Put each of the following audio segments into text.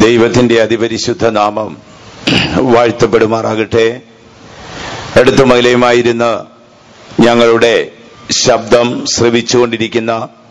ദൈവത്തിന്റെ അതിപരിശുദ്ധ നാമം വാഴ്ത്തപ്പെടുമാറാകട്ടെ. അടുത്ത മൈലയുമായിരുന്ന ഞങ്ങളുടെ ശബ്ദം ശ്രവിച്ചുകൊണ്ടിരിക്കുന്ന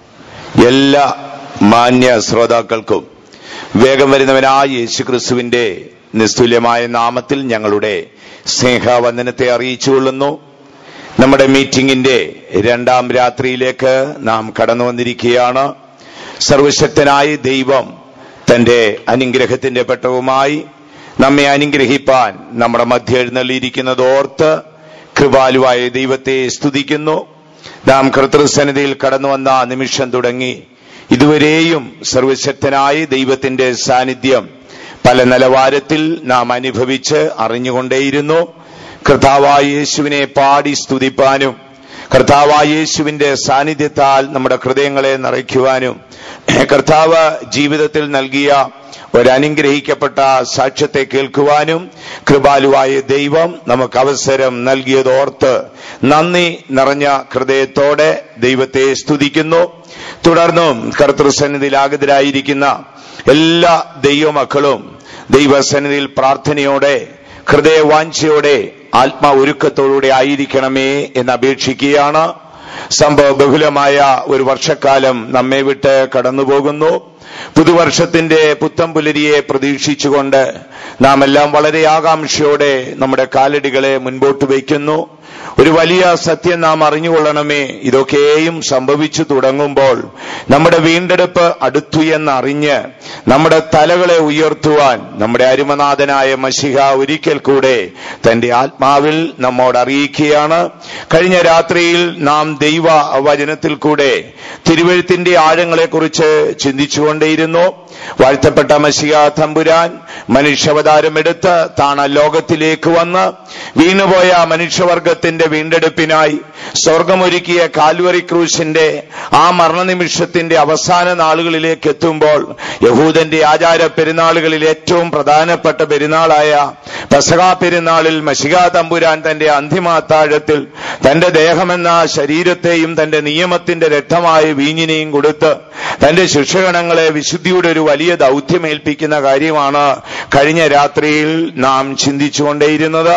എല്ലാ മാന്യ ശ്രോതാക്കൾക്കും വേഗം വരുന്നവനായ യേശുക്രിസ്തുവിന്റെ നിസ്തുല്യമായ നാമത്തിൽ ഞങ്ങളുടെ സ്നേഹവന്ദനത്തെ അറിയിച്ചുകൊള്ളുന്നു. നമ്മുടെ മീറ്റിംഗിന്റെ രണ്ടാം രാത്രിയിലേക്ക് നാം കടന്നു വന്നിരിക്കുകയാണ്. സർവശക്തനായ ദൈവം തന്റെ അനുഗ്രഹത്തിന്റെ പെട്ടവുമായി നമ്മെ അനുഗ്രഹിപ്പാൻ നമ്മുടെ മധ്യ എഴുന്നള്ളിയിരിക്കുന്നതോർത്ത് കൃപാലുവായ ദൈവത്തെ സ്തുതിക്കുന്നു. നാം കർത്തൃസന്നിധിയിൽ കടന്നു വന്ന നിമിഷം തുടങ്ങി ഇതുവരെയും സർവശക്തനായ ദൈവത്തിന്റെ സാന്നിധ്യം പല നിലവാരത്തിൽ നാം അനുഭവിച്ച് അറിഞ്ഞുകൊണ്ടേയിരുന്നു. കർത്താവായ യേശുവിനെ പാടി സ്തുതിപ്പാനും കർത്താവായ യേശുവിന്റെ സാന്നിധ്യത്താൽ നമ്മുടെ ഹൃദയങ്ങളെ നിറയ്ക്കുവാനും കർത്താവ് ജീവിതത്തിൽ നൽകിയ ഒരനുഗ്രഹിക്കപ്പെട്ട സാക്ഷ്യത്തെ കേൾക്കുവാനും കൃപാലുവായ ദൈവം നമുക്ക് അവസരം നൽകിയതോർത്ത് നന്ദി നിറഞ്ഞ ഹൃദയത്തോടെ ദൈവത്തെ സ്തുതിക്കുന്നു. തുടർന്നും കർത്തൃസന്നിധിയിൽ ആഗതരായിരിക്കുന്ന എല്ലാ ദൈവമക്കളും ദൈവസന്നിധിയിൽ പ്രാർത്ഥനയോടെ ഹൃദയവാഞ്ചയോടെ ആത്മാ ഒരുക്കത്തോടുകൂടെ ആയിരിക്കണമേ എന്ന് അപേക്ഷിക്കുകയാണ്. സംഭവ ബഹുലമായ ഒരു വർഷക്കാലം നമ്മെ വിട്ട് കടന്നുപോകുന്നു. പുതുവർഷത്തിന്റെ പുത്തംപുലരിയെ പ്രതീക്ഷിച്ചുകൊണ്ട് നാം എല്ലാം വളരെ ആകാംക്ഷയോടെ നമ്മുടെ കാലടികളെ മുൻപോട്ട് വയ്ക്കുന്നു. ഒരു വലിയ സത്യം നാം അറിഞ്ഞുകൊള്ളണമേ. ഇതൊക്കെയും സംഭവിച്ചു തുടങ്ങുമ്പോൾ നമ്മുടെ വീണ്ടെടുപ്പ് അടുത്തു എന്നറിഞ്ഞ് നമ്മുടെ തലകളെ ഉയർത്തുവാൻ നമ്മുടെ അരുമനാഥനായ മശിഹ ഒരിക്കൽ കൂടെ തന്റെ ആത്മാവിൽ നമ്മോട് അറിയിക്കുകയാണ്. കഴിഞ്ഞ രാത്രിയിൽ നാം ദൈവ വചനത്തിൽ കൂടെ തിരുവെഴുത്തിന്റെ ആഴങ്ങളെക്കുറിച്ച് ചിന്തിച്ചുകൊണ്ടേയിരുന്നു. വാഴ്ത്തപ്പെട്ട മശിഹ തമ്പുരാൻ മനുഷ്യാവതാരമെടുത്ത് താണ ലോകത്തിലേക്ക് വന്ന് വീണുപോയ മനുഷ്യവർഗത്തിന്റെ വീണ്ടെടുപ്പിനായി സ്വർഗമൊരുക്കിയ കാൽവറി ക്രൂശിന്റെ ആ മരണനിമിഷത്തിന്റെ അവസാന നാളുകളിലേക്ക് എത്തുമ്പോൾ യഹൂദന്റെ ആചാര പെരുന്നാളുകളിൽ ഏറ്റവും പ്രധാനപ്പെട്ട പെരുന്നാളായ പെസഹാ പെരുന്നാളിൽ മശിഹ തമ്പുരാൻ തന്റെ അന്തിമ അത്താഴത്തിൽ തന്റെ ദേഹമെന്ന ശരീരത്തെയും തന്റെ നിയമത്തിന്റെ രക്തമായ വീഞ്ഞിനെയും കൊടുത്ത് തന്റെ ശിഷ്യഗണങ്ങളെ വിശുദ്ധിയുടെ ഒരു വലിയ ദൗത്യമേൽപ്പിക്കുന്ന കാര്യമാണ് കഴിഞ്ഞ രാത്രിയിൽ നാം ചിന്തിച്ചുകൊണ്ടേയിരുന്നത്.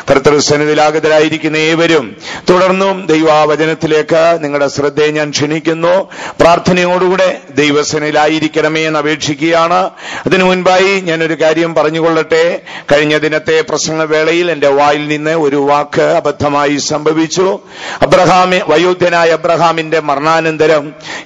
കർത്തൃസന്നിധിയിലാഗതരായിരിക്കുന്ന ഏവരും തുടർന്നും ദൈവവചനത്തിലേക്ക് നിങ്ങളുടെ ശ്രദ്ധയെ ഞാൻ ക്ഷണിക്കുന്നു. പ്രാർത്ഥനയോടുകൂടെ ദൈവസന്നിധിയിലായിരിക്കണമേ എന്ന് അപേക്ഷിക്കുകയാണ്. അതിനു മുൻപായി ഞാനൊരു കാര്യം പറഞ്ഞുകൊള്ളട്ടെ. കഴിഞ്ഞ ദിനത്തെ പ്രസംഗവേളയിൽ എന്റെ വായിൽ നിന്ന് ഒരു വാക്ക് അബദ്ധമായി സംഭവിച്ചു. വയോധ്യനായ അബ്രഹാമിന്റെ മരണാനന്തരം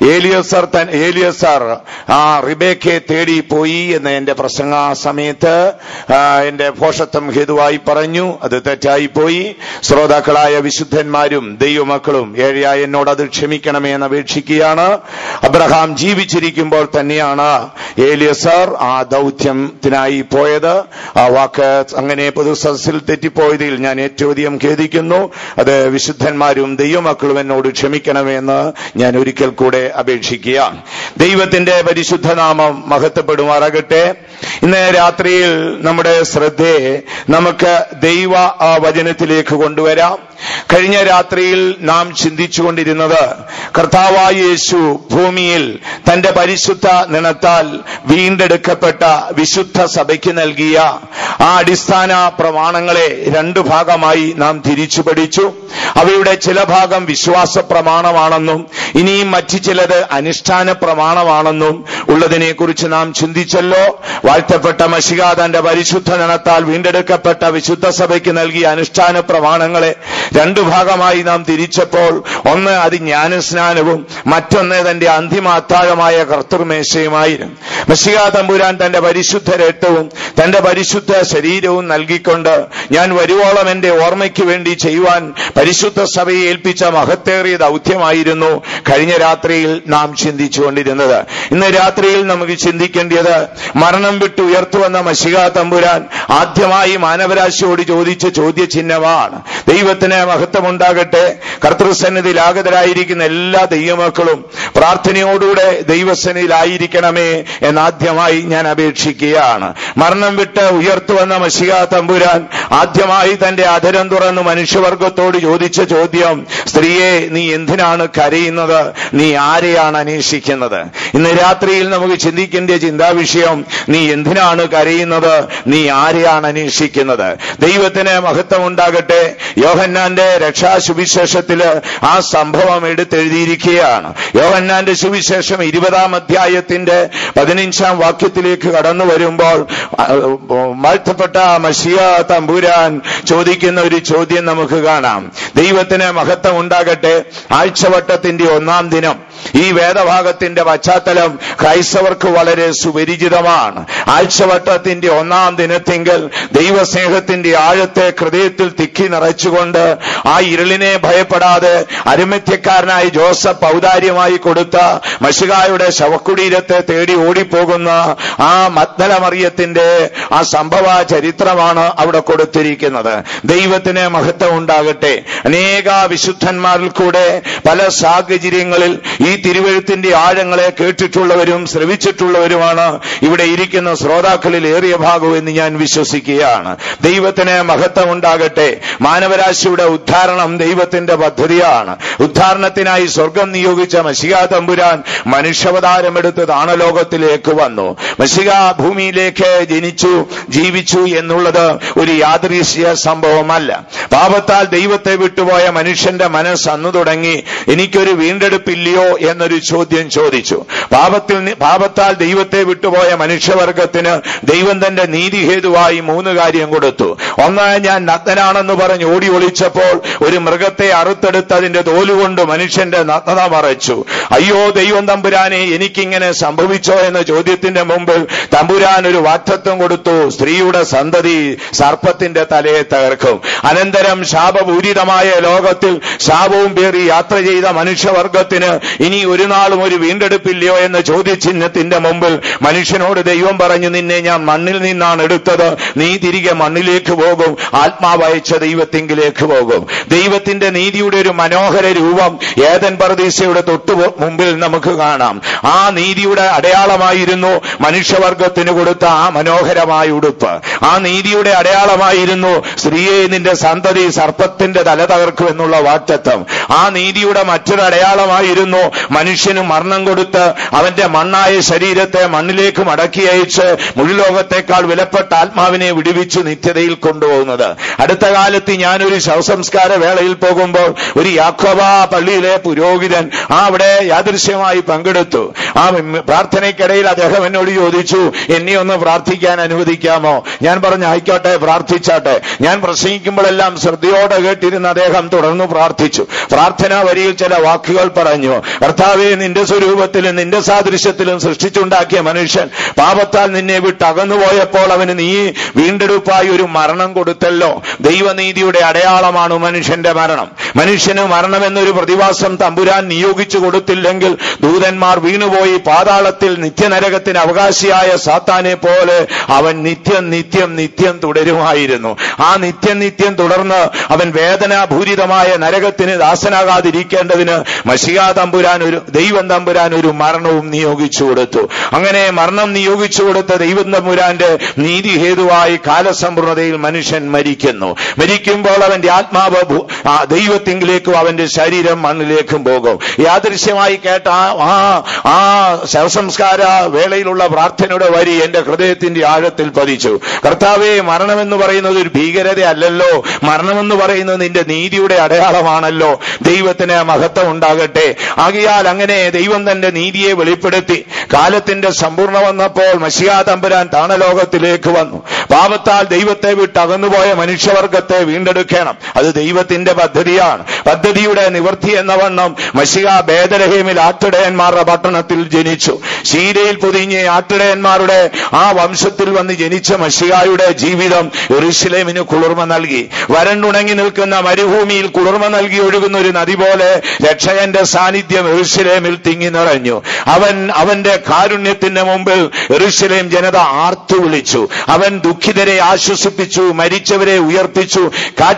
ഏലിയസർ റിബേക്കയെ തേടി പോയി എന്ന് എന്റെ പ്രസംഗ സമയത്ത് എന്റെ ഭോഷത്വം ഹേതുവായി പറഞ്ഞു. അത് തെറ്റായിപ്പോയി. ശ്രോതാക്കളായ വിശുദ്ധന്മാരും ദൈവമക്കളും ഏഴയായ എന്നോട് അത് ക്ഷമിക്കണമേ എന്ന് അപേക്ഷിക്കുകയാണ്. അബ്രഹാം ജീവിച്ചിരിക്കുമ്പോൾ തന്നെയാണ് ഏലിയസർ ആ ദൗത്യത്തിനായി പോയത്. ആ വാക്ക് അങ്ങനെ പൊതുസദസ്സിൽ തെറ്റിപ്പോയതിൽ ഞാൻ ഏറ്റവും അധികം ഖേദിക്കുന്നു. അത് വിശുദ്ധന്മാരും ദൈവമക്കളും എന്നോട് ക്ഷമിക്കണമെന്ന് ഞാൻ ഒരിക്കൽ കൂടെ അപേക്ഷിക്കുക. ദൈവത്തിന്റെ പരിശുദ്ധനാമം മഹത്വപ്പെടുമാറാകട്ടെ. ഇന്ന് രാത്രിയിൽ നമ്മുടെ ശ്രദ്ധയെ നമുക്ക് ദൈവ വചനത്തിലേക്ക് കൊണ്ടുവരാം. കഴിഞ്ഞ രാത്രിയിൽ നാം ചിന്തിച്ചുകൊണ്ടിരുന്നത് കർത്താവായ യേശു ഭൂമിയിൽ തന്റെ പരിശുദ്ധ നിണത്താൽ വീണ്ടെടുക്കപ്പെട്ട വിശുദ്ധ സഭയ്ക്ക് നൽകിയ ആ അടിസ്ഥാന പ്രമാണങ്ങളെ രണ്ടു ഭാഗമായി നാം തിരിച്ചു പഠിച്ചു. അവയുടെ ചില ഭാഗം വിശ്വാസ പ്രമാണമാണെന്നും ഇനിയും മറ്റു ചിലത് അനുഷ്ഠാന പ്രമാണമാണെന്നും ഉള്ളതിനെ കുറിച്ച് നാം ചിന്തിച്ചല്ലോ. വാഴ്ത്തപ്പെട്ട മശിഹ തന്റെ പരിശുദ്ധ നിണത്താൽ വീണ്ടെടുക്കപ്പെട്ട വിശുദ്ധ സഭയ്ക്ക് നൽകിയ അനുഷ്ഠാന പ്രമാണങ്ങളെ രണ്ടു ഭാഗമായി നാം തിരിച്ചപ്പോൾ ഒന്ന് അത് ജ്ഞാനസ്നാനവും മറ്റൊന്ന് തന്റെ അന്തിമ അത്താഴമായ കർത്തൃമേശയുമായിരുന്നു. മശിഹ തമ്പുരാൻ തന്റെ പരിശുദ്ധ രക്തവും തന്റെ പരിശുദ്ധ ശരീരവും നൽകിക്കൊണ്ട് ഞാൻ വരുവോളം എന്റെ ഓർമ്മയ്ക്ക് വേണ്ടി ചെയ്യുവാൻ പരിശുദ്ധ സഭയെ ഏൽപ്പിച്ച മഹത്തേറിയ ദൗത്യമായിരുന്നു കഴിഞ്ഞ രാത്രിയിൽ നാം ചിന്തിച്ചുകൊണ്ടിരുന്നത്. ഇന്ന് രാത്രിയിൽ നമുക്ക് ചിന്തിക്കേണ്ടത് മരണം വിട്ട് ഉയർത്തുവന്ന മശിഹ തമ്പുരാൻ ആദ്യമായി മാനവരാശിയോട് ചോദിച്ച ചോദ്യചിഹ്നമാണ്. ദൈവത്തിന് മഹത്വമുണ്ടാകട്ടെ. കർത്തൃസന്നിധിയിൽ ആഗതരായിരിക്കുന്ന എല്ലാ ദൈവമക്കളും പ്രാർത്ഥനയോടുകൂടെ ദൈവസന്നിധിയിലായിരിക്കണമേ എന്നാദ്യമായി ഞാൻ അപേക്ഷിക്കുകയാണ്. മരണം വിട്ട് ഉയർത്തുവന്ന മശിഹാ തമ്പുരാൻ ആദ്യമായി തന്റെ അധരം തുറന്ന് മനുഷ്യവർഗത്തോട് ചോദിച്ച ചോദ്യം, സ്ത്രീയെ നീ എന്തിനാണ് കരയുന്നത്, നീ ആരെയാണ് അന്വേഷിക്കുന്നത്? ഇന്ന് രാത്രിയിൽ നമുക്ക് ചിന്തിക്കേണ്ട ചിന്താവിഷയം, നീ എന്തിനാണ് കരയുന്നത്, നീ ആരെയാണ് അന്വേഷിക്കുന്നത്? ദൈവത്തിന് മഹത്വം ഉണ്ടാകട്ടെ. യോഹന്നാന്റെ രക്ഷാസുവിശേഷത്തില് ആ സംഭവം എടുത്തെഴുതിയിരിക്കുകയാണ്. യോഹന്നാന്റെ സുവിശേഷം 20-ാം അധ്യായത്തിന്റെ 15-ാം വാക്യത്തിലേക്ക് കടന്നു വരുമ്പോൾ വാഴ്ത്തപ്പെട്ട മശിഹാ തമ്പുരാൻ ചോദിക്കുന്ന ഒരു ചോദ്യം നമുക്ക് കാണാം. ദൈവത്തിന് മഹത്വം ഉണ്ടാകട്ടെ. ആഴ്ചവട്ടത്തിന്റെ 1-ാം ദിനം. ഈ വേദഭാഗത്തിന്റെ പശ്ചാത്തലം ക്രൈസ്തവർക്ക് വളരെ സുപരിചിതമാണ്. ആഴ്ചവട്ടത്തിന്റെ 1-ാം ദിനത്തിങ്കൽ ദൈവസ്നേഹത്തിന്റെ ആഴത്തെ ഹൃദയത്തിൽ തിക്കി നിറച്ചുകൊണ്ട് ആ ഇരുളിനെ ഭയപ്പെടാതെ അരിമത്യക്കാരനായ ജോസഫ് ഔദാര്യമായി കൊടുത്ത മശിഹായുടെ ശവകുടീരത്തെ തേടി ഓടിപ്പോകുന്ന ആ മഗ്ദല മറിയത്തിന്റെ ആ സംഭവ ചരിത്രമാണ് അവിടെ കൊടുത്തിരിക്കുന്നത്. ദൈവത്തിന് മഹത്വം ഉണ്ടാകട്ടെ. അനേക വിശുദ്ധന്മാരിൽ കൂടെ പല സാഹചര്യങ്ങളിൽ ഈ തിരുവെഴുത്തിന്റെ ആഴങ്ങളെ കേട്ടിട്ടുള്ളവരും ശ്രവിച്ചിട്ടുള്ളവരുമാണ് ഇവിടെ ഇരിക്കുന്ന ശ്രോതാക്കളിൽ ഏറിയ ഭാഗവും എന്ന് ഞാൻ വിശ്വസിക്കുകയാണ്. ദൈവത്തിന് മഹത്വം ഉണ്ടാകട്ടെ. മാനവരാശിയുടെ ഉദ്ധാരണം ദൈവത്തിന്റെ പദ്ധതിയാണ്. ഉദ്ധാരണത്തിനായി സ്വർഗം നിയോഗിച്ച മശിഹാ തമ്പുരാൻ മനുഷ്യാവതാരമെടുത്ത് താണലോകത്തിലേക്ക് വന്നു. മശിഹാ ഭൂമിയിലേക്ക് ജനിച്ചു ജീവിച്ചു എന്നുള്ളത് ഒരു യാദൃശ്യ സംഭവമല്ല. പാപത്താൽ ദൈവത്തെ വിട്ടുപോയ മനുഷ്യന്റെ മനസ്സ് അന്നു തുടങ്ങി എനിക്കൊരു വീണ്ടെടുപ്പില്ലയോ എന്നൊരു ചോദ്യം ചോദിച്ചു. പാപത്താൽ ദൈവത്തെ വിട്ടുപോയ മനുഷ്യവർഗത്തിന് ദൈവം തന്റെ നീതി ഹേതുവായി 3 കാര്യം കൊടുത്തു. ഒന്ന്, ഞാൻ നഗ്നനാണെന്ന് പറഞ്ഞ് ഓടി ഒളിച്ചപ്പോൾ ഒരു മൃഗത്തെ അറുത്തെടുത്ത് അതിന്റെ തോലുകൊണ്ട് മനുഷ്യന്റെ നഗ്നത മറച്ചു. അയ്യോ ദൈവം തമ്പുരാനെ, എനിക്കിങ്ങനെ സംഭവിച്ചോ എന്ന ചോദ്യത്തിന്റെ മുമ്പിൽ തമ്പുരാൻ ഒരു വാഗ്ദത്തം കൊടുത്തു. സ്ത്രീയുടെ സന്തതി സർപ്പത്തിന്റെ തലയെ തകർക്കും. അനന്തരം ശാപപൂരിതമായ ലോകത്തിൽ ശാപവും പേറി യാത്ര ചെയ്ത മനുഷ്യവർഗത്തിന് ഇനി ഒരു നാളും ഒരു വീണ്ടെടുപ്പില്ലയോ എന്ന ചോദ്യചിഹ്നത്തിന്റെ മുമ്പിൽ മനുഷ്യനോട് ദൈവം പറഞ്ഞു, നിന്നെ ഞാൻ മണ്ണിൽ നിന്നാണ് എടുത്തത്, നീ തിരികെ മണ്ണിലേക്ക് പോകും, ആത്മാവയച്ച ദൈവത്തിങ്കിലേക്ക് പോകും. ദൈവത്തിന്റെ നീതിയുടെ ഒരു മനോഹര രൂപം ഏദൻ പർദീസയുടെ തൊട്ടു മുമ്പിൽ നമുക്ക് കാണാം. ആ നീതിയുടെ അടയാളമായിരുന്നു മനുഷ്യവർഗത്തിന് കൊടുത്ത ആ മനോഹരമായ ഉടുപ്പ്. ആ നീതിയുടെ അടയാളമായിരുന്നു സ്ത്രീയെ നിന്റെ സന്തതി സർപ്പത്തിന്റെ തല തകർക്കും എന്നുള്ള വാഗ്ദത്തം. ആ നീതിയുടെ മറ്റൊരു അടയാളമായിരുന്നു മനുഷ്യന് മരണം കൊടുത്ത് അവന്റെ മണ്ണായ ശരീരത്തെ മണ്ണിലേക്ക് മടക്കി അയച്ച് മുഴുലോകത്തെക്കാൾ വിലപ്പെട്ട ആത്മാവിനെ വിടുവിച്ച് നിത്യതയിൽ കൊണ്ടുപോകുന്നത്. അടുത്ത കാലത്ത് ഞാനൊരു ശവസംസ്കാര വേളയിൽ പോകുമ്പോൾ ഒരു യാക്കോബ പള്ളിയിലെ പുരോഹിതൻ അവിടെ യാദൃശ്യമായി പങ്കെടുത്തു. ആ പ്രാർത്ഥനയ്ക്കിടയിൽ അദ്ദേഹം എന്നോട് ചോദിച്ചു, എന്നെ ഒന്ന് പ്രാർത്ഥിക്കാൻ അനുവദിക്കാമോ? ഞാൻ പറഞ്ഞു, ആയിക്കോട്ടെ, പ്രാർത്ഥിച്ചാട്ടെ. ഞാൻ പ്രസംഗിക്കുമ്പോഴെല്ലാം ശ്രദ്ധയോടെ കേട്ടിരുന്ന അദ്ദേഹം തുടർന്ന് പ്രാർത്ഥിച്ചു. പ്രാർത്ഥനാ വരിയിൽ ചില വാക്കുകൾ പറഞ്ഞു. കർത്താവേ, നിന്റെ സ്വരൂപത്തിലും നിന്റെ സാദൃശ്യത്തിലും സൃഷ്ടിച്ചുണ്ടാക്കിയ മനുഷ്യൻ പാപത്താൽ നിന്നെ വിട്ട് അകന്നുപോയപ്പോൾ അവന് നീ വീണ്ടെടുപ്പായി ഒരു മരണം കൊടുത്തല്ലോ. ദൈവനീതിയുടെ അടയാളമാണ് മനുഷ്യന്റെ മരണം. മനുഷ്യന് മരണമെന്നൊരു പ്രതിഭാസം തമ്പുരാൻ നിയോഗിച്ചു കൊടുത്തില്ലെങ്കിൽ ദൂതന്മാർ വീണുപോയി പാതാളത്തിൽ നിത്യനരകത്തിന് അവകാശിയായ സാത്താനെ പോലെ അവൻ നിത്യം നിത്യം നിത്യം തുടരുമായിരുന്നു. ആ നിത്യം നിത്യം തുടർന്ന് അവൻ വേദനാഭൂരിതമായ നരകത്തിന് ദാസനാകാതിരിക്കേണ്ടതിന് മശിഹാ തമ്പുരാൻ ദൈവം തമ്പുരാൻ ഒരു മരണവും നിയോഗിച്ചു കൊടുത്തു. അങ്ങനെ മരണം നിയോഗിച്ചു കൊടുത്ത ദൈവം തമ്പുരാന്റെ നീതി ഹേതുവായി കാലസമ്പൂർണതയിൽ മനുഷ്യൻ മരിക്കുന്നു. മരിക്കുമ്പോൾ അവന്റെ ആത്മാവ് ദൈവത്തിങ്കിലേക്കും അവന്റെ ശരീരം മണ്ണിലേക്കും പോകും. യാദൃശ്യമായി കേട്ട ആ ശവസംസ്കാര വേളയിലുള്ള പ്രാർത്ഥനയുടെ വരി എന്റെ ഹൃദയത്തിന്റെ ആഴത്തിൽ പതിച്ചു. കർത്താവേ, മരണമെന്ന് പറയുന്നത് ഒരു ഭീകരതയല്ലല്ലോ, മരണമെന്ന് പറയുന്നത് നിന്റെ നീതിയുടെ അടയാളമാണല്ലോ. ദൈവത്തിന് മഹത്വം ഉണ്ടാകട്ടെ. ആകയാൽ അങ്ങനെ ദൈവം തന്റെ നീതിയെ വെളിപ്പെടുത്തി. കാലത്തിന്റെ സമ്പൂർണ്ണ വന്നപ്പോൾ മശിഹാ തമ്പുരാൻ താണലോകത്തിലേക്ക് വന്നു. പാപത്താൽ ദൈവത്തെ വിട്ട് അകന്നുപോയ മനുഷ്യവർഗത്തെ വീണ്ടെടുക്കണം. അത് ദൈവത്തിന്റെ പദ്ധതിയാണ്. പദ്ധതിയുടെ നിവൃത്തി എന്ന വണ്ണം മശിഹാ ബേത്ലഹേമിൽ ആട്ടിടയന്മാരുടെ പട്ടണത്തിൽ ജനിച്ചു. ശീലയിൽ പൊതിഞ്ഞ ആട്ടിടയന്മാരുടെ ആ വംശത്തിൽ വന്ന് ജനിച്ച മശിഹായുടെ ജീവിതം യെരൂശലേമിന് കുളിർമ നൽകി. വരണ്ടുണങ്ങി നിൽക്കുന്ന മരുഭൂമിയിൽ കുളിർമ നൽകി ഒഴുകുന്ന ഒരു നദി പോലെ രക്ഷകന്റെ സാന്നിധ്യം യെരൂശലേമിൽ തിങ്ങി നിറഞ്ഞു. അവന്റെ കാരുണ്യത്തിന് മുമ്പിൽ യെരൂശലേം ജനത ആർത്തു വിളിച്ചു. അവൻ ദുഃഖിതരെ ആശ്വസിപ്പിച്ചു, മരിച്ചവരെ ഉയർപ്പിച്ചു, കാറ്റിനെയും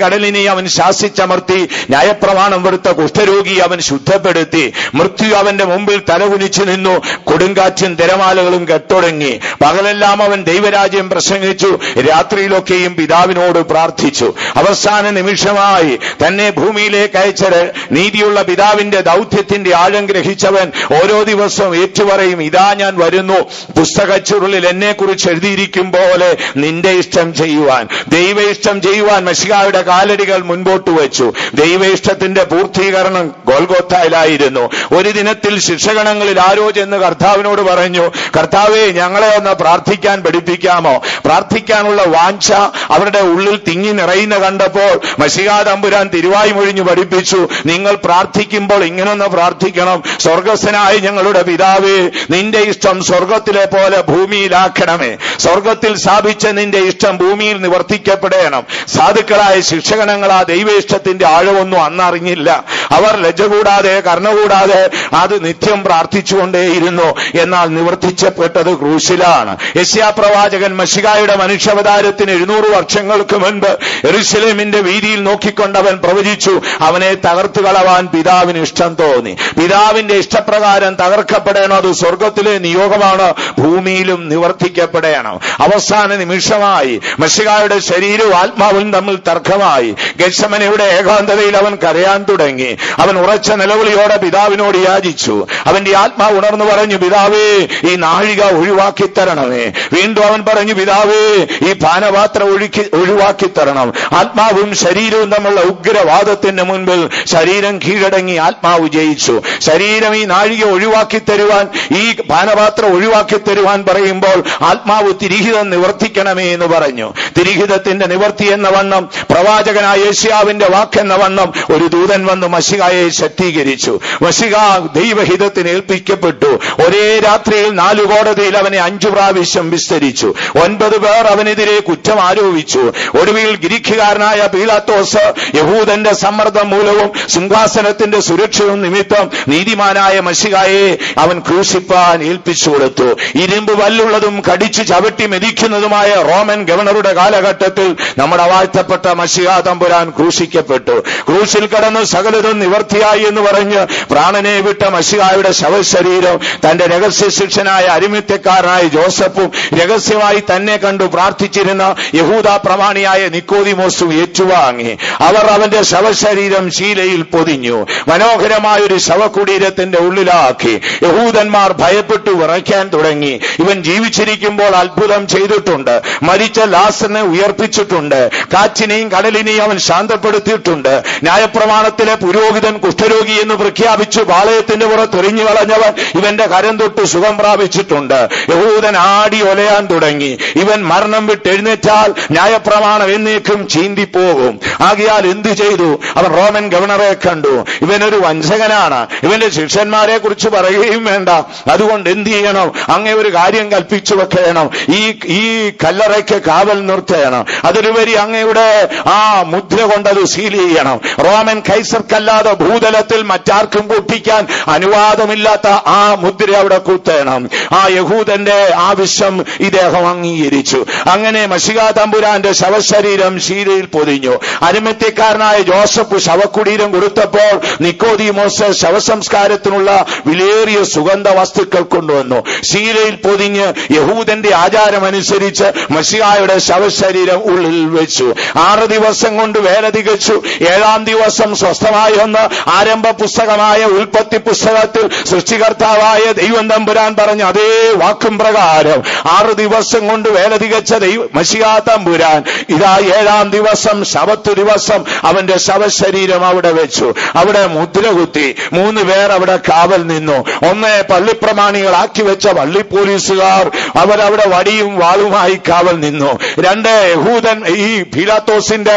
കടലിനെ അവൻ ശാസിച്ചമർത്തി. ന്യായപ്രമാണം വെറുത്ത കുഷ്ഠരോഗി അവൻ ശുദ്ധപ്പെടുത്തി. മൃത്യു അവന്റെ മുമ്പിൽ തലകുനിച്ചു നിന്നു. കൊടുങ്കാറ്റും തിരമാലകളും കെട്ടൊടുങ്ങി. പകലെല്ലാം അവൻ ദൈവരാജ്യം പ്രസംഗിച്ചു. രാത്രിയിലൊക്കെയും പിതാവിനോട് പ്രാർത്ഥിച്ചു. അവസാന നിമിഷമായി തന്നെ ഭൂമിയിലേക്ക് അയച്ച നീതിയുള്ള പിതാവിന്റെ ദൗത്യത്തിന്റെ ആഴം ഗ്രഹിച്ചവൻ ഓരോ ദിവസവും ഏറ്റുപറയും, ഇതാ ഞാൻ വരുന്നു, പുസ്തകച്ചുരുളിൽ എന്നെ കുറിച്ച് എഴുതിയിരിക്കും പോലെ നിന്റെ ഇഷ്ടം ചെയ്യുവാൻ. ദൈവ ഇഷ്ടം ചെയ്യുവാൻ മശിഹായുടെ കാലടികൾ മുൻപോട്ട് വെച്ചു. ദൈവ ഇഷ്ടത്തിന്റെ പൂർത്തീകരണം ഗോൽഗോത്തായിലായിരുന്നു. ഒരു ദിനത്തിൽ ശിക്ഷഗണങ്ങളിൽ ആരോ ചെന്ന് കർത്താവിനോട് പറഞ്ഞു, കർത്താവേ, ഞങ്ങളെ ഒന്ന് പ്രാർത്ഥിക്കാൻ പഠിപ്പിക്കാമോ? പ്രാർത്ഥിക്കാനുള്ള വാഞ്ച അവരുടെ ഉള്ളിൽ തിങ്ങി നിറയുന്ന കണ്ടപ്പോൾ മശിഹാ തമ്പുരാൻ തിരുവായി മൊഴിഞ്ഞു പഠിപ്പിച്ചു, നിങ്ങൾ പ്രാർത്ഥിക്കുമ്പോൾ ഇങ്ങനൊന്ന് പ്രാർത്ഥിക്കണം, സ്വർഗസ്ഥനായ ഞങ്ങളുടെ പിതാവേ, നിന്റെ ഇഷ്ടം സ്വർഗത്തിലെ പോലെ ഭൂമിയിലാക്കണമേ. സ്വർഗത്തിൽ സ്ഥാപിച്ച നിന്റെ ഇഷ്ടം ഭൂമിയിൽ നിവർത്തിക്കപ്പെടണം. സാധുക്കളായ ശിക്ഷകണങ്ങൾ ആ ദൈവ ഇഷ്ടത്തിന്റെ ആഴമൊന്നും അന്നറിഞ്ഞില്ല. അവർ ലജ്ജ കൂടാതെ കരുണ കൂടാതെ അത് നിത്യം പ്രാർത്ഥിച്ചുകൊണ്ടേയിരുന്നു. എന്നാൽ നിവർത്തിച്ചപ്പെട്ടത് ക്രൂശിലാണ്. യെശയ്യാ പ്രവാചകൻ മശിഹായുടെ മനുഷ്യാവതാരത്തിന് 700 വർഷങ്ങൾക്ക് മുൻപ് യെരൂശലേമിന്റെ വീതിയിൽ നോക്കിക്കൊണ്ടവൻ പ്രവചിച്ചു, അവനെ തകർത്തു കളവാൻ പിതാവിന് ഇഷ്ടം തോന്നി. പിതാവിന്റെ ഇഷ്ടപ്രകാരം തകർക്കപ്പെടണം. അത് സ്വർഗത്തിലെ നിയോഗമാണ്, ഭൂമിയിലും നിവർത്തിക്കപ്പെടണം. അവസാന നിമിഷമായി മശിഹായുടെ ശരീരവും ആത്മാവും തമ്മിൽ തർക്കമായി. ഗെത്സമനയുടെ ഏകാന്തതയിൽ അവൻ കരയാൻ തുടങ്ങി. അവൻ ഉറച്ച നിലവിളിയോടെ പിതാവിനോട് യാചിച്ചു. അവന്റെ ആത്മാവ് ഉണർന്നു പറഞ്ഞു, പിതാവേ, ഈ നാഴിക ഒഴിവാക്കി തരണമേ. വീണ്ടും അവൻ പറഞ്ഞു, പിതാവേ, ഈ പാനപാത്രം ഒഴിവാക്കി തരണം. ആത്മാവും ശരീരവും തമ്മിലുള്ള ഉഗ്രവാദത്തിന് മുൻപിൽ ശരീരം കീഴടങ്ങി ആത്മാവ് ജയിച്ചു. ശരീരം ഈ നാഴിക ഒഴിവാക്കി തരുവാൻ, ഈ പാനപാത്രം ഒഴിവാക്കി തരുവാൻ പറയുമ്പോൾ ആത്മാവ് തിരിഹിതം നിവർത്തിക്കണമേ എന്ന് പറഞ്ഞു. തിരിഹിതത്തിന്റെ നിവർത്തി എന്ന വണ്ണം, പ്രവാചകനായ യെശയ്യാവിന്റെ വാക്കെന്ന വണ്ണം ഒരു ദൂതൻ വന്ന് മശിഹായെ ശക്തീകരിച്ചു. മശിഹാ ദൈവഹിതത്തിന് ഏൽപ്പിക്കപ്പെട്ടു. ഒരേ രാത്രിയിൽ 4 കോടതിയിൽ അവനെ 5 പ്രാവശ്യം വിസ്തരിച്ചു. 9 പേർ അവനെതിരെ കുറ്റം ആരോപിച്ചു. ഒടുവിൽ ഗ്രീക്കുകാരനായ പീലാത്തോസ് യഹൂദന്റെ സമ്മർദ്ദം മൂലവും സിംഹാസനത്തിന്റെ സുരക്ഷയും നിമിത്തം നീതിമാനായ മശിഹായെ അവൻ ക്രൂശിപ്പാൻ ഏൽപ്പിച്ചു കൊടുത്തു. ഇരുമ്പ് വല്ലുള്ളതും കടിച്ചു ചവിട്ടി മെതിക്കുന്നതുമായ റോമൻ ഗവർണറുടെ കാലഘട്ടത്തിൽ നമ്മുടെ വാഴ്ത്തപ്പെട്ട മശിഹാ തമ്പുരാൻ ക്രൂശിക്കപ്പെട്ടു. ക്രൂശിൽ കടന്ന് സകലതും നിവർത്തിയായി എന്ന് പറഞ്ഞ് പ്രാണനെ വിട്ട മശിഹായുടെ ശവശരീരം തന്റെ രഹസ്യ ശിഷ്യനായ അരിമത്യക്കാരനായ ജോസഫും രഹസ്യമായി തന്നെ കണ്ടു പ്രാർത്ഥിച്ചിരുന്ന യഹൂദ പ്രമാണിയായ നിക്കോദിമോസും ഏറ്റുവാങ്ങി. അവർ അവന്റെ ശവശരീരം ശീലയിൽ പൊതിഞ്ഞു. മനോഹരമായൊരു ശവകുടീരത്തിന്റെ ഉള്ളിലാക്കി. യഹൂദന്മാർ ഭയപ്പെട്ടു വിറയ്ക്കാൻ തുടങ്ങി. ഇവൻ ജീവിച്ചിരിക്കുമ്പോൾ അത്ഭുതം ചെയ്തിട്ടുണ്ട്, മരിച്ച ലാസറിനെ ഉയർപ്പിച്ചിട്ടുണ്ട്, കാറ്റിനെയും കടലിനെയും അവൻ ശാന്തപ്പെടുത്തിയിട്ടുണ്ട്. ന്യായപ്രമാണത്തിലെ പുരോഹിതൻ കുഷ്ഠരോഗി എന്ന് പ്രഖ്യാപിച്ചു പാളയത്തിന്റെ പുറത്തെറിഞ്ഞു കളഞ്ഞവൻ ഇവന്റെ കരം തൊട്ട് സുഖം പ്രാപിച്ചിട്ടുണ്ട്. യഹൂദൻ ആടി ഒലയാൻ തുടങ്ങി. ഇവൻ മരണം വിട്ടെഴുന്നേറ്റാൽ ന്യായപ്രമാണം എന്നേക്കും ചീന്തിപ്പോകും. ആകയാൽ എന്തു ചെയ്തു? അവൻ റോമൻ ഗവർണറെ കണ്ടു. ഇവനൊരു വഞ്ചകനാണ്, ഇവന്റെ ശിഷ്യന്മാരെ കുറിച്ച് പറയുകയും വേണ്ട. അതുകൊണ്ട് എന്ത് ചെയ്യണം? അങ്ങേ ഒരു കാര്യം കൽപ്പിച്ചു വെക്കണം, ഈ കല്ലറയ്ക്ക് കാവൽ നിർത്തണം. അതിലുപരി അങ്ങയുടെ ആ മുദ്ര കൊണ്ടത് സീൽ ചെയ്യണം. റോമൻ കൈസർക്കല്ലാതെ ഭൂതലത്തിൽ മറ്റാർക്കും പൊട്ടിക്കാൻ അനുവാദമില്ലാത്ത ആ മുദ്ര അവിടെ കുത്തണം. ആ യഹൂദന്റെ ആവശ്യം ഇദ്ദേഹം അംഗീകരിച്ചു. അങ്ങനെ മശിഹാ തമ്പുരാന്റെ ശവശരീരം ശീലയിൽ പൊതിഞ്ഞു. അരിമത്യക്കാരനായ ജോസഫ് ശവകുടീരം കൊടുത്തപ്പോൾ നിക്കോദീമോസ് ശവസംസ്കാരത്തിനുള്ള വിലയേറിയ സുഗന്ധ വസ്തുക്കൾ കൊണ്ടുവന്നു. ശീലയിൽ പൊതിഞ്ഞ് യഹൂദന്റെ ആചാരമനുസരിച്ച് മശിഹായുടെ ശവശരീരം ഉള്ളിൽ വെച്ചു. 6 ദിവസം കൊണ്ട് വേല തികച്ചു. 7-ാം ദിവസം സ്വസ്ഥമായി വന്ന് ആരംഭ പുസ്തകമായ ഉൽപ്പത്തി പുസ്തകത്തിൽ സൃഷ്ടികർത്താവായ ദൈവം തമ്പുരാൻ പറഞ്ഞ അതേ വാക്കും പ്രകാരം 6 ദിവസം കൊണ്ട് വേല തികച്ച മശിഹാ തമ്പുരാൻ ഇതാ 7-ാം ദിവസം ശബത്ത് ദിവസം അവന്റെ ശവശരീരം അവിടെ വെച്ചു. അവിടെ മുദ്ര കുത്തി. 3 പേർ അവിടെ കാവൽ നിന്നു. 1 പള്ളിപ്രമാണികളാക്കി വെച്ച പള്ളി പോലീസുകാർ അവരവിടെ വടിയും വാളുമായി കാവൽ നിന്നു. 2 യഹൂദൻ ഈ പീലാത്തോസിന്റെ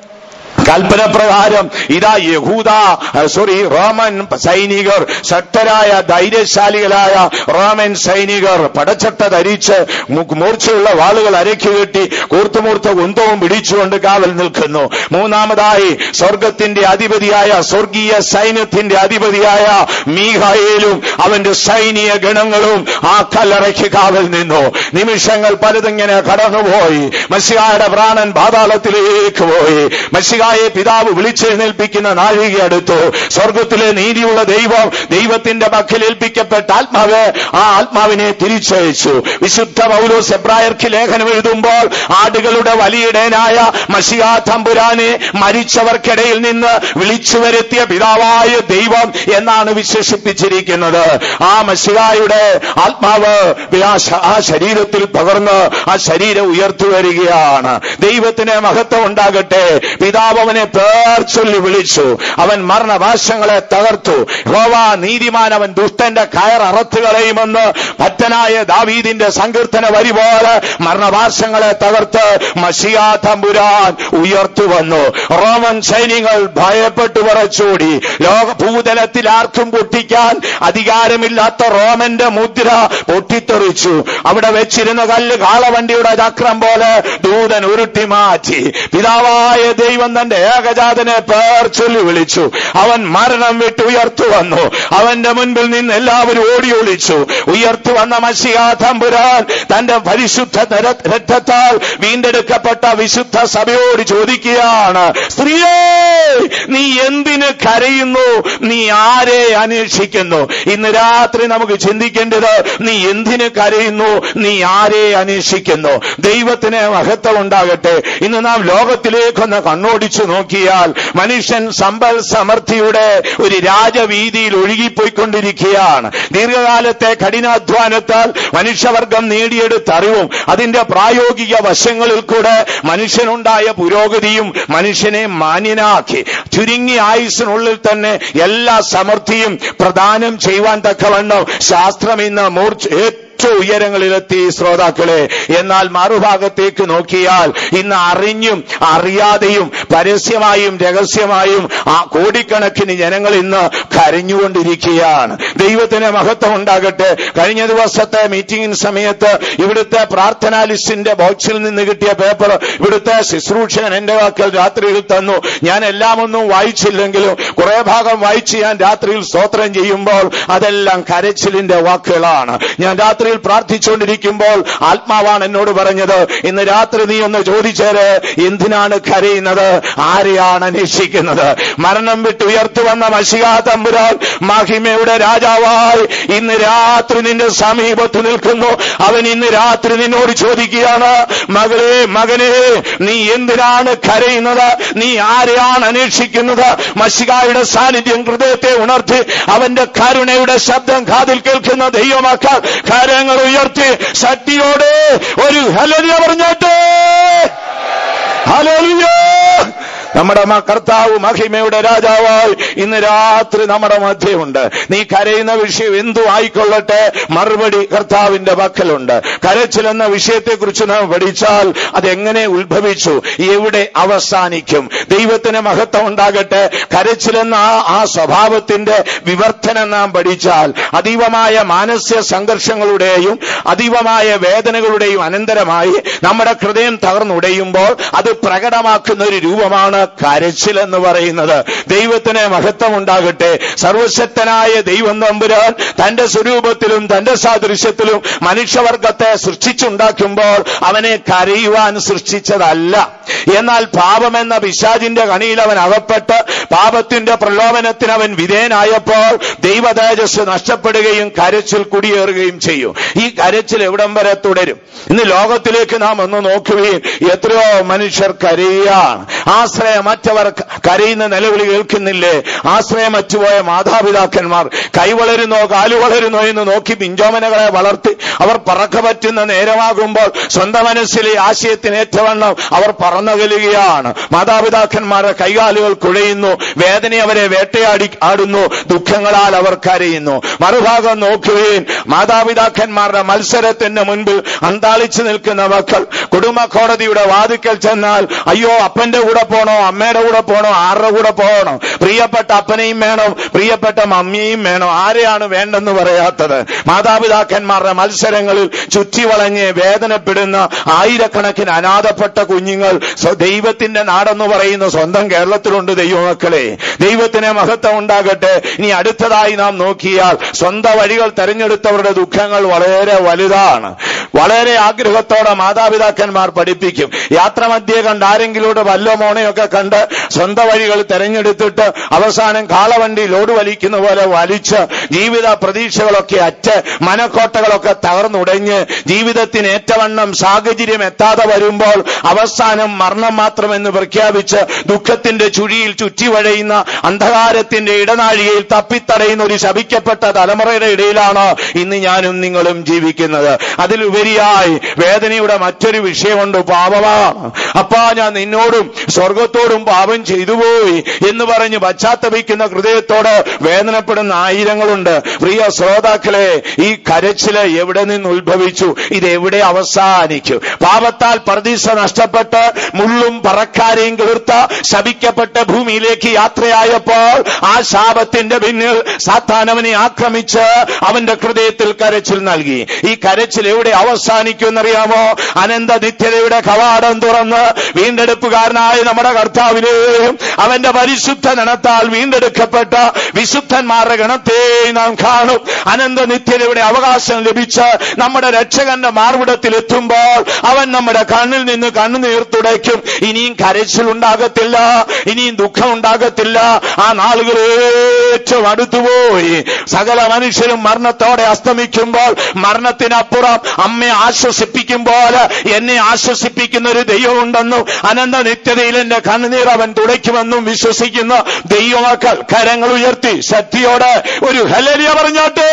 കൽപ്പന പ്രകാരം ഇതാ റോമൻ സൈനികർ, ശക്തരായ ധൈര്യശാലികളായ റോമൻ സൈനികർ പടച്ചട്ട ധരിച്ച് മൂർച്ചയുള്ള വാളുകൾ അരയ്ക്കുകെട്ടി കൂർത്തുമൂർത്ത കുന്തവും പിടിച്ചുകൊണ്ട് കാവൽ നിൽക്കുന്നു. 3-മതായി സ്വർഗത്തിന്റെ അധിപതിയായ സ്വർഗീയ സൈന്യത്തിന്റെ അധിപതിയായ മീഖായേലും അവന്റെ സൈനിക ഗണങ്ങളും ആ കല്ലറയ്ക്ക് കാവൽ നിന്നു. നിമിഷങ്ങൾ പലതിങ്ങനെ കടന്നുപോയി. മശിഹായുടെ പ്രാണൻ പാതാളത്തിലേക്ക് പോയി. മശിഹായെ മഷിഹായെ പിതാവ് വിളിച്ചെഴുന്നേൽപ്പിക്കുന്ന നാഴിക അടുത്തു. സ്വർഗത്തിലെ നീതിയുള്ള ദൈവത്തിന്റെ പക്കൽ ഏൽപ്പിക്കപ്പെട്ട ആത്മാവ് ആ ആത്മാവിനെ തിരിച്ചയച്ചു. വിശുദ്ധ പൗലോസ് എബ്രായർക്ക് ലേഖനം എഴുതുമ്പോൾ ആടുകളുടെ വലിയിടയനായ മശിഹാ തമ്പുരാനെ മരിച്ചവർക്കിടയിൽ നിന്ന് വിളിച്ചു വരുത്തിയ പിതാവായ ദൈവം എന്നാണ് വിശേഷിപ്പിച്ചിരിക്കുന്നത്. ആ മശിഹായുടെ ആത്മാവ് ആ ശരീരത്തിൽ പകർന്ന് ആ ശരീരം ഉയർത്തു വരികയാണ്. ദൈവത്തിന് മഹത്വം ഉണ്ടാകട്ടെ. പിതാവ് അവനെ പേർ ചൊല്ലി വിളിച്ചു. അവൻ മരണഭാഷങ്ങളെ തകർത്തു. യഹോവ നീതിമാൻ, അവൻ ദുഷ്ടന്റെ കയർ അറുത്തു കളയുമെന്ന് ഭക്തനായ ദാവീദിന്റെ സങ്കീർത്തന വരി പോലെ മരണഭാഷങ്ങളെ തകർത്ത് മശിഹാ തമ്പുരാൻ ഉയർത്തു വന്നു. റോമൻ സൈന്യങ്ങൾ ഭയപ്പെട്ടു വിറച്ചോടി. ഭൂതലത്തിൽ ആർക്കും പൊട്ടിക്കാൻ അധികാരമില്ലാത്ത റോമന്റെ മുദ്ര പൊട്ടിത്തെറിച്ചു. അവിടെ വെച്ചിരുന്ന കല്ല് കാളവണ്ടിയുടെ ചക്രം പോലെ ദൂതൻ ഉരുട്ടി മാറ്റി. പിതാവായ ദൈവം തന്റെ ഏകജാതനെ പേർ ചൊല്ലി വിളിച്ചു. അവൻ മരണം വിട്ട് ഉയർത്തു വന്നു. അവന്റെ മുൻപിൽ നിന്ന് എല്ലാവരും ഓടി ഒളിച്ചു. ഉയർത്തു വന്ന മശിഹാ തമ്പുരാൻ തന്റെ പരിശുദ്ധ രക്തത്താൽ വീണ്ടെടുക്കപ്പെട്ട വിശുദ്ധ സഭയോട് ചോദിക്കുകയാണ്, സ്ത്രീയേ, നീ എന്തിന് കരയുന്നു? നീ ആരെ അന്വേഷിക്കുന്നു? ഇന്ന് രാത്രി നമുക്ക് ചിന്തിക്കേണ്ടത്, നീ എന്തിന് കരയുന്നു? നീ ആരെ അന്വേഷിക്കുന്നു? ദൈവത്തിന് മഹത്വം ഉണ്ടാകട്ടെ. ഇന്ന് നാം ലോകത്തിലേക്കൊന്ന് കണ്ണോടിച്ചു നോക്കിയാൽ മനുഷ്യൻ സമ്പൽ സമൃദ്ധിയുടെ ഒരു രാജവീതിയിൽ ഒഴുകിപ്പോയിക്കൊണ്ടിരിക്കുകയാണ്. ദീർഘകാലത്തെ കഠിനാധ്വാനത്താൽ മനുഷ്യവർഗം നേടിയെടുത്ത അറിവും അതിന്റെ പ്രായോഗിക വശങ്ങളിൽ കൂടെ മനുഷ്യനുണ്ടായ പുരോഗതിയും മനുഷ്യനെ മാന്യനാക്കി ചുരുങ്ങിയ ആയുസ്സിനുള്ളിൽ തന്നെ എല്ലാ സമൃദ്ധിയും പ്രദാനം ചെയ്യുവാൻ തക്കവണ്ണം ശാസ്ത്രം ഇന്ന് ഉയരങ്ങളിലെത്തി ശ്രോതാക്കളെ. എന്നാൽ മറുഭാഗത്തേക്ക് നോക്കിയാൽ ഇന്ന് അറിഞ്ഞും അറിയാതെയും പരസ്യമായും രഹസ്യമായും ആ കോടിക്കണക്കിന് ജനങ്ങൾ ഇന്ന് കരഞ്ഞുകൊണ്ടിരിക്കുകയാണ്. ദൈവത്തിന് മഹത്വം ഉണ്ടാകട്ടെ. കഴിഞ്ഞ ദിവസത്തെ മീറ്റിംഗിന് സമയത്ത് ഇവിടുത്തെ പ്രാർത്ഥനാ ലിസ്റ്റിന്റെ ബോക്സിൽ നിന്ന് കിട്ടിയ പേപ്പർ ഇവിടുത്തെ ശുശ്രൂഷകൻ എന്റെ വാക്കൽ രാത്രിയിൽ തന്നു. ഞാൻ എല്ലാം ഒന്നും വായിച്ചില്ലെങ്കിലും കുറെ ഭാഗം വായിച്ച് ഞാൻ രാത്രിയിൽ സ്തോത്രം ചെയ്യുമ്പോൾ അതെല്ലാം കരച്ചിലിന്റെ വാക്കുകളാണ്. ഞാൻ രാത്രി പ്രാർത്ഥിച്ചുകൊണ്ടിരിക്കുമ്പോൾ ആത്മാവാണ് എന്നോട് പറഞ്ഞത്, ഇന്ന് രാത്രി നീ ഒന്ന് ചോദിച്ചേര്, എന്തിനാണ് കരയുന്നത്? ആരെയാണ് അന്വേഷിക്കുന്നത്? മരണം വിട്ട് ഉയർത്തു വന്ന മശിഹാ തമ്പുരാൻ മഹിമയുടെ രാജാവായി ഇന്ന് രാത്രി നിന്റെ സമീപത്ത് നിൽക്കുന്നു. അവൻ ഇന്ന് രാത്രി നിന്നോട് ചോദിക്കുകയാണ്, മകളെ, മകനെ, നീ എന്തിനാണ് കരയുന്നത്? നീ ആരെയാണ് അന്വേഷിക്കുന്നത്? മശിഹായുടെ സാന്നിധ്യം ഹൃദയത്തെ ഉണർത്തി അവന്റെ കരുണയുടെ ശബ്ദം കാതിൽ കേൾക്കുന്ന ദൈവമക്കൾ കരങ്ങൾ ഉയർത്തി ശക്തിയോടെ ഒരു ഹല്ലേലൂയ പറഞ്ഞോട്ടെ. ഹല്ലേലൂയ. നമ്മുടെ കർത്താവ് മഹിമയുടെ രാജാവായി ഇന്ന് രാത്രി നമ്മുടെ മധ്യമുണ്ട്. നീ കരയുന്ന വിഷയം എന്തു ആയിക്കൊള്ളട്ടെ, മറുപടി കർത്താവിന്റെ പക്കലുണ്ട്. കരച്ചിലെന്ന വിഷയത്തെക്കുറിച്ച് നാം പഠിച്ചാൽ അതെങ്ങനെ ഉത്ഭവിച്ചു, എവിടെ അവസാനിക്കും? ദൈവത്തിന് മഹത്വം ഉണ്ടാകട്ടെ. കരച്ചിലെന്ന ആ സ്വഭാവത്തിന്റെ വിവർത്തനം നാം പഠിച്ചാൽ അതീവമായ മാനസിക സംഘർഷങ്ങളുടെയും അതീവമായ വേദനകളുടെയും അനന്തരമായി നമ്മുടെ ഹൃദയം തകർന്നുടയുമ്പോൾ അത് പ്രകടമാക്കുന്ന ഒരു രൂപമാണ് കരച്ചിൽ എന്ന് പറയുന്നത്. ദൈവത്തിന് മഹത്വം ഉണ്ടാകട്ടെ. സർവശക്തനായ ദൈവം തമ്പുരാൻ തന്റെ സ്വരൂപത്തിലും തന്റെ സാദൃശ്യത്തിലും മനുഷ്യവർഗത്തെ സൃഷ്ടിച്ചുണ്ടാക്കുമ്പോൾ അവനെ കരയുവാൻ സൃഷ്ടിച്ചതല്ല. എന്നാൽ പാപമെന്ന പിശാചിന്റെ കണിയിൽ അവൻ അകപ്പെട്ട് പാപത്തിന്റെ പ്രലോഭനത്തിന് അവൻ വിധേയനായപ്പോൾ ദൈവ തേജസ് നഷ്ടപ്പെടുകയും കരച്ചിൽ കുടിയേറുകയും ചെയ്യും. ഈ കരച്ചിൽ എവിടം വരെ തുടരും? ഇന്ന് ലോകത്തിലേക്ക് നാം ഒന്ന് നോക്കുകയും എത്രയോ മനുഷ്യർ കരയുകയാണ്. ആശ്രയമറ്റവർ കരയുന്ന നിലവിളി കേൾക്കുന്നില്ലേ? ആശ്രയമറ്റുപോയ മാതാപിതാക്കന്മാർ കൈ വളരുന്നോ കാലു വളരുന്നോ എന്ന് നോക്കി പിഞ്ചോമനകളെ വളർത്തി അവർ പറക്ക പറ്റുന്ന നേരമാകുമ്പോൾ സ്വന്തം മനസ്സിലെ ആശയത്തിനേറ്റവണ്ണം അവർ പറന്നകലുകയാണ്. മാതാപിതാക്കന്മാരുടെ കൈകാലുകൾ കുഴയുന്നു, വേദന അവരെ ആടുന്നു, ദുഃഖങ്ങളാൽ അവർ കരയുന്നു. മറുഭാഗം നോക്കുകയും മാതാപിതാക്കന്മാരുടെ മത്സരത്തിന് മുൻപിൽ അന്താളിച്ചു നിൽക്കുന്ന മക്കൾ കുടുംബ കോടതിയുടെ വാതിക്കൽ ചെന്നാൽ അയ്യോ അപ്പന്റെ കൂടെ പോണോ, അമ്മയുടെ കൂടെ പോണോ, ആരുടെ കൂടെ പോകണോ? പ്രിയപ്പെട്ട അപ്പനെയും വേണം, പ്രിയപ്പെട്ട മമ്മിയെയും വേണം. ആരെയാണ് വേണ്ടെന്ന് പറയാത്തത്? മാതാപിതാക്കന്മാരുടെ മത്സരങ്ങളിൽ ചുറ്റിവളഞ്ഞ് വേദനപ്പെടുന്ന ആയിരക്കണക്കിന് അനാഥപ്പെട്ട കുഞ്ഞുങ്ങൾ ദൈവത്തിന്റെ നാടെന്ന് പറയുന്ന സ്വന്തം കേരളത്തിലുണ്ട്. ദൈവമക്കളെ, ദൈവത്തിന് മഹത്വം ഉണ്ടാകട്ടെ. ഇനി അടുത്തതായി നാം നോക്കിയാൽ സ്വന്തം വഴികൾ തെരഞ്ഞെടുത്തവരുടെ ദുഃഖങ്ങൾ വളരെ വലുതാണ്. വളരെ ആഗ്രഹത്തോടെ മാതാപിതാക്കന്മാർ പഠിപ്പിക്കും. യാത്രമധ്യേ കണ്ട് ആരെങ്കിലൂടെ വല്ലോ മോനെയൊക്കെ കണ്ട് സ്വന്തം വഴികൾ തെരഞ്ഞെടുത്തിട്ട് അവസാനം കാളവണ്ടി ലോഡ് വലിക്കുന്ന പോലെ വലിച്ച് ജീവിത പ്രതീക്ഷകളൊക്കെ അറ്റ് മനക്കോട്ടകളൊക്കെ തകർന്നുടഞ്ഞ് ജീവിതത്തിന് ഏറ്റവണ്ണം സാഹചര്യം എത്താതെ വരുമ്പോൾ അവസാനം മരണം മാത്രമെന്ന് പ്രഖ്യാപിച്ച് ദുഃഖത്തിന്റെ ചുഴിയിൽ ചുറ്റിവഴയുന്ന അന്ധകാരത്തിന്റെ ഇടനാഴികയിൽ തപ്പിത്തടയുന്ന ഒരു ശപിക്കപ്പെട്ട തലമുറയുടെ ഇടയിലാണ് ഇന്ന് ഞാനും നിങ്ങളും ജീവിക്കുന്നത്. അതിലുപരിയായി വേദനയുടെ മറ്റൊരു വിഷയമുണ്ട്, പാപമാണ്. അപ്പാ, ഞാൻ നിന്നോടും സ്വർഗത്തോടും പാപം ചെയ്തുപോയി എന്ന് പറഞ്ഞ് പശ്ചാത്തപിക്കുന്ന ഹൃദയത്തോട് വേദനപ്പെടുന്ന ആയിരങ്ങളുണ്ട്. പ്രിയ ശ്രോതാക്കളെ, ഈ കരച്ചില് എവിടെ നിന്ന് ഉത്ഭവിച്ചു? ഇതെവിടെ അവസാനിക്കും? പാപത്താൽ പർദീസ നഷ്ടപ്പെട്ട് മുള്ളും പറക്കാരെയും തീർത്ത ശപിക്കപ്പെട്ട ഭൂമിയിലേക്ക് യാത്രയായപ്പോൾ ആ ശാപത്തിന്റെ പിന്നിൽ സാത്താൻ അവനെ ആക്രമിച്ച് അവന്റെ ഹൃദയത്തിൽ കരച്ചിൽ നൽകി. ഈ കരച്ചിൽ എവിടെ അവസാനിക്കുമെന്നറിയാമോ? അനന്ത നിത്യതയുടെ കവാടം തുറന്ന് വീണ്ടെടുപ്പുകാരനായ നമ്മുടെ കർത്താവിനെയും അവന്റെ പരിശുദ്ധ ഗണത്താൽ വീണ്ടെടുക്കപ്പെട്ട വിശുദ്ധന്മാരുടെ ഗണത്തെ നാം കാണും. അനന്ത നിത്യതയുടെ അവകാശം ലഭിച്ച് നമ്മുടെ രക്ഷകന്റെ മാർവിടത്തിൽ എത്തുമ്പോൾ അവൻ നമ്മുടെ കണ്ണിൽ നിന്ന് കണ്ണുനീർ തുടയ്ക്കും. ഇനിയും കരച്ചിലുണ്ടാകത്തില്ല, ഇനിയും ദുഃഖം ഉണ്ടാകത്തില്ല. ആ നാളുകൾ ഏറ്റവും അടുത്തുപോയി. സകല മനുഷ്യരും മരണത്തോടെ അസ്തമിക്കുമ്പോൾ മരണത്തിനപ്പുറം അമ്മയെ ആശ്വസിപ്പിക്കുമ്പോൾ എന്നെ ആശ്വസിപ്പിക്കുന്ന ഒരു ദൈവമുണ്ടെന്നും അനന്ത നിത്യതയിൽ എന്റെ കണ്ണുനീർ അവൻ തുടയ്ക്കുമെന്നും വിശ്വസിക്കുന്ന ദൈവമക്കൾ കരങ്ങൾ ഉയർത്തി ശക്തിയോടെ ഒരു ഹല്ലേലൂയ പറഞ്ഞാട്ടെ.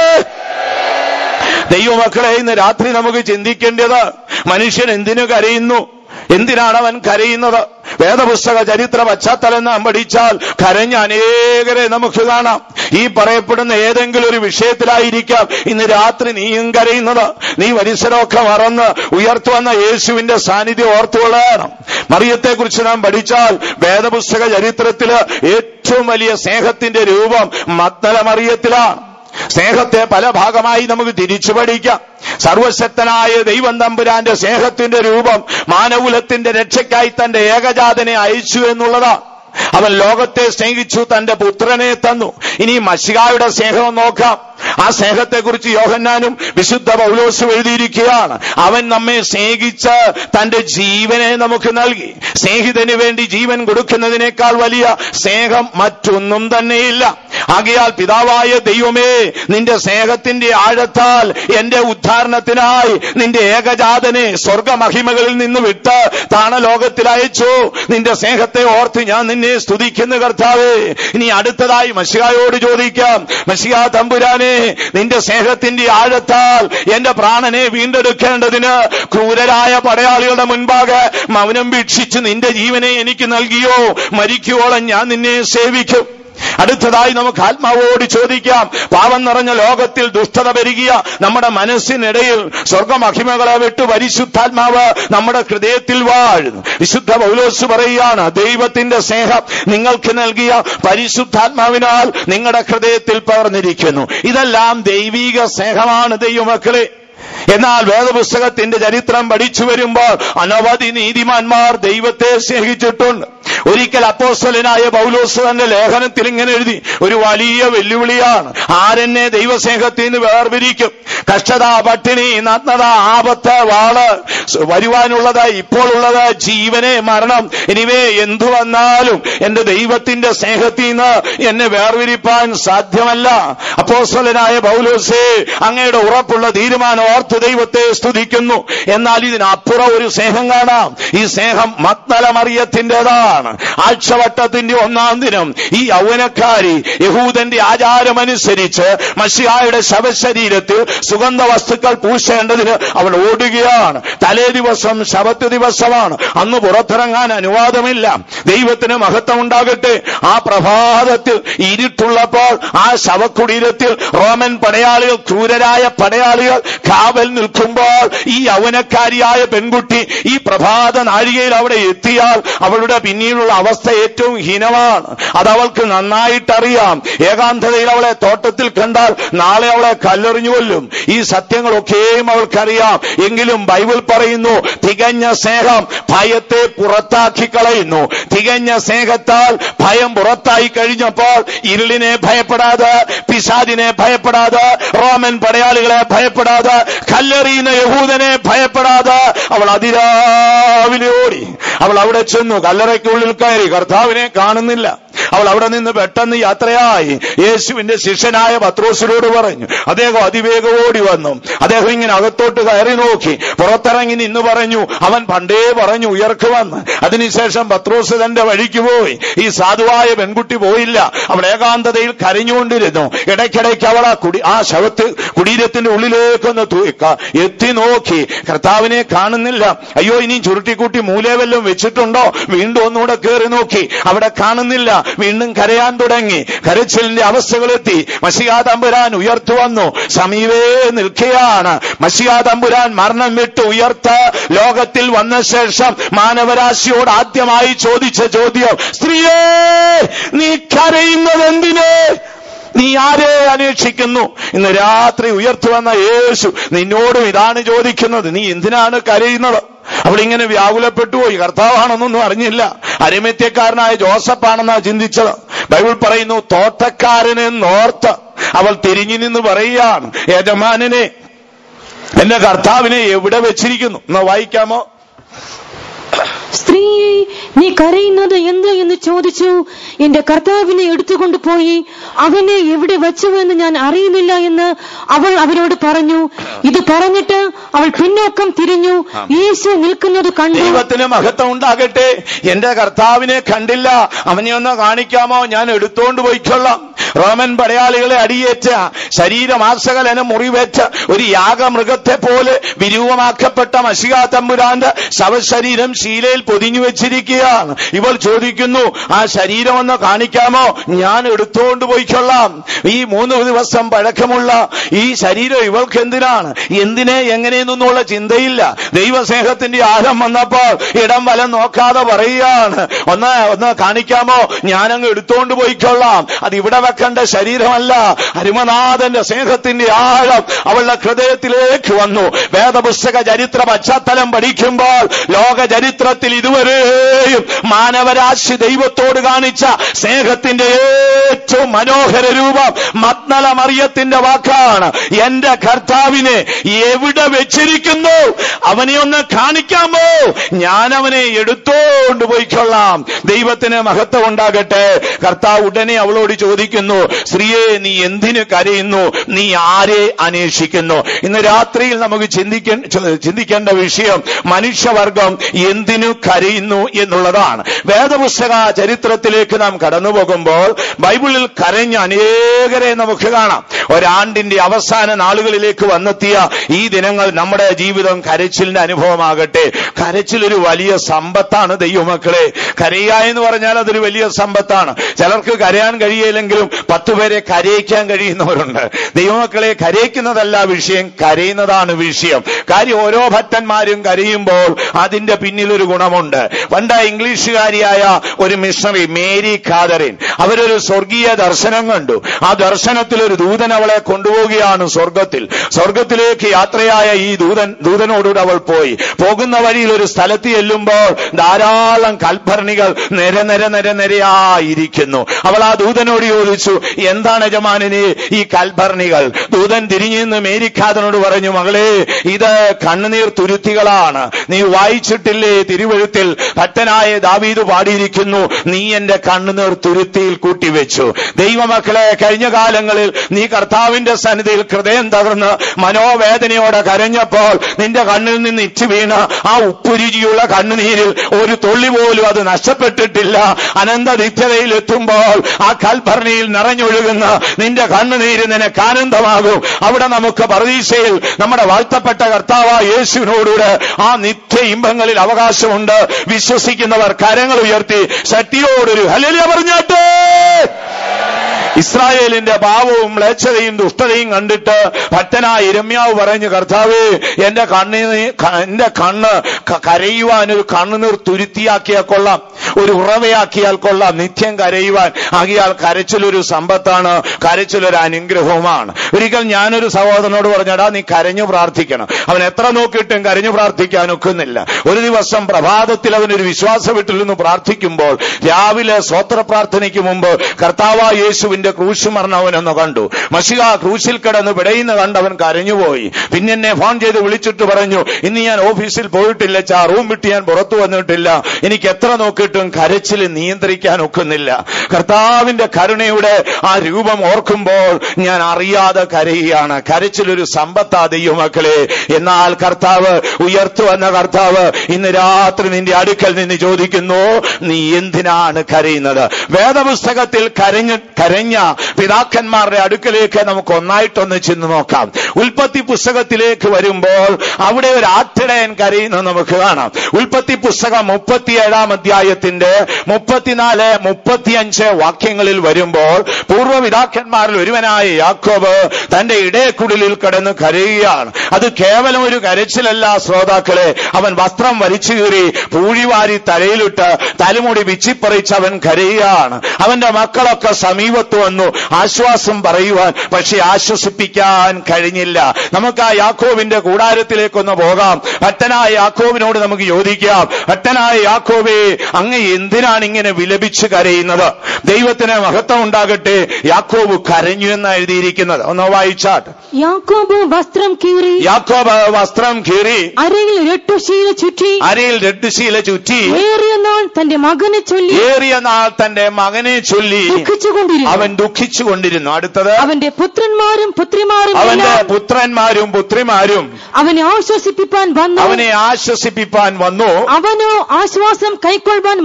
ദൈവമക്കളെ, ഇന്ന് രാത്രി നമുക്ക് ചിന്തിക്കേണ്ടത് മനുഷ്യൻ എന്തിനു കരയുന്നു, എന്തിനാണ് അവൻ കരയുന്നത്? വേദപുസ്തക ചരിത്ര പശ്ചാത്തലം നാം പഠിച്ചാൽ കരഞ്ഞ അനേകരെ നമുക്ക് കാണാം. ഈ പറയപ്പെടുന്ന ഏതെങ്കിലും ഒരു വിഷയത്തിലായിരിക്കാം ഇന്ന് രാത്രി നീയും കരയുന്നത്. നീ പരിസരമൊക്കെ മറന്ന് ഉയർത്തുവന്ന യേശുവിന്റെ സാന്നിധ്യം ഓർത്തുകൊള്ളണം. മറിയത്തെക്കുറിച്ച് നാം പഠിച്ചാൽ വേദപുസ്തക ചരിത്രത്തില് ഏറ്റവും വലിയ സ്നേഹത്തിന്റെ രൂപം മഗ്ദല മറിയത്തിലാണ്. സ്നേഹത്തെ പല ഭാഗമായി നമുക്ക് തിരിച്ചു പഠിക്കാം. സർവശക്തനായ ദൈവം തമ്പുരാന്റെ സ്നേഹത്തിന്റെ രൂപം മാനകുലത്തിന്റെ രക്ഷയ്ക്കായി തന്റെ ഏകജാതനെ അയച്ചു എന്നുള്ളതാണ്. അവൻ ലോകത്തെ സ്നേഹിച്ചു, തന്റെ പുത്രനെ തന്നു. ഇനി മശിഹായുടെ സ്നേഹം നോക്കാം. ആ സ്നേഹത്തെക്കുറിച്ച് യോഹന്നാനും വിശുദ്ധ പൗലോസും എഴുതിയിരിക്കുകയാണ്. അവൻ നമ്മെ സ്നേഹിച്ച് തന്റെ ജീവനെ നമുക്ക് നൽകി. സ്നേഹിതന് വേണ്ടി ജീവൻ കൊടുക്കുന്നതിനേക്കാൾ വലിയ സ്നേഹം മറ്റൊന്നും തന്നെയില്ല. ആകയാൽ പിതാവായ ദൈവമേ, നിന്റെ സ്നേഹത്തിന്റെ ആഴത്താൽ എന്റെ ഉദ്ധാരണത്തിനായി നിന്റെ ഏകജാതനെ സ്വർഗമഹിമകളിൽ നിന്ന് വിട്ട് താണലോകത്തിൽ അയച്ചു. നിന്റെ സ്നേഹത്തെ ഓർത്ത് ഞാൻ നിന്നെ സ്തുതിക്കുന്നു കർത്താവേ. ഇനി അടുത്തതായി മശിഹായോട് ചോദിക്കാം, മശിഹാ തമ്പുരാനെ, നിന്റെ സ്നേഹത്തിന്റെ ആഴത്താൽ എന്റെ പ്രാണനെ വീണ്ടെടുക്കേണ്ടതിന് ക്രൂരരായ പടയാളികളുടെ മുൻപാകെ മൗനം വീക്ഷിച്ച് നിന്റെ ജീവനെ എനിക്ക് നൽകിയോ? മരിക്കുവോളം ഞാൻ നിന്നെ സേവിക്കും. അടുത്തതായി നമുക്ക് ആത്മാവോട് ചോദിക്കാം, പാപം നിറഞ്ഞ ലോകത്തിൽ ദുഷ്ടത പെരുകിയ നമ്മുടെ മനസ്സിനിടയിൽ സ്വർഗമഹിമകളെ വിട്ട് പരിശുദ്ധാത്മാവ് നമ്മുടെ ഹൃദയത്തിൽ വാഴുന്നു. വിശുദ്ധ പൗലോസ് പറയുകയാണ്, ദൈവത്തിന്റെ സ്നേഹം നിങ്ങൾക്ക് നൽകിയ പരിശുദ്ധാത്മാവിനാൽ നിങ്ങളുടെ ഹൃദയത്തിൽ പകർന്നിരിക്കുന്നു. ഇതെല്ലാം ദൈവിക സ്നേഹമാണ് ദൈവമക്കളെ. എന്നാൽ വേദപുസ്തകത്തിന്റെ ചരിത്രം പഠിച്ചു വരുമ്പോൾ അനവധി നീതിമാന്മാർ ദൈവത്തെ സ്നേഹിച്ചിട്ടുണ്ട്. ഒരിക്കൽ അപ്പോസ്തലനായ പൗലോസ് തന്റെ ലേഖനത്തിൽ ഇങ്ങനെ എഴുതി, ഒരു വലിയ വെല്ലുവിളിയാണ്. ആരെന്നെ ദൈവസ്നേഹത്തിൽ നിന്ന് വേർപിരിക്കും? കഷ്ടത, പട്ടിണി, നഗ്നത, ആപത്ത്, വാള്, വരുവാനുള്ളത്, ഇപ്പോൾ ഉള്ളത്, ജീവനെ, മരണം, ഇനിവേ എന്തു വന്നാലും എന്റെ ദൈവത്തിന്റെ സ്നേഹത്തിൽ നിന്ന് എന്നെ വേർപിരിപ്പാൻ സാധ്യമല്ല. അപ്പോസ്തലനായ പൗലോസേ, അങ്ങയുടെ ഉറപ്പുള്ള തീരുമാനം ഓർത്ത് ദൈവത്തെ സ്തുതിക്കുന്നു. എന്നാൽ ഇതിനപ്പുറം ഒരു സ്നേഹം കാണാം. ഈ സ്നേഹം മഗ്ദല മറിയത്തിൻ്റെതാണ്. ആഴ്ചവട്ടത്തിന്റെ 1-ാം ദിനം ഈ യൗവനക്കാരി യഹൂദന്റെ ആചാരമനുസരിച്ച് മശിഹായുടെ ശവശരീരത്തിൽ സുഗന്ധ വസ്തുക്കൾ പൂശേണ്ടതിന് അവൾ ഓടുകയാണ്. തലേ ദിവസം ശബത്ത് ദിവസമാണ്. അന്ന് പുറത്തിറങ്ങാൻ അനുവാദമില്ല. ദൈവത്തിന് മഹത്വം ഉണ്ടാകട്ടെ. ആ പ്രഭാതത്തിൽ ഇരുട്ടുള്ളപ്പോൾ ആ ശവക്കുടീരത്തിൽ റോമൻ പടയാളികൾ, ക്രൂരരായ പടയാളികൾ കാവൽ നിൽക്കുമ്പോൾ ഈ യൗവനക്കാരിയായ പെൺകുട്ടി ഈ പ്രഭാത നാഴികയിൽ അവിടെ എത്തിയാൽ അവളുടെ പിന്നീടുള്ള എന്നുള്ള അവസ്ഥ ഏറ്റവും ഹീനമാണ്. അതവൾക്ക് നന്നായിട്ടറിയാം. ഏകാന്തതയിൽ അവളെ തോട്ടത്തിൽ കണ്ടാൽ നാളെ അവളെ കല്ലെറിഞ്ഞു കൊല്ലും. ഈ സത്യങ്ങളൊക്കെയും അവൾക്കറിയാം. എങ്കിലും ബൈബിൾ പറയുന്നു, തികഞ്ഞ സ്നേഹം ഭയത്തെ പുറത്താക്കി കളയുന്നു. തികഞ്ഞ സ്നേഹത്താൽ ഭയം പുറത്തായി കഴിഞ്ഞപ്പോൾ ഇരുളിനെ ഭയപ്പെടാതെ, പിശാചിനെ ഭയപ്പെടാതെ, റോമൻ പടയാളികളെ ഭയപ്പെടാതെ, കല്ലെറിയുന്ന യഹൂദനെ ഭയപ്പെടാതെ അവൾ അതിരാവിലെ ഓടി. അവൾ അവിടെ ചെന്നു, കല്ലറയ്ക്കുള്ളിൽ കയറി. കർത്താവിനെ കാണുന്നില്ല. അവൾ അവിടെ നിന്ന് പെട്ടെന്ന് യാത്രയായി യേശുവിന്റെ ശിഷ്യനായ പത്രോസിനോട് പറഞ്ഞു. അദ്ദേഹം അതിവേഗം ഓടി വന്നു. അദ്ദേഹം ഇങ്ങനെ അകത്തോട്ട് കയറി നോക്കി. പുറത്തിറങ്ങി നിന്ന് പറഞ്ഞു, അവൻ പണ്ടേ പറഞ്ഞു ഉയർക്കുവന്ന്. അതിനുശേഷം പത്രോസ് തന്റെ വഴിക്ക് പോയി. ഈ സാധുവായ പെൺകുട്ടി പോയില്ല. അവൾ ഏകാന്തതയിൽ കരഞ്ഞുകൊണ്ടിരുന്നു. ഇടയ്ക്കിടയ്ക്ക് അവൾ ആ ശവത്ത് കുടീരത്തിന്റെ ഉള്ളിലേക്കൊന്ന് എത്തി നോക്കി. കർത്താവിനെ കാണുന്നില്ല. അയ്യോ, ഇനി ചുരുട്ടിക്കൂട്ടി മൂലവെല്ലാം വെച്ചിട്ടുണ്ടോ? വീണ്ടും ഒന്നുകൂടെ കയറി നോക്കി. അവിടെ കാണുന്നില്ല. വീണ്ടും കരയാൻ തുടങ്ങി. കരച്ചിലിന്റെ അവസ്ഥകളെത്തി. മശിഹാ തമ്പുരാൻ ഉയർത്തു വന്നു. സമീപേ നിൽക്കുകയാണ്. മശിഹാ തമ്പുരാൻ മരണം വിട്ട് ഉയർത്ത ലോകത്തിൽ വന്ന ശേഷം മാനവരാശിയോട് ആദ്യമായി ചോദിച്ച ചോദ്യം, സ്ത്രീയേ, നീ കരയുന്നത് എന്തിന്? നീ ആരെ അന്വേഷിക്കുന്നു? ഇന്ന് രാത്രി ഉയർത്തു വന്ന യേശു നിന്നോടും ഇതാണ് ചോദിക്കുന്നത്. നീ എന്തിനാണ് കരയുന്നത്? അവളിങ്ങനെ വ്യാകുലപ്പെട്ടു പോയി. കർത്താവാണെന്നൊന്നും അറിഞ്ഞില്ല. അരിമത്യക്കാരനായ ജോസഫാണെന്നാ ചിന്തിച്ചത്. ബൈബിൾ പറയുന്നു, തോട്ടക്കാരനെന്നോർത്ത് അവൾ തിരിഞ്ഞു നിന്ന് പറയുകയാണ്, യജമാനനെ, എന്റെ കർത്താവിനെ എവിടെ വെച്ചിരിക്കുന്നു? എന്ന് വായിക്കാമോ? സ്ത്രീയെ, നീ കരയുന്നത് എന്ത് എന്ന് ചോദിച്ചു. എന്റെ കർത്താവിനെ എടുത്തുകൊണ്ട് പോയി അവനെ എവിടെ വച്ചുവെന്ന് ഞാൻ അറിയുന്നില്ല എന്ന് അവൾ അവരോട് പറഞ്ഞു. ഇത് പറഞ്ഞിട്ട് അവൾ പിന്നോക്കം തിരിഞ്ഞു. യേശു നിൽക്കുന്നത് കണ്ടു. ദൈവത്തിന് മഹത്വം ഉണ്ടാകട്ടെ. എന്റെ കർത്താവിനെ കണ്ടില്ല, അവനെ ഒന്ന് കാണിക്കാമോ? ഞാൻ എടുത്തോണ്ട് പോയിക്കൊള്ളാം. റോമൻ പടയാളികളെ അടിയേറ്റ, ശരീരമാസകലനം മുറിവേറ്റ ഒരു യാഗമൃഗത്തെ പോലെ വിരൂപമാക്കപ്പെട്ട മശിഹാ തമ്പുരാന്റെ ശവശരീരം ശീലയിൽ പൊതിഞ്ഞു വെച്ചിരിക്കുകയാണ്. ഇവൾ ചോദിക്കുന്നു, ആ ശരീരം ഒന്ന് കാണിക്കാമോ? ഞാൻ എടുത്തുകൊണ്ട് പോയിക്കൊള്ളാം. ഈ 3 ദിവസം പഴക്കമുള്ള ഈ ശരീരം ഇവൾക്ക് എന്തിനാണ്? എന്തിനെ എങ്ങനെയെന്നുള്ള ചിന്തയില്ല. ദൈവസ്നേഹത്തിന്റെ ആഴം വന്നപ്പോൾ ഇടം വലം നോക്കാതെ പറയുകയാണ്, ഒന്ന് കാണിക്കാമോ? ഞാനങ്ങ് എടുത്തുകൊണ്ട് പോയിക്കൊള്ളാം. അത് ഇവിടെ വെക്കേണ്ട ശരീരമല്ല. അരുമനാഥന്റെ സ്നേഹത്തിന്റെ ആഴം അവളുടെ ഹൃദയത്തിലേക്ക് വന്നു. വേദപുസ്തക ചരിത്ര പശ്ചാത്തലം പഠിക്കുമ്പോൾ ലോക ചരിത്രത്തിൽ ഇതുവരെയും മാനവരാശി ദൈവത്തോട് കാണിച്ച സ്നേഹത്തിന്റെ ഏറ്റവും മനോഹര രൂപം മഗ്ദല മറിയത്തിന്റെ വാക്കാണ്, എന്റെ കർത്താവിനെ എവിടെ വെച്ചിരിക്കുന്നു? അവനെ ഒന്ന് കാണിക്കാമോ? ഞാൻ അവനെ എടുത്തോണ്ട് പോയിക്കൊള്ളാം. ദൈവത്തിന് മഹത്വം ഉണ്ടാകട്ടെ. കർത്താവ് ഉടനെ അവളോട് ചോദിക്കുന്നു, സ്ത്രീയെ, നീ എന്തിനു കരയുന്നു? നീ ആരെ അന്വേഷിക്കുന്നു? ഇന്ന് രാത്രിയിൽ നമുക്ക് ചിന്തിക്കേണ്ട വിഷയം മനുഷ്യവർഗം എന്തിനു കരയുന്നു എന്നുള്ളതാണ്. വേദപുസ്തക ചരിത്രത്തിലേക്ക് നാം കടന്നു പോകുമ്പോൾ ബൈബിളിൽ കരഞ്ഞ അനേകരെ നമുക്ക് കാണാം. ഒരാണ്ടിന്റെ അവസാന നാളുകളിലേക്ക് വന്നെത്തിയ ഈ ദിനങ്ങൾ നമ്മുടെ ജീവിതം കരച്ചിലിന്റെ അനുഭവമാകട്ടെ. കരച്ചിലൊരു വലിയ സമ്പത്താണ് ദൈവമക്കളെ. കരയുക എന്ന് പറഞ്ഞാൽ അതൊരു വലിയ സമ്പത്താണ്. ചിലർക്ക് കരയാൻ കഴിയില്ലെങ്കിലും 10 പേരെ കരയിക്കാൻ കഴിയുന്നവരുണ്ട്. ദൈവമക്കളെ, കരയിക്കുന്നതല്ല വിഷയം, കരയുന്നതാണ് വിഷയം. കാര്യം, ഓരോ ഭക്തന്മാരും കരയുമ്പോൾ അതിന്റെ പിന്നിലൊരു ഗുണമുണ്ട്. പണ്ട് ഇംഗ്ലീഷുകാരിയായ ഒരു മിഷണറി മേരി കാതറിൻ, അവരൊരു സ്വർഗീയ ദർശനം കണ്ടു. ആ ദർശനത്തിൽ ഒരു ദൂതൻ അവളെ കൊണ്ടുപോവുകയാണ് സ്വർഗത്തിലേക്ക് യാത്രയായ ഈ ദൂതനോടുകൂടെ അവൾ പോയി. പോകുന്ന വഴിയിൽ ഒരു സ്ഥലത്ത് ചെല്ലുമ്പോൾ ധാരാളം കൽഭരണികൾ നിരയായിരിക്കുന്നു. അവൾ ആ ദൂതനോട് ചോദിച്ചു, എന്താണ് യജമാനനെ ഈ കൽഭരണികൾ? ദൂതൻ തിരിഞ്ഞു നിന്ന് മേരിക്കാതനോട് പറഞ്ഞു, മകളെ, ഇത് കണ്ണുനീർ തുരുത്തികളാണ്. നീ വായിച്ചിട്ടില്ലേ തിരുവെഴുത്തിൽ ഭക്തനായ ദാവീദ് പാടിയിരിക്കുന്നു, നീ എന്റെ കണ്ണുനീർ തുരുത്തിയിൽ കൂട്ടിവെച്ചു. ദൈവമക്കളെ, കഴിഞ്ഞ കാലങ്ങളിൽ നീ കർത്താവിന്റെ സന്നിധിയിൽ ഹൃദയം തകർന്ന് മനോവേദനയോടെ കരഞ്ഞപ്പോൾ നിന്റെ കണ്ണിൽ നിന്ന് ഇച്ചു വീണ ആ ഉപ്പുരുചിയുള്ള കണ്ണുനീരിൽ ഒരു തുള്ളി പോലും അത് നഷ്ടപ്പെട്ടിട്ടില്ല. അനന്ത നിത്യതയിൽ എത്തുമ്പോൾ ആ കൽഭരണിയിൽ നിറഞ്ഞൊഴുകുന്ന നിന്റെ കണ്ണുനീര് നിനക്ക് ആനന്ദമാകും. അവിടെ നമുക്ക് പർദീസയിൽ നമ്മുടെ വാഴ്ത്തപ്പെട്ട കർത്താവായ യേശുവിനോടുകൂടെ ആ നിത്യ ഇമ്പങ്ങളിൽ അവകാശമുണ്ട്. വിശ്വസിക്കുന്നവർ കരങ്ങൾ ഉയർത്തി ശക്തിയോടൊരു ഹല്ലേലൂയ പറഞ്ഞാട്ടെ. ഇസ്രായേലിന്റെ പാപവും മ്ലേച്ഛതയും ദുഷ്ടതയും കണ്ടിട്ട് ഭക്തനായ യിരെമ്യാവ് പറഞ്ഞു, കർത്താവേ, എന്റെ കണ്ണ് കരയുവാൻ ഒരു കണ്ണുനീർ തുരുത്തിയാക്കിയാൽ കൊള്ളാം. ഒരു ഉറവയാക്കിയാൽ കൊള്ളാം, നിത്യം കരയുവാൻ. ആകിയാൽ കരച്ചിലൊരു സമ്പത്താണ്, കരച്ചിലൊരു അനുഗ്രഹവുമാണ്. ഒരിക്കൽ ഞാനൊരു സഹോദരനോട് പറഞ്ഞടാ, നീ കരഞ്ഞു പ്രാർത്ഥിക്കണം. അവൻ എത്ര നോക്കിയിട്ടും കരഞ്ഞു പ്രാർത്ഥിക്കാൻ ഒക്കുന്നില്ല. ഒരു ദിവസം പ്രഭാതത്തിൽ അവനൊരു വിശ്വാസ വീട്ടിൽ നിന്ന് പ്രാർത്ഥിക്കുമ്പോൾ രാവിലെ സ്വോത്ര പ്രാർത്ഥനയ്ക്ക് മുമ്പ് കർത്താവായ യേശുവിന്റെ ക്രൂശ് മരണം അവനൊന്ന് കണ്ടു. മശിഹ ക്രൂശിൽ കിടന്ന് പിടയുന്ന കണ്ട് അവൻ കരഞ്ഞുപോയി. പിന്നെ എന്നെ ഫോൺ ചെയ്ത് വിളിച്ചിട്ട് പറഞ്ഞു, ഇന്ന് ഞാൻ ഓഫീസിൽ പോയിട്ടില്ല, റൂം വിട്ട് ഞാൻ പുറത്തു വന്നിട്ടില്ല, എനിക്ക് എത്ര നോക്കിയിട്ടും കരച്ചിൽ നിയന്ത്രിക്കാൻ ഒക്കുന്നില്ല. കർത്താവിന്റെ കരുണയുടെ ആ രൂപം ഓർക്കുമ്പോൾ ഞാൻ അറിയാതെ കരയുകയാണ്. കരച്ചിലൊരു സമ്പത്താ ദൈവമക്കളെ. എന്നാൽ കർത്താവ് ഉയർത്തുവന്ന കർത്താവ് ഇന്ന് രാത്രി നിന്റെ അടുക്കൽ നിന്ന് ചോദിക്കുന്നു, നീ എന്തിനാണ് കരയുന്നത്? വേദപുസ്തകത്തിൽ കരഞ്ഞ പിതാക്കന്മാരുടെ അടുക്കലേക്ക് നമുക്ക് ഒന്നായിട്ടൊന്ന് ചെന്ന് നോക്കാം. ഉൽപ്പത്തി പുസ്തകത്തിലേക്ക് വരുമ്പോൾ അവിടെ ഒരു ആട്ടിടയൻ കരയുന്നത് നമുക്ക് കാണാം. ഉൽപ്പത്തി പുസ്തകം 37 അധ്യായത്തിന്റെ 34, 35 വാക്യങ്ങളിൽ വരുമ്പോൾ പൂർവ്വപിതാക്കന്മാരിൽ ഒരുവനായ യാക്കോബ് തന്റെ ഇടയക്കുടലിൽ കിടന്ന് കരയുകയാണ്. അത് കേവലം ഒരു കരച്ചിലല്ല ശ്രോതാക്കളെ. അവൻ വസ്ത്രം വലിച്ചു കീറി പൂഴിവാരി തലയിലിട്ട് തലമുടി വിച്ചിപ്പറിച്ച് അവൻ കരയുകയാണ്. അവന്റെ മക്കളൊക്കെ സമീപത്ത് വന്നു ആശ്വാസം പറയുവാൻ, പക്ഷെ ആശ്വസിപ്പിക്കാൻ കഴിഞ്ഞില്ല. നമുക്ക് ആ യാക്കോബിന്റെ കൂടാരത്തിലേക്കൊന്ന് പോകാം. ഭക്തനായ യാക്കോബിനോട് നമുക്ക് ചോദിക്കാം, ഭക്തനായ യാക്കോബേ, അങ്ങ് എന്തിനാണ് ഇങ്ങനെ വിലപിച്ച് കരയുന്നത്? ദൈവത്തിന് മഹത്വം ഉണ്ടാകട്ടെ. യാക്കോബ് കരഞ്ഞു എന്ന് എഴുതിയിരിക്കുന്നത് ഒന്ന് വായിച്ചാട്ട്. യാക്കോബ് വസ്ത്രം കീറി അരയിൽ രട്ടുശീല ചുറ്റി ഏറിയ നാൾ തന്റെ മകനെ ചൊല്ലി അവൻ ദുഃഖിച്ചുകൊണ്ടിരുന്നു. അടുത്തത് അവന്റെ പുത്രന്മാരും പുത്രിമാരും അവനെ ആശ്വസിപ്പിപ്പാൻ വന്നു. അവനോ ആശ്വാസം കൈക്കൊള്ളാൻ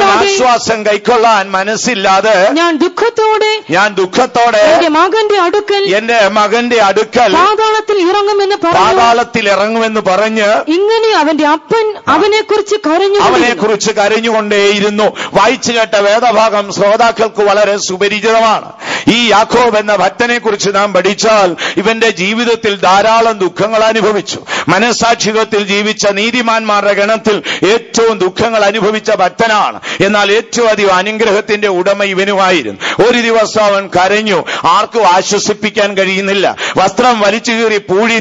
മനസ്സില്ലാതെ ഞാൻ ദുഃഖത്തോടെ എന്റെ മകന്റെ അടുക്കൽ പാതാളത്തിൽ ഇറങ്ങുമെന്ന് പറഞ്ഞ് ഇങ്ങനെ അവന്റെ അപ്പൻ അവനെക്കുറിച്ച് കരഞ്ഞുകൊണ്ടേയിരുന്നു. വായിച്ചു കേട്ട വേദഭാഗം ശ്രോതാക്കൾക്ക് വളരെ സുപരിചിതമാണ്. ഈ യാക്കോബ് എന്ന ഭക്തനെ കുറിച്ച് നാം പഠിച്ചാൽ ഇവന്റെ ജീവിതത്തിൽ ധാരാളം ദുഃഖങ്ങൾ അനുഭവിച്ചു. മനസാക്ഷികത്തിൽ ജീവിച്ച നീതിമാന്മാരുടെ ഗണത്തിൽ ഏറ്റവും ദുഃഖങ്ങൾ അനുഭവിച്ച ഭക്തനാണ്. എന്നാൽ ഏറ്റവും അധികം അനുഗ്രഹത്തിന്റെ ഉടമ ഇവനുമായിരുന്നു. ഒരു ദിവസം അവൻ കരഞ്ഞു. ആർക്കും ആശ്വസിപ്പിക്കാൻ കഴിയുന്നില്ല. വസ്ത്രം വലിച്ചു കീറി പൂഴി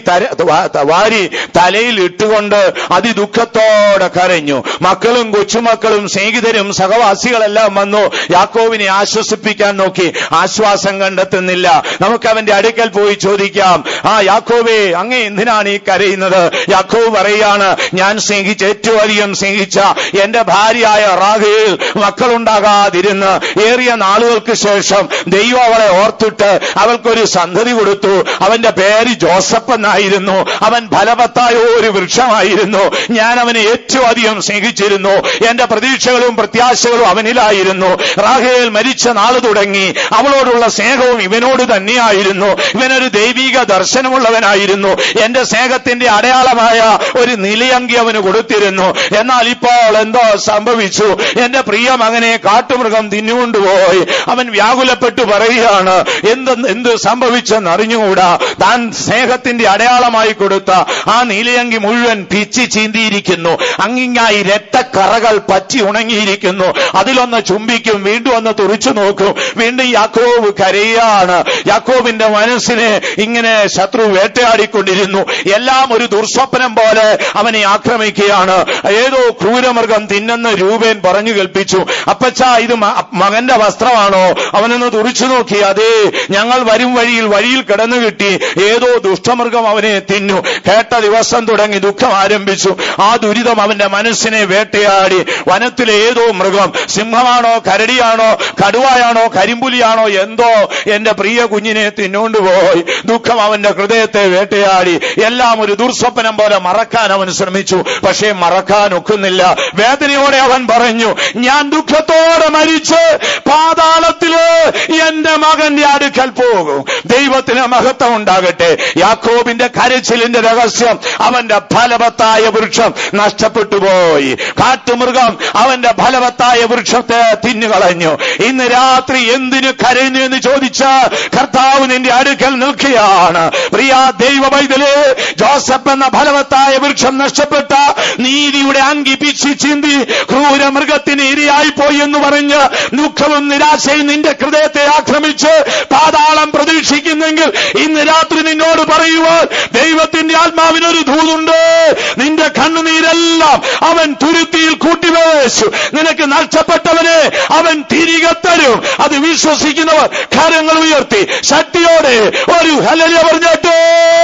വാരി തലയിൽ ഇട്ടുകൊണ്ട് അതിദുഃഖത്തോടെ കരഞ്ഞു. മക്കളും കൊച്ചുമക്കളും സ്നേഹിതരും സഹവാസികളെല്ലാം വന്നു യാക്കോബിനെ ആശ്വസിപ്പിക്കാൻ നോക്കി. ആശ്വാസം കണ്ടെത്തുന്നില്ല. നമുക്ക് അവന്റെ അടുക്കൽ പോയി ചോദിക്കാം, ആ യാക്കോബേ, അങ്ങ് എന്തിനാണ് ഈ കരയുന്നത്? യാക്കോബ് പറയാണ്, ഞാൻ ഏറ്റവും അധികം സ്നേഹിച്ച എന്റെ ഭാര്യയായ റാഹേൽ മക്കളുണ്ടാകാതിരുന്ന് ഏറിയ നാളുകൾക്ക് ശേഷം ദൈവം അവളെ ഓർത്തിട്ട് അവൾക്കൊരു സന്തതി കൊടുത്തു. അവന്റെ പേര് ജോസഫ് എന്നായിരുന്നു. അവൻ ഫലവത്തായ ഒരു വൃക്ഷമായിരുന്നു. ഞാൻ അവനെ ഏറ്റവും അധികം സ്നേഹിച്ചിരുന്നു. എന്റെ പ്രതീക്ഷകളും പ്രത്യാശകളും അവനിലായിരുന്നു. റാഹേൽ മരിച്ച നാൾ തുടങ്ങി അവളോടുള്ള സ്നേഹവും ഇവനോട് തന്നെയായിരുന്നു. ഇവനൊരു ദൈവിക ദർശനമുള്ളവനായിരുന്നു. എന്റെ സ്നേഹത്തിന്റെ അടയാളമായ ഒരു നിലയങ്കി അവന് കൊടുത്തിരുന്നു. എന്നാൽ ഇപ്പോൾ എന്തോ സംഭവിച്ചു? എന്റെ പ്രിയ മകനെ കാട്ടുമൃഗം തിന്നുകൊണ്ടുപോയി. അവൻ വ്യാകുലപ്പെട്ടു പറയുകയാണ്, എന്ത് സംഭവിച്ചെന്നറിഞ്ഞുകൂടാ. താൻ സ്നേഹത്തിന്റെ അടയാളമായി കൊടുത്ത ആ നീലയങ്കി മുഴുവൻ പിച്ചി ചീന്തിയിരിക്കുന്നു. അങ്ങിങ്ങായി രക്തക്കറകൾ പറ്റി ഉണങ്ങിയിരിക്കുന്നു. അതിലൊന്ന് ചുംബിക്കും, വീണ്ടും ഒന്ന് തുറിച്ചു നോക്കും. വീണ്ടും യാക്കോബ് കരയാണ്. യാക്കോബിന്റെ മനസ്സിനെ ഇങ്ങനെ ശത്രു വേട്ടയാടിക്കൊണ്ടിരുന്നു. എല്ലാം ഒരു ദുർസ്വപ്നം പോലെ അവനെ ആക്രമിക്കുകയാണ്. ഏതോ ക്രൂരമൃഗം തിന്നെന്ന് രൂപേൻ പറഞ്ഞു കേൾപ്പിച്ചു. അപ്പച്ച, ഇത് മകന്റെ വസ്ത്രമാണോ? അവനൊന്ന് തുറിച്ചു നോക്കി. അതേ, ഞങ്ങൾ വരും വഴിയിൽ കിടന്നു കിട്ടി. ഏതോ ദുഷ്ടമൃഗം അവനെ തിന്നു. കേട്ട ദിവസം തുടങ്ങി ദുഃഖം ആരംഭിച്ചു. ആ ദുരിതം അവന്റെ മനസ്സിനെ വേട്ടയാടി. വനത്തിലെ ഏതോ മൃഗം, സിംഹമാണോ, കരടിയാണോ, കടുവായാണോ, കരിമ്പുലിയാണോ, എന്തോ എന്റെ പ്രിയ കുഞ്ഞിനെ തിന്നുകൊണ്ടുപോയി. ദുഃഖം അവന്റെ ഹൃദയത്തെ വേട്ടയാടി. എല്ലാം ഒരു ദുർസ്വപ്നം പോലെ മറക്കാൻ അവൻ ശ്രമിച്ചു. പക്ഷേ മറക്കാൻ ഒക്കുന്നില്ല. വേദനയോടെ അവൻ പറഞ്ഞു, ഞാൻ ദുഃഖത്തോടെ മരിച്ച് പാതാളത്തില് എന്റെ മകന്റെ അടുക്കൽ പോകും. ദൈവത്തിന് മഹത്വം ഉണ്ടാകട്ടെ. യാക്കോബിന്റെ കരച്ചിലിന്റെ രഹസ്യം, അവന്റെ ഫലവത്തായ വൃക്ഷം നഷ്ടപ്പെട്ടു പോയി. കാട്ടുമൃഗം അവന്റെ ഫലവത്തായ വൃക്ഷത്തെ തിന്നുകളഞ്ഞു. ഇന്ന് രാത്രി എന്തിനു കരയുന്നു എന്ന് ചോദിച്ചാൽ കർത്താവ് നിന്റെ അടുക്കൽ നിൽക്കുകയാണ്. പ്രിയ ദൈവ പൈതലേ, ജോസഫ് എന്ന ഫലവത്തായ വൃക്ഷം നഷ്ടപ്പെട്ട നീതിയുടെ അങ്കി പിച്ചി ചിന്തി ക്രൂര മൃഗത്തിന് ഇരയായി പോയി എന്ന് പറഞ്ഞ് ദുഃഖവും നിരാശയും നിന്റെ ഹൃദയത്തെ ആക്രമിച്ച് പാതാളം പ്രതീക്ഷിക്കുന്നെങ്കിൽ ഇന്ന് രാത്രി നിന്നോട് പറയുവാൻ ദൈവത്തിന്റെ ആത്മാവിനൊരു ദൂതുണ്ട്. നിന്റെ കണ്ണുനീരെല്ലാം അവൻ തുരുത്തിയിൽ കൂട്ടിവെച്ചു. നിനക്ക് നഷ്ടപ്പെട്ടവനെ അവൻ തിരികെ തരും. അത് വിശ്വസിക്കുന്നവർ കരങ്ങൾ ഉയർത്തി ശക്തിയോടെ ഒരു ഹല്ലേലൂയ പറഞ്ഞിട്ട്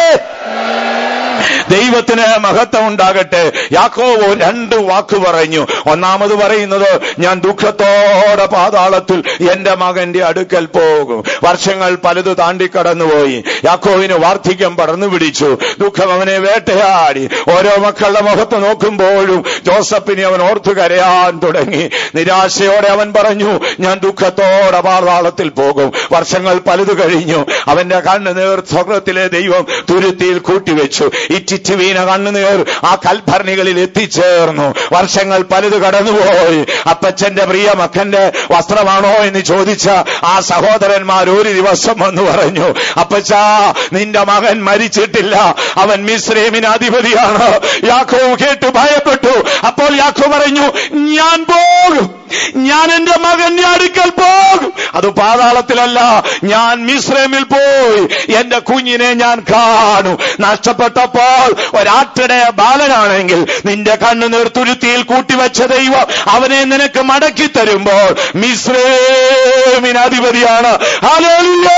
ദൈവത്തിന് മഹത്വം ഉണ്ടാകട്ടെ. യാക്കോബ് 2 വാക്ക് പറഞ്ഞു. ഒന്നാമത് പറയുന്നത്, ഞാൻ ദുഃഖത്തോടെ പാതാളത്തിൽ എന്റെ മകന്റെ അടുക്കൽ പോകും. വർഷങ്ങൾ പലത് താണ്ടിക്കടന്നുപോയി. യാക്കോബിന് വാർദ്ധക്യം പടർന്നു പിടിച്ചു. ദുഃഖം അവനെ വേട്ടയാടി. ഓരോ മക്കളുടെ മുഖത്ത് നോക്കുമ്പോഴും ജോസഫിനെ അവൻ ഓർത്തു കരയാൻ തുടങ്ങി. നിരാശയോടെ അവൻ പറഞ്ഞു, ഞാൻ ദുഃഖത്തോടെ പാതാളത്തിൽ പോകും. വർഷങ്ങൾ പലത് കഴിഞ്ഞു. അവന്റെ കണ്ണുനീർ സ്വർഗ്ഗത്തിലെ ദൈവം തുരുത്തിയിൽ കൂട്ടിവെച്ചു. ഇറ്റിറ്റ് വീണ കണ്ണുനീർ ആ കൽഭരണികളിൽ എത്തിച്ചേർന്നു. വർഷങ്ങൾ പലത് കടന്നുപോയി. അപ്പച്ചന്റെ പ്രിയ മക്കന്റെ വസ്ത്രമാണോ എന്ന് ചോദിച്ച ആ സഹോദരന്മാർ ഒരു ദിവസം വന്നു പറഞ്ഞു, അപ്പച്ചാ, നിന്റെ മകൻ മരിച്ചിട്ടില്ല, അവൻ മിസ്രൈമിന് അധിപതിയാണ്. യാക്കോബ് കേട്ട് ഭയപ്പെട്ടു. അപ്പോൾ യാക്കോബ് പറഞ്ഞു, ഞാൻ പോകും, ഞാൻ എന്റെ മകന്റെ അടുക്കൽ പോകും. അത് പാതാളത്തിലല്ല, ഞാൻ മിസ്രൈമിൽ പോയി എന്റെ കുഞ്ഞിനെ ഞാൻ കാണും. നഷ്ടപ്പെട്ടപ്പോൾ ഒരാട്ടിടെ ബാലനാണെങ്കിൽ നിന്റെ കണ്ണുനീർ തുരുത്തിയിൽ കൂട്ടിവെച്ച ദൈവം അവനെ നിനക്ക് മടക്കി തരുമ്പോൾ മിസ്രൈമിന് അധിപതിയാണ്. ഹല്ലേലൂയ!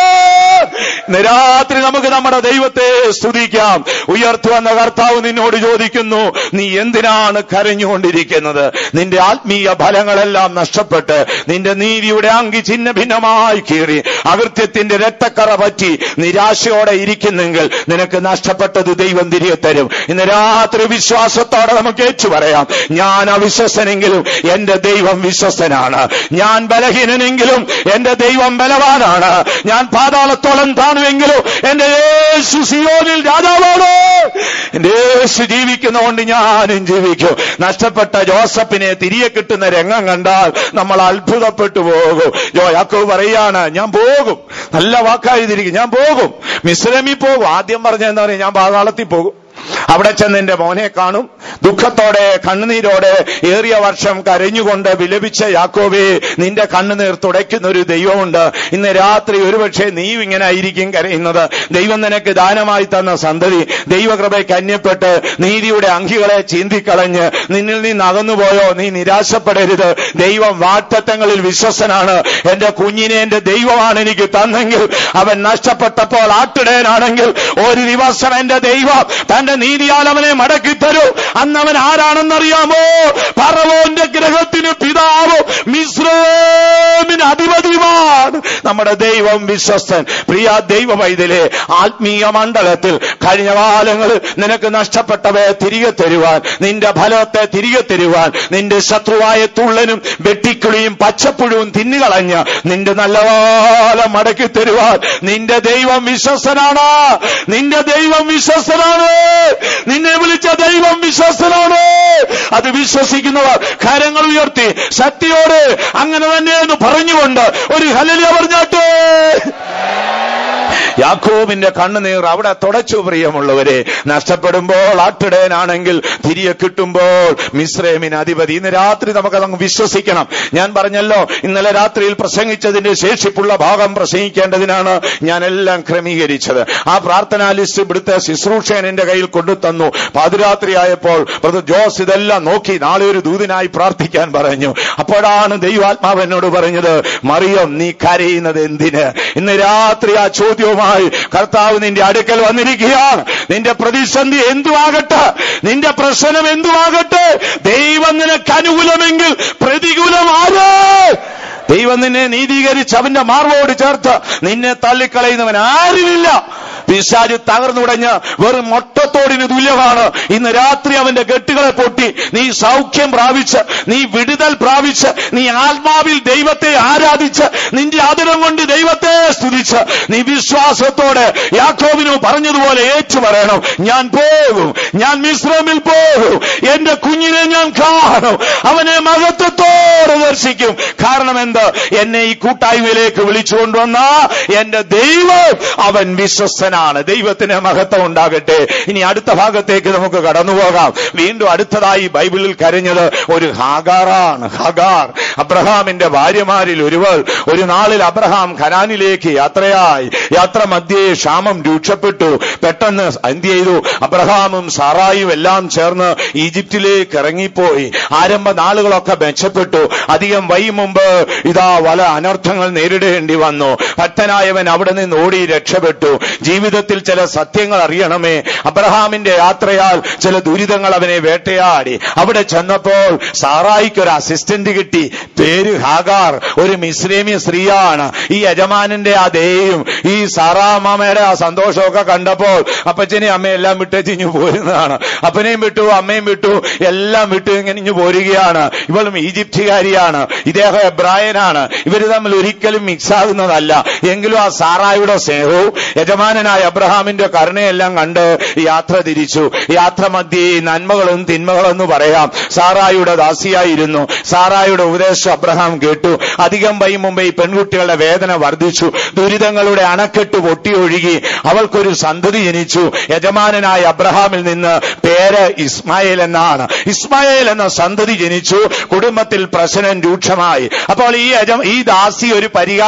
രാത്രി നമുക്ക് നമ്മുടെ ദൈവത്തെ സ്തുതിക്കാം. ഉയർത്തുവന്ന കർത്താവ് നിന്നോട് ചോദിക്കുന്നു, നീ എന്തിനാണ് കരഞ്ഞുകൊണ്ടിരിക്കുന്നത്? നിന്റെ ആത്മീയ ഫലങ്ങളെല്ലാം നഷ്ടപ്പെട്ട് നിന്റെ നീതിയുടെ അങ്കി ഛിന്ന ഭിന്നമായി കീറി അകൃത്യത്തിന്റെ രക്തക്കറ പറ്റി നിരാശയോടെ ഇരിക്കുന്നെങ്കിൽ നിനക്ക് നഷ്ടപ്പെട്ടത് ദൈവം തിരികെ തരും. ഇന്ന് രാത്രി വിശ്വാസത്തോടെ നമുക്ക് ഏറ്റു പറയാം, ഞാൻ അവിശ്വസനെങ്കിലും എന്റെ ദൈവം വിശ്വസ്തനാണ്. ഞാൻ ബലഹീനനെങ്കിലും എന്റെ ദൈവം ബലവാനാണ്. ഞാൻ പാതാളത്തോളം താണുവെങ്കിലും എന്റെ യേശു സിയോനിൽ രാജാവാണ്. എന്റെ യേശു ജീവിക്കുന്നതുകൊണ്ട് ഞാനും ജീവിക്കും. നഷ്ടപ്പെട്ട ജോസഫിനെ തിരികെ കിട്ടുന്ന രംഗം കണ്ടാൽ നമ്മൾ അത്ഭുതപ്പെട്ടു പോകും. യാക്കോബ് പറയാണ്, ഞാൻ പോകും. നല്ല വാക്കായിരിക്കും, ഞാൻ പോകും, മിസ്രൈമിൽ പോകും. ആദ്യം പറഞ്ഞെന്താ പറയുക, ഞാൻ പാതാളത്തിൽ പോകും. അവിടെ ചെന്ന് എന്റെ മോനെ കാണും. ദുഃഖത്തോടെ കണ്ണുനീരോടെ ഏറിയ വർഷം കരഞ്ഞുകൊണ്ട് വിലപിച്ച യാക്കോബേ, നിന്റെ കണ്ണുനീർ തുടയ്ക്കുന്ന ഒരു ദൈവമുണ്ട്. ഇന്ന് രാത്രി ഒരുപക്ഷെ നീയും ഇങ്ങനെ ആയിരിക്കും കരയുന്നത്. ദൈവം നിനക്ക് ദാനമായി തന്ന സന്തതി ദൈവകൃപയ്ക്ക് അന്യപ്പെട്ട് നീതിയുടെ അങ്കികളെ ചീന്തിക്കളഞ്ഞ് നിന്നിൽ നിന്ന് അകന്നുപോയോ? നീ നിരാശപ്പെടരുത്. ദൈവം വാഗ്ദത്തങ്ങളിൽ വിശ്വസ്തനാണ്. എന്റെ കുഞ്ഞിനെ എന്റെ ദൈവമാണ് എനിക്ക് തന്നെങ്കിൽ, അവൻ നഷ്ടപ്പെട്ടപ്പോൾ ആട്ടിടയനാണെങ്കിൽ ഒരു ദിവസം എന്റെ ദൈവം തന്റെ നീതിയാൽ അവനെ മടക്കി തരൂ. അന്നവൻ ആരാണെന്നറിയാമോ? ഫറവോന്റെ ഗ്രഹത്തിന് പിതാവും മിസ്രൈമിന് അധിപതിയുമാണ്. നമ്മുടെ ദൈവം വിശ്വസ്തൻ. പ്രിയ ദൈവ പൈതലേ, ആത്മീയ മണ്ഡലത്തിൽ കഴിഞ്ഞ കാലങ്ങളിൽ നിനക്ക് നഷ്ടപ്പെട്ടവയെ തിരികെ തരുവാൻ, നിന്റെ ഫലത്തെ തിരികെ തരുവാൻ, നിന്റെ ശത്രുവായ തുള്ളനും വെട്ടിക്കുളിയും പച്ചപ്പുഴുവും തിന്നുകളഞ്ഞ് നിന്റെ നല്ല കാലം മടക്കി തരുവാൻ നിന്റെ ദൈവം വിശ്വസ്തനാണ്. നിന്റെ ദൈവം വിശ്വസ്തനാണ്. നിന്നെ വിളിച്ച ദൈവം വിശ്വസ്തനാണ്. അത് വിശ്വസിക്കുന്നവർ കരങ്ങൾ ഉയർത്തി ശക്തിയോടെ അങ്ങനെ തന്നെ എന്ന് പറഞ്ഞുകൊണ്ട് ഒരു ഹല്ലേലൂയ പറഞ്ഞാട്ടെ. യാക്കോബിന്റെ കണ്ണുനീർ അവിടെ തുടച്ചു. പ്രിയമുള്ളവരെ, നഷ്ടപ്പെടുമ്പോൾ ആട്ടിടയനാണെങ്കിൽ തിരികെ കിട്ടുമ്പോൾ മിസ്രൈമിന് അധിപതി. ഇന്ന് രാത്രി നമുക്കതങ്ങ് വിശ്വസിക്കണം. ഞാൻ പറഞ്ഞല്ലോ, ഇന്നലെ രാത്രിയിൽ പ്രസംഗിച്ചതിന്റെ ശേഷിപ്പുള്ള ഭാഗം പ്രസംഗിക്കേണ്ടതിനാണ് ഞാൻ എല്ലാം ക്രമീകരിച്ചത്. ആ പ്രാർത്ഥനാ ലിസ്റ്റ് ഇവിടുത്തെ ശുശ്രൂഷകൻ എന്റെ കയ്യിൽ കൊണ്ടുതന്നു. പാതിരാത്രിയായപ്പോൾ ബ്രദർ ജോസ് ഇതെല്ലാം നോക്കി നാളെ ഒരു ദൂതനായി പ്രാർത്ഥിക്കാൻ പറഞ്ഞു. അപ്പോഴാണ് ദൈവാത്മാവ് എന്നോട് പറഞ്ഞത്, മറിയം, നീ കരയുന്നത് എന്തിന്? ഇന്ന് രാത്രി ആ ചോദ്യവുമായി കർത്താവ് നിന്റെ അടുക്കൽ വന്നിരിക്കുകയാണ്. നിന്റെ പ്രതിസന്ധി എന്തുവാകട്ടെ, നിന്റെ പ്രശ്നം എന്തുവാകട്ടെ, ദൈവം നിനക്ക് അനുകൂലമെങ്കിൽ പ്രതികൂലമാര്? ദൈവം നിന്നെ നീതീകരിച്ച് അവന്റെ മാർവോട് ചേർത്ത് നിന്നെ തള്ളിക്കളയുന്നവൻ ആരുമില്ല. പിശാച് തകർന്നുടഞ്ഞ് വെറും മൊട്ടത്തോടിന് തുല്യമാണ്. ഇന്ന് രാത്രി അവന്റെ കെട്ടുകളെ പൊട്ടി നീ സൗഖ്യം പ്രാപിച്ച്, നീ വിടുതൽ പ്രാപിച്ച്, നീ ആത്മാവിൽ ദൈവത്തെ ആരാധിച്ച്, നിന്റെ ആദരം കൊണ്ട് ദൈവത്തെ സ്തുതിച്ച്, നീ വിശ്വാസത്തോടെ യാക്കോബിനു പറഞ്ഞതുപോലെ ഏറ്റു പറയണം, ഞാൻ പോകും, ഞാൻ മിസ്രൈമിൽ പോകും, എന്റെ കുഞ്ഞിനെ ഞാൻ കാണും, അവനെ മഹത്വത്തോടെ ദർശിക്കും. കാരണം എന്ത്? എന്നെ ഈ കൂട്ടായ്മയിലേക്ക് വിളിച്ചുകൊണ്ടുവന്ന എന്റെ ദൈവം അവൻ വിശ്വസ്തനാണ്. ദൈവത്തിന് മഹത്വം ഉണ്ടാകട്ടെ. ഇനി അടുത്ത ഭാഗത്തേക്ക് നമുക്ക് കടന്നു പോകാം. വീണ്ടും അടുത്തതായി ബൈബിളിൽ കരഞ്ഞത് ഒരു ഹാഗാറാണ്. ഹാഗാർ അബ്രഹാമിന്റെ ഭാര്യമാരിൽ ഒരുവൾ. ഒരു നാളിൽ അബ്രഹാം ഖനാനിലേക്ക് യാത്രയായി. യാത്ര മധ്യേ ക്ഷാമം രൂക്ഷപ്പെട്ടു. പെട്ടെന്ന് എന്ത് ചെയ്തു? അബ്രഹാമും സാറായും എല്ലാം ചേർന്ന് ഈജിപ്തിലേക്ക് ഇറങ്ങിപ്പോയി. ആരംഭ നാളുകളൊക്കെ മെച്ചപ്പെട്ടു. അധികം വൈകി മുമ്പ് ഇതാ പല അനർത്ഥങ്ങൾ നേരിടേണ്ടി വന്നു. ഭക്തനായവൻ അവിടെ നിന്ന് ഓടി രക്ഷപ്പെട്ടു. ജീവിതത്തിൽ ചില സത്യങ്ങൾ അറിയണമേ. അബ്രഹാമിന്റെ യാത്രയാൽ ചില ദുരിതങ്ങൾ അവനെ വേട്ടയാടി. അവിടെ ചെന്നപ്പോൾ സാറായിക്ക് ഒരു അസിസ്റ്റന്റ് കിട്ടി. പേര് ഹാഗാർ. ഒരു മിസ്രൈമ്യ സ്ത്രീയാണ്. ഈ യജമാനന്റെ ആ ദയയും ഈ സാറാമ്മയുടെ ആ സന്തോഷമൊക്കെ കണ്ടപ്പോൾ അപ്പച്ചനെയും അമ്മയും എല്ലാം വിട്ടേച്ചിഞ്ഞു പോരുന്നതാണ്. അപ്പനെയും വിട്ടു, അമ്മയും വിട്ടു, എല്ലാം വിട്ടു ഇങ്ങനെ ഇഞ്ഞു പോരുകയാണ്. ഇവളും ഈജിപ്തുകാരിയാണ്, ഇദ്ദേഹം എബ്രായനാണ്. ഇവർ തമ്മിൽ ഒരിക്കലും മിക്സ് ആകുന്നതല്ല. എങ്കിലും ആ സാറായുടെ സ്നേഹവും യജമാനനായ അബ്രഹാമിന്റെ കരുണയെല്ലാം കണ്ട് യാത്ര തിരിച്ചു. യാത്ര മധ്യേ നന്മകളും തിന്മകളും എന്ന് പറയാം. സാറായുടെ ദാസിയായിരുന്നു. സാറായുടെ ഉപദേശം അബ്രഹാം കേട്ടു. അധികം വൈകി മുമ്പ് ഈ പെൺകുട്ടികളുടെ വേദന വർദ്ധിച്ചു. ദുരിതങ്ങളുടെ അണക്കെട്ട് പൊട്ടിയൊഴുകി. അവൾക്കൊരു സന്തതി ജനിച്ചു. യജമാനനായ അബ്രഹാമിൽ നിന്ന് പേര് ഇസ്മായേൽ എന്നാണ്. ഇസ്മായേൽ എന്ന സന്തതി ജനിച്ചു. കുടുംബത്തിൽ പ്രശ്നം രൂക്ഷമായി. അപ്പോൾ ഈ ദാസി ഒരു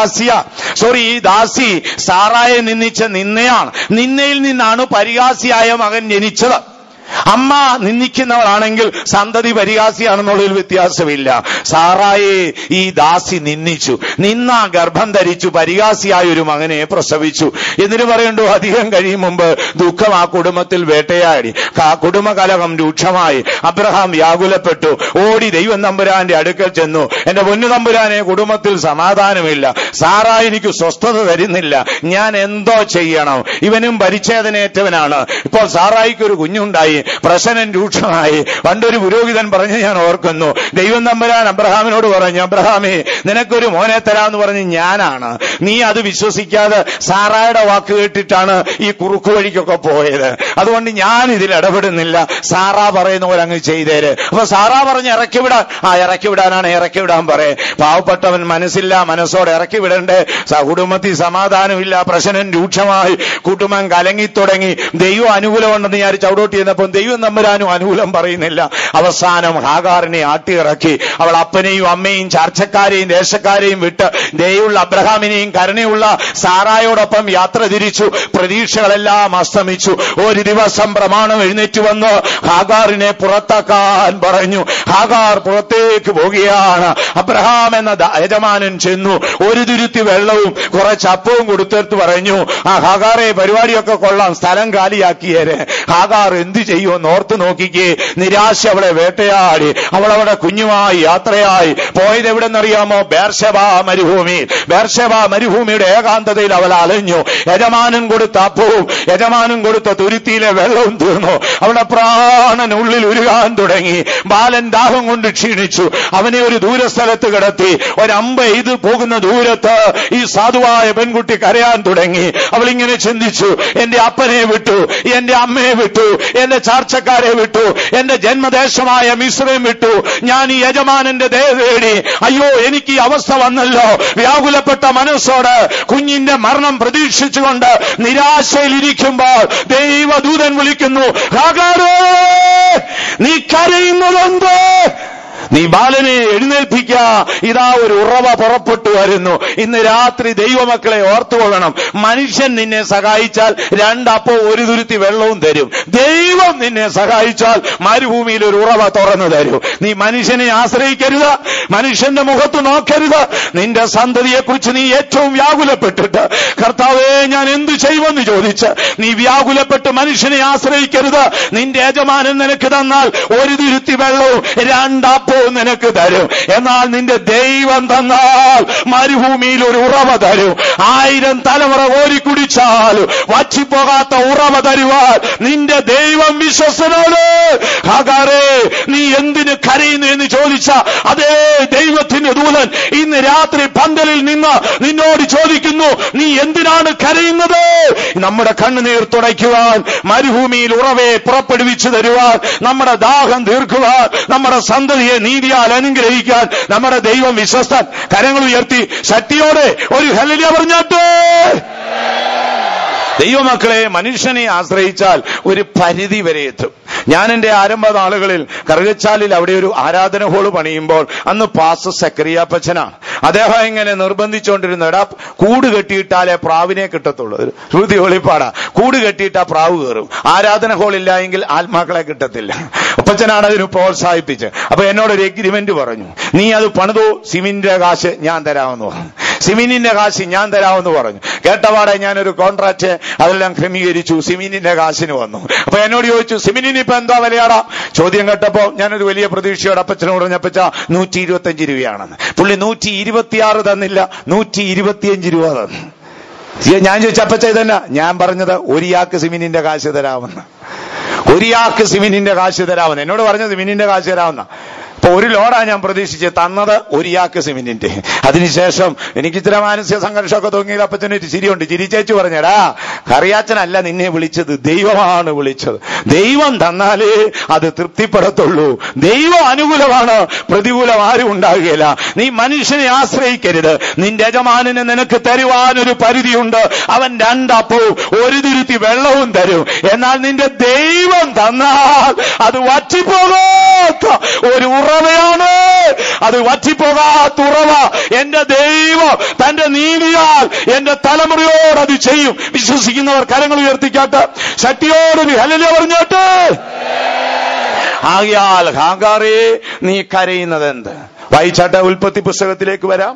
ഈ ദാസി സാറായെ നിന്ദിച്ച നിന്നയാണ്. നിന്നയിൽ നിന്നാണ് പരിഹാസിയായ മകൻ ജനിച്ചത്. അമ്മ നിന്ദിക്കുന്നവളാണെങ്കിൽ സന്തതി പരിഹാസിയാണെന്നുള്ളൊരു വ്യത്യാസമില്ല. സാറായെ ഈ ദാസി നിന്ദിച്ചു. നിന്ന ഗർഭം ധരിച്ചു പരിഹാസിയായ ഒരു മകനെ പ്രസവിച്ചു. എന്നിട്ട് പറയണ്ടോ, അധികം കഴിയും മുമ്പ് ദുഃഖം ആ കുടുംബത്തിൽ വേട്ടയാടി. കുടുംബകലഹം രൂക്ഷമായി. അബ്രഹാം വ്യാകുലപ്പെട്ടു. ഓടി ദൈവം തമ്പുരാന്റെ അടുക്കൽ ചെന്നു. എന്റെ പൊന്നു തമ്പുരാനെ, കുടുംബത്തിൽ സമാധാനമില്ല. സാറാ എനിക്ക് സ്വസ്ഥത തരുന്നില്ല. ഞാൻ എന്തോ ചെയ്യണം? ഇവനും പരിച്ഛേദനേറ്റവനാണ്. ഇപ്പോൾ സാറായിക്ക് ഒരു കുഞ്ഞുണ്ടായി. പ്രശ്നം രൂക്ഷമായി. പണ്ടൊരു പുരോഹിതൻ പറഞ്ഞ് ഞാൻ ഓർക്കുന്നു. ദൈവം തമ്പുരാൻ അബ്രഹാമിനോട് പറഞ്ഞു, അബ്രഹാമേ, നിനക്കൊരു മോനെ തരാമെന്ന് പറഞ്ഞ് ഞാനാണ്. നീ അത് വിശ്വസിക്കാതെ സാറായുടെ വാക്ക് കേട്ടിട്ടാണ് ഈ കുറുക്കു വഴിക്കൊക്കെ പോയത്. അതുകൊണ്ട് ഞാൻ ഇതിൽ ഇടപെടുന്നില്ല. സാറാ പറയുന്ന പോലെ അങ്ങ് ചെയ്തേര്. അപ്പൊ സാറാ പറഞ്ഞ് ഇറക്കി വിടാൻ. ഇറക്കി വിടാനാണ്, ഇറക്കി വിടാൻ പറയേ. പാവപ്പെട്ടവൻ മനസ്സില്ല, മനസ്സോടെ ഇറക്കി വിടണ്ടേ. കുടുംബത്തിൽ സമാധാനമില്ല, പ്രശ്നം രൂക്ഷമായി, കുടുംബം കലങ്ങിത്തുടങ്ങി. ദൈവം അനുകൂലമുണ്ടെന്ന് ഞാൻ ചവിടോട്ടി ചെന്നപ്പോൾ ദൈവം തമ്പുരാനും അനുകൂലം പറയുന്നില്ല. അവസാനം ഹാഗാറിനെ ആട്ടിയിറക്കി. അവൾ അപ്പനെയും അമ്മയും ചാർച്ചക്കാരെയും ദേശക്കാരെയും വിട്ട് ദയുള്ള അബ്രഹാമിനെയും കരുണയുള്ള സാറായോടൊപ്പം യാത്ര തിരിച്ചു. പ്രതീക്ഷകളെല്ലാം അസ്തമിച്ചു. ഒരു ദിവസം പ്രമാണം എഴുന്നേറ്റ് വന്ന് ഹാഗാറിനെ പുറത്താക്കാൻ പറഞ്ഞു. ഹാഗാർ പുറത്തേക്ക് പോവുകയാണ്. അബ്രഹാം എന്ന യജമാനൻ ചെന്നു. ഒരു തുരുത്തി വെള്ളവും കുറച്ച് അപ്പവും കൊടുത്തെടുത്ത് പറഞ്ഞു, ഹാഗാറെ, പരിപാടിയൊക്കെ കൊള്ളാം, സ്ഥലം കാലിയാക്കിയേരെ. ഹാഗാർ എന്ത് ചെയ്യുമെന്ന് ഓർത്ത് നോക്കിക്കേ. നിരാശ അവളെ വേട്ടയാടി. അവളവിടെ കുഞ്ഞുമായി യാത്രയായി. പോയത് എവിടെന്നറിയാമോ? ബേർശേബ മരുഭൂമി. ബേർശേബ മരുഭൂമിയുടെ ഏകാന്തതയിൽ അവൾ അലഞ്ഞു. യജമാനൻ കൊടുത്ത അപ്പവും യജമാനൻ കൊടുത്ത തുരുത്തിയിലെ വെള്ളവും തീർന്നു. അവളുടെ പ്രാണനുള്ളിൽ ഉരുകാൻ തുടങ്ങി. ബാലൻ ദാഹം കൊണ്ട് ക്ഷീണിച്ചു. അവനെ ഒരു ദൂരസ്ഥലത്ത് കിടത്തി. ഒരമ്പ് എയ്ത് പോകുന്ന ദൂരത്ത് ഈ സാധുവായ പെൺകുട്ടി കരയാൻ തുടങ്ങി. അവളിങ്ങനെ ചിന്തിച്ചു, എന്റെ അപ്പനെ വിട്ടു, എന്റെ അമ്മയെ വിട്ടു, എന്റെ ചാർച്ചക്കാരെ വിട്ടു, എന്റെ ജന്മദേശമായ മിസ്രൈം വിട്ടു, ഞാൻ ഈ യജമാനന്റെ ദയ തേടി. അയ്യോ, എനിക്ക് ഈ അവസ്ഥ വന്നല്ലോ. വ്യാകുലപ്പെട്ട മനസ്സോട് കുഞ്ഞിന്റെ മരണം പ്രതീക്ഷിച്ചുകൊണ്ട് നിരാശയിലിരിക്കുമ്പോൾ ദൈവദൂതൻ വിളിക്കുന്നു, ഹാഗാരേ, നീ കരയുന്നതെന്ത്? നീ ബാലനെ എഴുന്നേൽപ്പിക്ക. ഇതാ ഒരു ഉറവ പുറപ്പെട്ടു വരുന്നു. ഇന്ന് രാത്രി ദൈവമക്കളെ ഓർത്തുകൊള്ളണം. മനുഷ്യൻ നിന്നെ സഹായിച്ചാൽ 2 അപ്പവും 1 തുരുത്തി വെള്ളവും തരും. ദൈവം നിന്നെ സഹായിച്ചാൽ മരുഭൂമിയിൽ ഒരു ഉറവ തുറന്നു തരും. നീ മനുഷ്യനെ ആശ്രയിക്കരുത്, മനുഷ്യന്റെ മുഖത്ത് നോക്കരുത്. നിന്റെ സന്തതിയെക്കുറിച്ച് നീ ഏറ്റവും വ്യാകുലപ്പെട്ടിട്ട്, കർത്താവേ, ഞാൻ എന്തു ചെയ്യുമെന്ന് ചോദിച്ച് നീ വ്യാകുലപ്പെട്ട് മനുഷ്യനെ ആശ്രയിക്കരുത്. നിന്റെ യജമാനൻ നിനക്ക് തന്നാൽ 1 തുരുത്തി വെള്ളവും 2 അപ്പവും നിനക്ക് തരും. എന്നാൽ നിന്റെ ദൈവം തന്നാൽ മരുഭൂമിയിൽ ഒരു ഉറവ തരും. 1000 തലമുറ ഓരി കുടിച്ചാലും വച്ചിപ്പോകാത്ത ഉറവ തരുവാൻ നിന്റെ ദൈവം വിശ്വസ്തനാണ്. ഹാഗാരേ, നീ എന്തിന് കരയുന്നു എന്ന് ചോദിച്ച അതേ ദൈവത്തിന്റെ ദൂതൻ ഇന്ന് രാത്രി പന്തലിൽ നിന്ന് നിന്നോട് ചോദിക്കുന്നു, നീ എന്തിനാണ് കരയുന്നത്? നമ്മുടെ കണ്ണുനീർ തുടയ്ക്കുവാൻ, മരുഭൂമിയിൽ ഉറവയെ പുറപ്പെടുവിച്ചു തരുവാൻ, നമ്മുടെ ദാഹം തീർക്കുവാൻ, നമ്മുടെ സന്തതിയെ നീതിയാൽ അനുഗ്രഹിക്കാൻ നമ്മുടെ ദൈവം വിശ്വസ്തൻ. കരങ്ങൾ ഉയർത്തി ശക്തിയോടെ ഒരു ഹല്ലേലൂയ പറഞ്ഞാട്ടെ. ദൈവമക്കളെ, മനുഷ്യനെ ആശ്രയിച്ചാൽ ഒരു പരിധി വരെ എത്തും. ഞാൻ എന്റെ ആരംഭ നാളുകളിൽ കറുകച്ചാലിൽ അവിടെ ഒരു ആരാധന ഹോള് പണിയുമ്പോൾ അന്ന് പാസ്റ്റർ സക്കറിയാപ്പച്ചനാണ്. അദ്ദേഹം ഇങ്ങനെ നിർബന്ധിച്ചുകൊണ്ടിരുന്ന, എടാ കൂട് കെട്ടിയിട്ടാലേ പ്രാവിനെ കിട്ടത്തുള്ളൂ. ശ്രുതി ഒളിപ്പാടാ. കൂട് കെട്ടിയിട്ടാ പ്രാവ് കയറും. ആരാധന ഹോളില്ല എങ്കിൽ ആത്മാക്കളെ കിട്ടത്തില്ല. അപ്പച്ചനാണ് അതിന് പ്രോത്സാഹിപ്പിച്ച്. അപ്പൊ എന്നോടൊരു എഗ്രിമെന്റ് പറഞ്ഞു, നീ അത് പണിതോ, സിമിന്റെ കാശ് ഞാൻ തരാമെന്ന് പറഞ്ഞു. സിമിനിന്റെ കാശ് ഞാൻ തരാമെന്ന് പറഞ്ഞു. കേട്ടപാടെ ഞാനൊരു കോൺട്രാക്ട് അതെല്ലാം ക്രമീകരിച്ചു. സിമിനിന്റെ കാശിന് വന്നു. അപ്പൊ എന്നോട് ചോദിച്ചു, സിമിനിന് ഇപ്പൊ എന്താ വിലയാടാ? ചോദ്യം കേട്ടപ്പോ ഞാനൊരു വലിയ പ്രതീക്ഷയോടെ അപ്പച്ചനോട് പറഞ്ഞപ്പച്ച 125 രൂപയാണെന്ന്. പുള്ളി 126 തന്നില്ല, 125 രൂപ തന്നു. ഞാൻ ചോദിച്ച അപ്പച്ച ഇതന്നെ? ഞാൻ പറഞ്ഞത് ഒരിയാൾക്ക് സിമിനിന്റെ കാശ് തരാമെന്ന്. ഒരിയാൾക്ക് സിമിനിന്റെ കാശ് തരാമെന്ന് എന്നോട് പറഞ്ഞത്. സിമിനിന്റെ കാശ് തരാമെന്ന. അപ്പൊ ഒരു ലോഡാ ഞാൻ പ്രതീക്ഷിച്ച് തന്നത് ഒരിയാൾക്ക് സിമിന്റിന്റെ. അതിനുശേഷം എനിക്ക് ഇച്ചിരി മാനസിക സംഘർഷമൊക്കെ തോന്നിയത് അപ്പച്ചനൊരു ചിരിയുണ്ട്. ചിരിച്ചേച്ചു പറഞ്ഞടാ, കറിയാച്ചനല്ല നിന്നെ വിളിച്ചത്, ദൈവമാണ് വിളിച്ചത്. ദൈവം തന്നാലേ അത് തൃപ്തിപ്പെടത്തുള്ളൂ. ദൈവം അനുകൂലമാണ്, പ്രതികൂലം ആരും ഉണ്ടാകുകയില്ല. നീ മനുഷ്യനെ ആശ്രയിക്കരുത്. നിന്റെ യജമാനന് നിനക്ക് തരുവാനൊരു പരിധിയുണ്ട്. അവൻ 2 അപ്പവും 1 തുരുത്തി വെള്ളവും തരും. എന്നാൽ നിന്റെ ദൈവം തന്നാൽ അത് വറ്റിപ്പോകാത്ത ഒരു ഉറവയാണ്. അത് വറ്റിപ്പോകാത്ത ഉറവ എന്റെ ദൈവം തന്റെ നീതിയാൽ എന്റെ തലമുറയോട് അത് ചെയ്യും. വിശ്വസിക്കുന്നവർ കരങ്ങൾ ഉയർത്തിക്കാട്ട് ശക്തിയോടൊരു ഹല്ലേലൂയ പറഞ്ഞാട്ട്. ആകയാൽ ഹാഗാറേ, നീ കരയുന്നത് എന്ത്? വായിച്ചാട്ട ഉൽപ്പത്തി പുസ്തകത്തിലേക്ക് വരാം.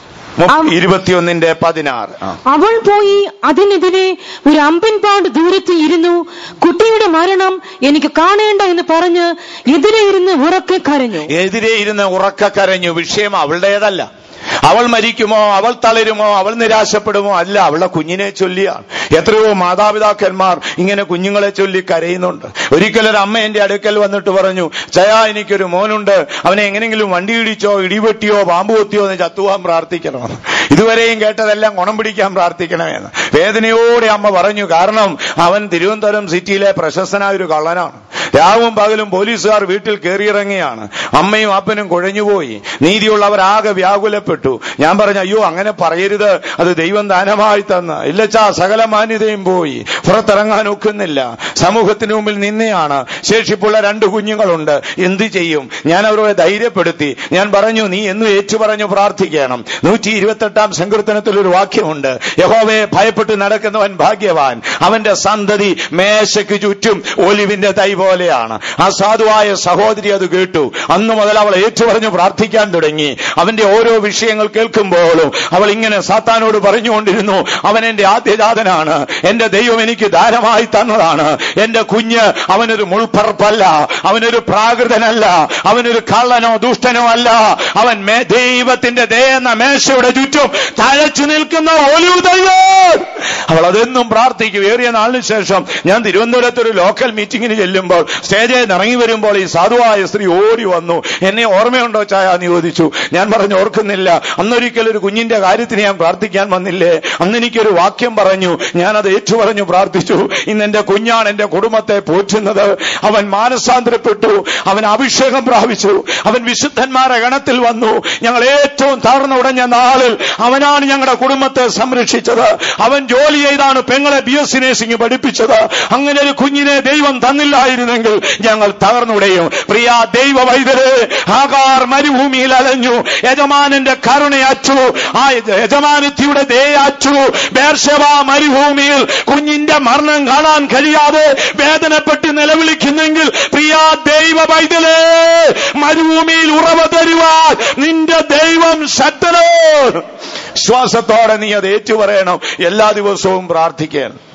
21:16. അവൾ പോയി അതിനെതിരെ ഒരു അമ്പൻപാട് ദൂരത്ത് ഇരുന്നു. കുട്ടിയുടെ മരണം എനിക്ക് കാണേണ്ട എന്ന് പറഞ്ഞ് എതിരെ ഇരുന്ന് ഉറക്കെ കരഞ്ഞു. എതിരെ ഇരുന്ന് ഉറക്കെ കരഞ്ഞു. വിഷയം അവളുടേതല്ല. അവൾ മരിക്കുമോ, അവൾ തളരുമോ, അവൾ നിരാശപ്പെടുമോ? അല്ല, അവളുടെ കുഞ്ഞിനെ ചൊല്ലിയാണ്. എത്രയോ മാതാപിതാക്കന്മാർ ഇങ്ങനെ കുഞ്ഞുങ്ങളെ ചൊല്ലി കരയുന്നുണ്ട്. ഒരിക്കലൊരു അമ്മ എന്റെ അടുക്കൽ വന്നിട്ട് പറഞ്ഞു, ചയാ എനിക്കൊരു മോനുണ്ട്, അവനെ എങ്ങനെങ്കിലും വണ്ടി ഇടിച്ചോ, ഇടിവെട്ടിയോ, പാമ്പ് കൊത്തിയോ എന്ന് ചത്തുവാൻ പ്രാർത്ഥിക്കണമെന്ന്. ഇതുവരെയും കേട്ടതെല്ലാം ഗുണം പിടിക്കാൻ പ്രാർത്ഥിക്കണമെന്ന് വേദനയോടെ അമ്മ പറഞ്ഞു. കാരണം അവൻ തിരുവനന്തപുരം സിറ്റിയിലെ പ്രശസ്തനായ ഒരു കള്ളനാണ്. രാവും പകലും പോലീസുകാർ വീട്ടിൽ കയറിയിറങ്ങിയാണ്. അമ്മയും അപ്പനും കുഴഞ്ഞുപോയി. നീതിയുള്ളവരാകെ വ്യാകുലപ്പെട്ടു. ഞാൻ പറഞ്ഞു, അയ്യോ അങ്ങനെ പറയരുത്, അത് ദൈവം ദാനമായി തന്ന. ഇല്ലച്ചാ, സകല മാന്യതയും പോയി, പുറത്തിറങ്ങാൻ ഒക്കുന്നില്ല, സമൂഹത്തിന് മുമ്പിൽ നിന്നെയാണ്. ശേഷിപ്പുള്ള 2 കുഞ്ഞുങ്ങളുണ്ട്, എന്ത് ചെയ്യും? ഞാൻ അവരെ ധൈര്യപ്പെടുത്തി. ഞാൻ പറഞ്ഞു, നീ എന്നും ഏറ്റുപറഞ്ഞു പ്രാർത്ഥിക്കണം. 128-ാം സങ്കീർത്തനത്തിൽ ഒരു വാക്യമുണ്ട്, യഹോവയെ ഭയപ്പെട്ട് നടക്കുന്നവൻ ഭാഗ്യവാൻ, അവന്റെ സന്തതി മേശയ്ക്ക് ചുറ്റും ഒലിവിന്റെ തൈ പോലെയാണ്. ആ സാധുവായ സഹോദരി അത് കേട്ടു. അന്നു മുതൽ അവൾ ഏറ്റുപറഞ്ഞു പ്രാർത്ഥിക്കാൻ തുടങ്ങി. അവന്റെ ഓരോ വിഷയങ്ങൾ കേൾക്കുമ്പോഴും അവൾ ഇങ്ങനെ സാത്താനോട് പറഞ്ഞുകൊണ്ടിരുന്നു, അവൻ എന്റെ ആദ്യജാതനാണ്, എന്റെ ദൈവം എനിക്ക് ദാനമായി തന്നതാണ്. എന്റെ കുഞ്ഞ് അവനൊരു മുൾപ്പറപ്പല്ല, അവനൊരു പ്രാകൃതനല്ല, അവനൊരു കള്ളനോ ദുഷ്ടനോ അല്ല. അവൻ ദൈവത്തിന്റെ എന്ന മേശയുടെ ചുറ്റും തഴച്ചു നിൽക്കുന്ന ഒലിവ് തൈകൾ. അവൾ അതെന്നും പ്രാർത്ഥിക്കും. ഏറിയ നാളിന് ശേഷം ഞാൻ തിരുവനന്തപുരത്ത് ഒരു ലോക്കൽ മീറ്റിംഗിന് ചെല്ലുമ്പോൾ സ്റ്റേജിൽ ഇറങ്ങി വരുമ്പോൾ ഈ സാധുവായ സ്ത്രീ ഓടി വന്നു. എന്നെ ഓർമ്മയുണ്ടോ ചായ എന്ന് ചോദിച്ചു. ഞാൻ പറഞ്ഞു, ഓർക്കുന്നില്ല. അന്നൊരിക്കലൊരു കുഞ്ഞിന്റെ കാര്യത്തിന് ഞാൻ പ്രാർത്ഥിക്കാൻ വന്നില്ലേ? അന്ന് എനിക്കൊരു വാക്യം പറഞ്ഞു, ഞാനത് ഏറ്റുപറഞ്ഞു പ്രാർത്ഥിച്ചു. ഇന്ന് എന്റെ കുഞ്ഞാണ് എന്റെ കുടുംബത്തെ പോറ്റുന്നത്. അവൻ മാനസാന്തരപ്പെട്ടു, അവൻ അഭിഷേകം പ്രാപിച്ചു, അവൻ വിശുദ്ധന്മാരെ ഗണത്തിൽ വന്നു. ഞങ്ങൾ ഏറ്റവും തകർന്ന ഉടഞ്ഞ നാളിൽ അവനാണ് ഞങ്ങളുടെ കുടുംബത്തെ സംരക്ഷിച്ചത്. അവൻ ജോലി ചെയ്താണ് പെങ്ങളെ BSc നഴ്സിംഗ് പഠിപ്പിച്ചത്. അങ്ങനെ ഒരു കുഞ്ഞിനെ ദൈവം തന്നില്ലായിരുന്നെങ്കിൽ ഞങ്ങൾ തകർന്നുടയും. പ്രിയ ദൈവ വൈദ്യരെ, ഹാഗാർ മരുഭൂമിയിൽ അലഞ്ഞു. യജമാനന്റെ കരുണയച്ചു, ആ യജമാനത്തിയുടെ ദയയച്ചു. ബേർശേബ മരുഭൂമിയിൽ കുഞ്ഞിന്റെ മരണം കാണാൻ കഴിയാതെ വേദനപ്പെട്ട് നിലവിളിക്കുന്നെങ്കിൽ പ്രിയ ദൈവ വൈദ്യരെ, മരുഭൂമിയിൽ ഉറവ തരുവാൻ നിന്റെ ദൈവം ശക്തനാണ്. വിശ്വാസത്തോടെ നീ അത് ഏറ്റുപറയണം. എല്ലാ ദിവസവും പ്രാർത്ഥിക്കണം.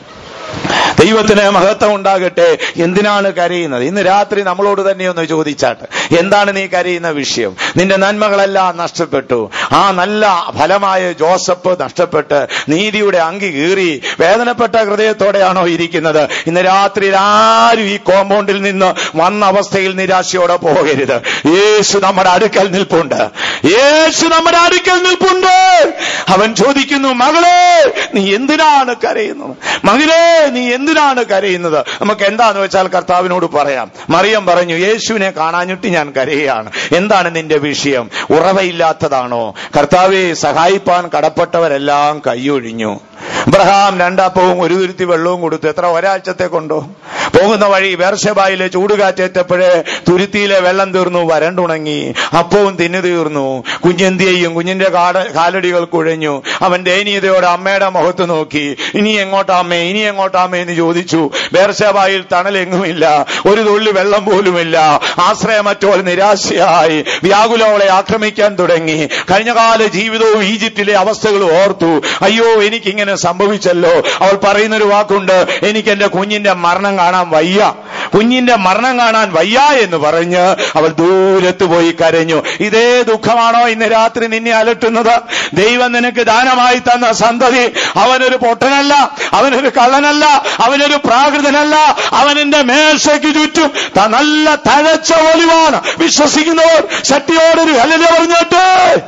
ദൈവത്തിന് മഹത്വം ഉണ്ടാകട്ടെ. എന്തിനാണ് കരയുന്നത്? ഇന്ന് രാത്രി നമ്മളോട് തന്നെ ഒന്ന് ചോദിച്ചാട്ട്, എന്താണ് നീ കരയുന്ന വിഷയം? നിന്റെ നന്മകളെല്ലാം നഷ്ടപ്പെട്ടു. ആ നല്ല ഫലമായ ജോസഫ് നഷ്ടപ്പെട്ട് നീതിയുടെ അങ്കി കീറി വേദനപ്പെട്ട ഹൃദയത്തോടെയാണോ ഇരിക്കുന്നത്? ഇന്ന് രാത്രി ആരും ഈ കോമ്പൗണ്ടിൽ നിന്ന് വന്ന അവസ്ഥയിൽ നിരാശയോടെ പോകരുത്. യേശു നമ്മുടെ അടുക്കൽ നിൽപ്പുണ്ട്. യേശു നമ്മുടെ അടുക്കൽ നിൽപ്പുണ്ട്. അവൻ ചോദിക്കുന്നു, മകളെ നീ എന്തിനാണ് കരയുന്നത്? മകളെ നീ എന്തിനാണ് കരയുന്നത്? നമുക്ക് എന്താന്ന് വെച്ചാൽ കർത്താവിനോട് പറയാം. മറിയം പറഞ്ഞു, യേശുവിനെ കാണാഞ്ഞിട്ട് ഞാൻ കരയുകയാണ്. എന്താണ് നിന്റെ വിഷയം? ഉറവയില്ലാത്തതാണോ? കർത്താവെ, സഹായിപ്പാൻ കടപ്പെട്ടവരെല്ലാം കൈയൊഴിഞ്ഞു. അബ്രഹാം 2 അപ്പവും 1 തുരുത്തി വെള്ളവും കൊടുത്തു. എത്ര? ഒരാഴ്ചത്തെ കൊണ്ടോ? പോകുന്ന വഴി ബേർശബായിലെ ചൂടുകാറ്റേറ്റപ്പോഴേ തുരുത്തിയിലെ വെള്ളം തീർന്നു, വരണ്ടുണങ്ങി. അപ്പവും തിന്നു തീർന്നു. കുഞ്ഞെന്തിയെയും കുഞ്ഞിന്റെ കാലടികൾ കുഴഞ്ഞു. അവൻ ദയനീയതയോടെ അമ്മയുടെ മുഖത്ത് നോക്കി. ഇനി എങ്ങോട്ടാമ്മേ, ഇനി എങ്ങോട്ടാമ്മേ എന്ന് ചോദിച്ചു. ബേർശബായിൽ തണലെങ്ങുമില്ല, ഒരു തുള്ളി വെള്ളം പോലുമില്ല. ആശ്രയമറ്റോൾ നിരാശയായി വ്യാകുലവളെ ആക്രമിക്കാൻ തുടങ്ങി. കഴിഞ്ഞകാല ജീവിതവും ഈജിപ്തിലെ അവസ്ഥകളും ഓർത്തു. അയ്യോ, എനിക്കിങ്ങനെ സംഭവിച്ചല്ലോ. അവൾ പറയുന്നൊരു വാക്കുണ്ട്, എനിക്ക് എന്റെ കുഞ്ഞിന്റെ മരണം കാണാൻ വയ്യ, കുഞ്ഞിന്റെ മരണം കാണാൻ വയ്യ എന്ന് പറഞ്ഞ് അവൾ ദൂരത്ത് പോയി കരഞ്ഞു. ഇതേ ദുഃഖമാണോ ഇന്ന് രാത്രി നിന്നെ അലട്ടുന്നത്? ദൈവം നിനക്ക് ദാനമായി തന്ന സന്തതി അവനൊരു പൊട്ടനല്ല, അവനൊരു കള്ളനല്ല, അവനൊരു പ്രാകൃതനല്ല. അവനെന്റെ മേശയ്ക്ക് ചുറ്റും നല്ല തഴച്ച ഒലിവാണ്. വിശ്വസിക്കുന്നവർ ശക്തിയോടൊരു ഹല്ലേലൂയ പറഞ്ഞിട്ട്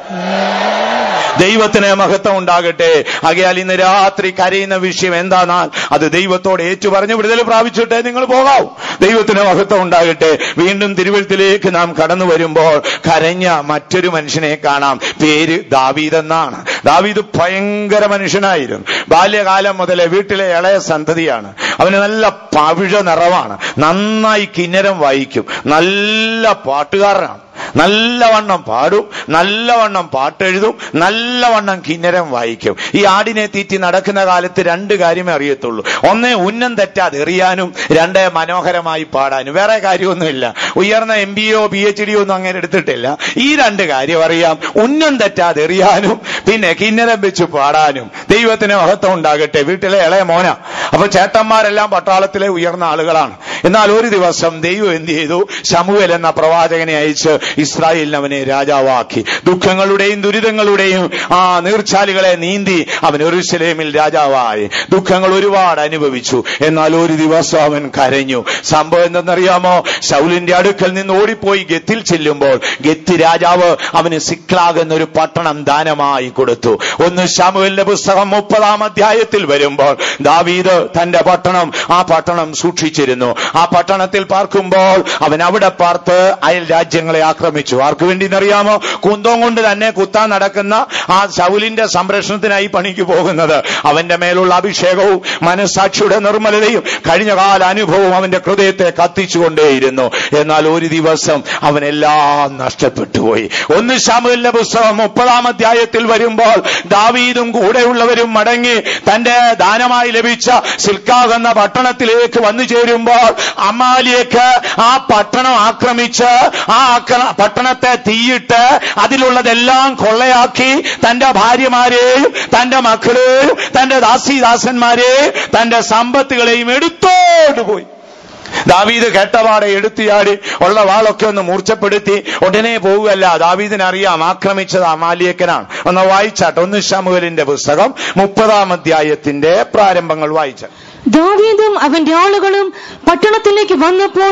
ദൈവത്തിന് മഹത്വം ഉണ്ടാകട്ടെ. ആകയാൽ ഇന്ന് രാത്രി കരയുന്ന വിഷയം എന്താണെന്നാൽ അത് ദൈവത്തോട് ഏറ്റു പറഞ്ഞ് വിടുതൽ പ്രാപിച്ചിട്ടേ നിങ്ങൾ പോകാവൂ. ദൈവത്തിന് മഹത്വം ഉണ്ടാകട്ടെ. വീണ്ടും തിരുവെഴുത്തിലേക്ക് നാം കടന്നു വരുമ്പോൾ കരഞ്ഞ മറ്റൊരു മനുഷ്യനെ കാണാം. പേര് ദാവീദ് എന്നാണ്. ദാവീദ് ഭയങ്കര മനുഷ്യനായിരുന്നു. ബാല്യകാലം മുതലേ വീട്ടിലെ ഇളയ സന്തതിയാണ്. അവന് നല്ല പവിഴ നിറവാണ്. നന്നായി കിന്നരം വായിക്കും. നല്ല പാട്ടുകാരനാണ്. നല്ലവണ്ണം പാടും, നല്ലവണ്ണം പാട്ടെഴുതും, നല്ലവണ്ണം കിന്നരം വായിക്കും. ഈ ആടിനെ തീറ്റി നടക്കുന്ന കാലത്ത് 2 കാര്യമേ അറിയത്തുള്ളൂ. ഒന്ന്, ഉന്നം തെറ്റാതെ എറിയാനും, 2 മനോഹരമായി പാടാനും. വേറെ കാര്യമൊന്നുമില്ല. ഉയർന്ന MBA PhD ഒന്നും അങ്ങനെ എടുത്തിട്ടില്ല. ഈ 2 കാര്യം അറിയാം. ഉന്നം തെറ്റാതെ എറിയാനും, പിന്നെ കിന്നരം വെച്ച് പാടാനും. ദൈവത്തിന് മഹത്വം ഉണ്ടാകട്ടെ. വീട്ടിലെ ഇളയ മോന. അപ്പൊ ചേട്ടന്മാരെല്ലാം പട്ടാളത്തിലെ ഉയർന്ന ആളുകളാണ്. എന്നാൽ ഒരു ദിവസം ദൈവം എന്ത് ചെയ്തു? ശമൂവേൽ എന്ന പ്രവാചകനെ അയച്ച് ഇസ്രായേലിനെ അവനെ രാജാവാക്കി. ദുഃഖങ്ങളുടെയും ദുരിതങ്ങളുടെയും ആ നീർച്ചാലുകളെ നീന്തി അവൻ യെരൂശലേമിൽ രാജാവായി. ദുഃഖങ്ങൾ ഒരുപാട് അനുഭവിച്ചു. എന്നാൽ ഒരു ദിവസം അവൻ കരഞ്ഞു. സംഭവം എന്തെന്നറിയാമോ? ശൗലിന്റെ അടുക്കൽ നിന്ന് ഓടിപ്പോയി ഗത്തിൽ ചെല്ലുമ്പോൾ ഗത്തി രാജാവ് അവന് സിക്ലാഗ് എന്നൊരു പട്ടണം ദാനമായി കൊടുത്തു. 1 ശമൂവേലിന്റെ പുസ്തകം 30-ാം അധ്യായത്തിൽ വരുമ്പോൾ ദാവീദ് തന്റെ പട്ടണം, ആ പട്ടണം സൂക്ഷിച്ചിരുന്നു. ആ പട്ടണത്തിൽ പാർക്കുമ്പോൾ അവൻ അവിടെ പാർത്ത് അയൽ രാജ്യങ്ങളെ ആക്രമിച്ചു. ആർക്കു വേണ്ടി എന്നറിയാമോ? കുന്തം കൊണ്ട് തന്നെ കുത്താൻ നടക്കുന്ന ആ ശൗലിന്റെ സംരക്ഷണത്തിനായി പണിക്ക് പോകുന്നത്. അവന്റെ മേലുള്ള അഭിഷേകവും മനസ്സാക്ഷിയുടെ നിർമ്മലതയും കഴിഞ്ഞകാല അനുഭവവും അവന്റെ ഹൃദയത്തെ കത്തിച്ചുകൊണ്ടേയിരുന്നു. എന്നാൽ ഒരു ദിവസം അവനെല്ലാം നഷ്ടപ്പെട്ടുപോയി. 1 ശമൂവേലിന്റെ പുസ്തകം 30-ാം അധ്യായത്തിൽ വരുമ്പോൾ ദാവീദും കൂടെയുള്ളവരും മടങ്ങി തന്റെ ദാനമായി ലഭിച്ച സിൽക്കാഗ് എന്ന പട്ടണത്തിലേക്ക് വന്നു ചേരുമ്പോൾ അമാലിയേക്ക് ആ പട്ടണം ആക്രമിച്ച് ആ പട്ടണത്തെ തീയിട്ട് അതിലുള്ളതെല്ലാം കൊള്ളയാക്കി തന്റെ ഭാര്യമാരെയും തന്റെ മക്കളെയും തന്റെ ദാസീദാസന്മാരെയും തന്റെ സമ്പത്തുകളെയും എടുത്തോണ്ട് പോയി. ദാവീദ് കേട്ടപാടെ എടുത്തിയാടി ഉള്ള വാളൊക്കെ ഒന്ന് മൂർച്ചപ്പെടുത്തി ഉടനെ പോവുകയല്ല. ദാവീദിനറിയാം ആക്രമിച്ചത് അമാലിയേക്കനാണ്. ഒന്ന് വായിച്ചാട്ടെ. 1 ശമൂവേലിന്റെ പുസ്തകം 30-ാം അധ്യായത്തിന്റെ പ്രാരംഭങ്ങൾ വായിച്ച. ദാവീദും അവന്റെ ആളുകളും പട്ടണത്തിലേക്ക് വന്നപ്പോൾ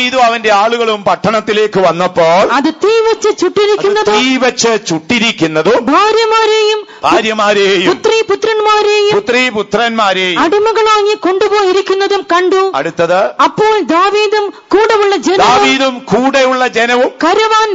അത് തീ വെച്ച് ചുട്ടിരിക്കുന്നതും ഭാര്യമാരെയും പുത്രീപുത്രന്മാരെയും അടിമകളായി കൊണ്ടുപോയിരിക്കുന്നതും കണ്ടു. അടുത്തത്, അപ്പോൾ ദാവീദും കൂടെയുള്ള ജനവും കരയുവാൻ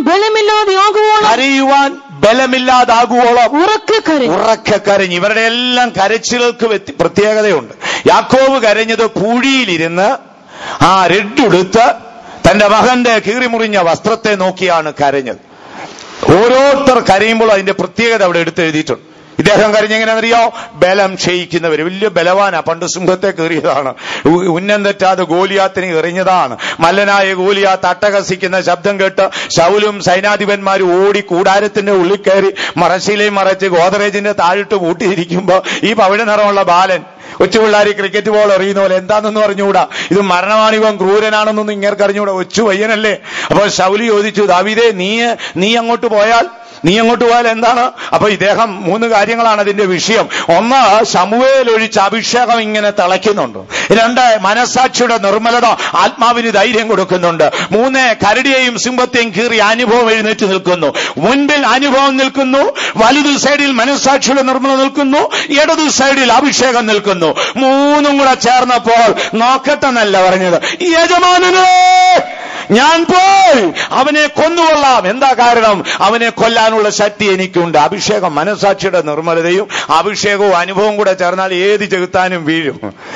ബലമില്ലാതാകുവോളം ഉറക്കെ കരഞ്ഞു. ഇവരുടെ എല്ലാം കരച്ചിലുകൾക്ക് പ്രത്യേകതയുണ്ട്. യാക്കോബ് കരഞ്ഞത് പൂഴിയിലിരുന്ന് ആ റെഡുടുത്ത് തന്റെ മകന്റെ കീറിമുറിഞ്ഞ വസ്ത്രത്തെ നോക്കിയാണ് കരഞ്ഞത്. ഓരോരുത്തർ കരയുമ്പോൾ അതിന്റെ പ്രത്യേകത അവിടെ എടുത്തെഴുതിയിട്ടുണ്ട്. ഇദ്ദേഹം കരഞ്ഞെങ്ങനെയാണെന്നറിയോ? ബലം ക്ഷയിക്കുന്നവര്. വലിയ ബലവാനാ, പണ്ട് സിംഹത്തെ കയറിയതാണ്. ഉന്നം തെറ്റാതെ ഗോലിയാത്തിനെ എറിഞ്ഞതാണ്. മല്ലനായ ഗോലിയാത്ത് അട്ടഹസിക്കുന്ന ശബ്ദം കേട്ട് ശൗലും സൈനാധിപന്മാരും ഓടി കൂടാരത്തിന്റെ ഉള്ളിൽ കയറി മറശ്ശിലയും മറച്ച് ഗോദറേജിന്റെ താഴിട്ട് പൂട്ടിയിരിക്കുമ്പോ ഈ പവിഴ നിറമുള്ള ബാലൻ കൊച്ചു പിള്ളേർ ക്രിക്കറ്റ് ബോൾ എറിയുന്ന പോലെ എന്താണെന്ന് അറിഞ്ഞുകൂടാ, ഇത് മരണമാണ്, ഇവൻ ക്രൂരനാണെന്നൊന്നും ഇങ്ങേർക്ക് അറിഞ്ഞുകൂടാ, കൊച്ചു പയ്യനല്ലേ. അപ്പോൾ ശൗലി ചോദിച്ചു, ദാവീദേ നീ അങ്ങോട്ട് പോയാൽ എന്താണ്? അപ്പൊ ഇദ്ദേഹം 3 കാര്യങ്ങളാണ് അതിന്റെ വിഷയം. 1, ശമൂവേൽ ഒഴിച്ച അഭിഷേകം ഇങ്ങനെ തിളയ്ക്കുന്നുണ്ട്. 2, മനസാക്ഷിയുടെ നിർമ്മലത ആത്മാവിന് ധൈര്യം കൊടുക്കുന്നുണ്ട്. 3, കരടിയെയും സിംഹത്തെയും കീറി അനുഭവം എഴുന്നേറ്റ് നിൽക്കുന്നു. മുൻപിൽ അനുഭവം നിൽക്കുന്നു, വലതു സൈഡിൽ മനസാക്ഷിയുടെ നിർമ്മലത നിൽക്കുന്നു, ഇടതു സൈഡിൽ അഭിഷേകം നിൽക്കുന്നു. 3 കൂടെ ചേർന്നപ്പോൾ നോക്കട്ടെന്നല്ല പറഞ്ഞത്, യജമാനനേ ഞാൻ പോയി അവനെ കൊന്നുകൊള്ളാം. എന്താ കാരണം? അവനെ കൊല്ലാനുള്ള ശക്തി എനിക്കുണ്ട്. അഭിഷേകം, മനസാക്ഷിയുടെ നിർമ്മലതയും അഭിഷേകവും അനുഭവം കൂടെ ചേർന്നാൽ ഏത് ചെകുത്താനും വീഴും,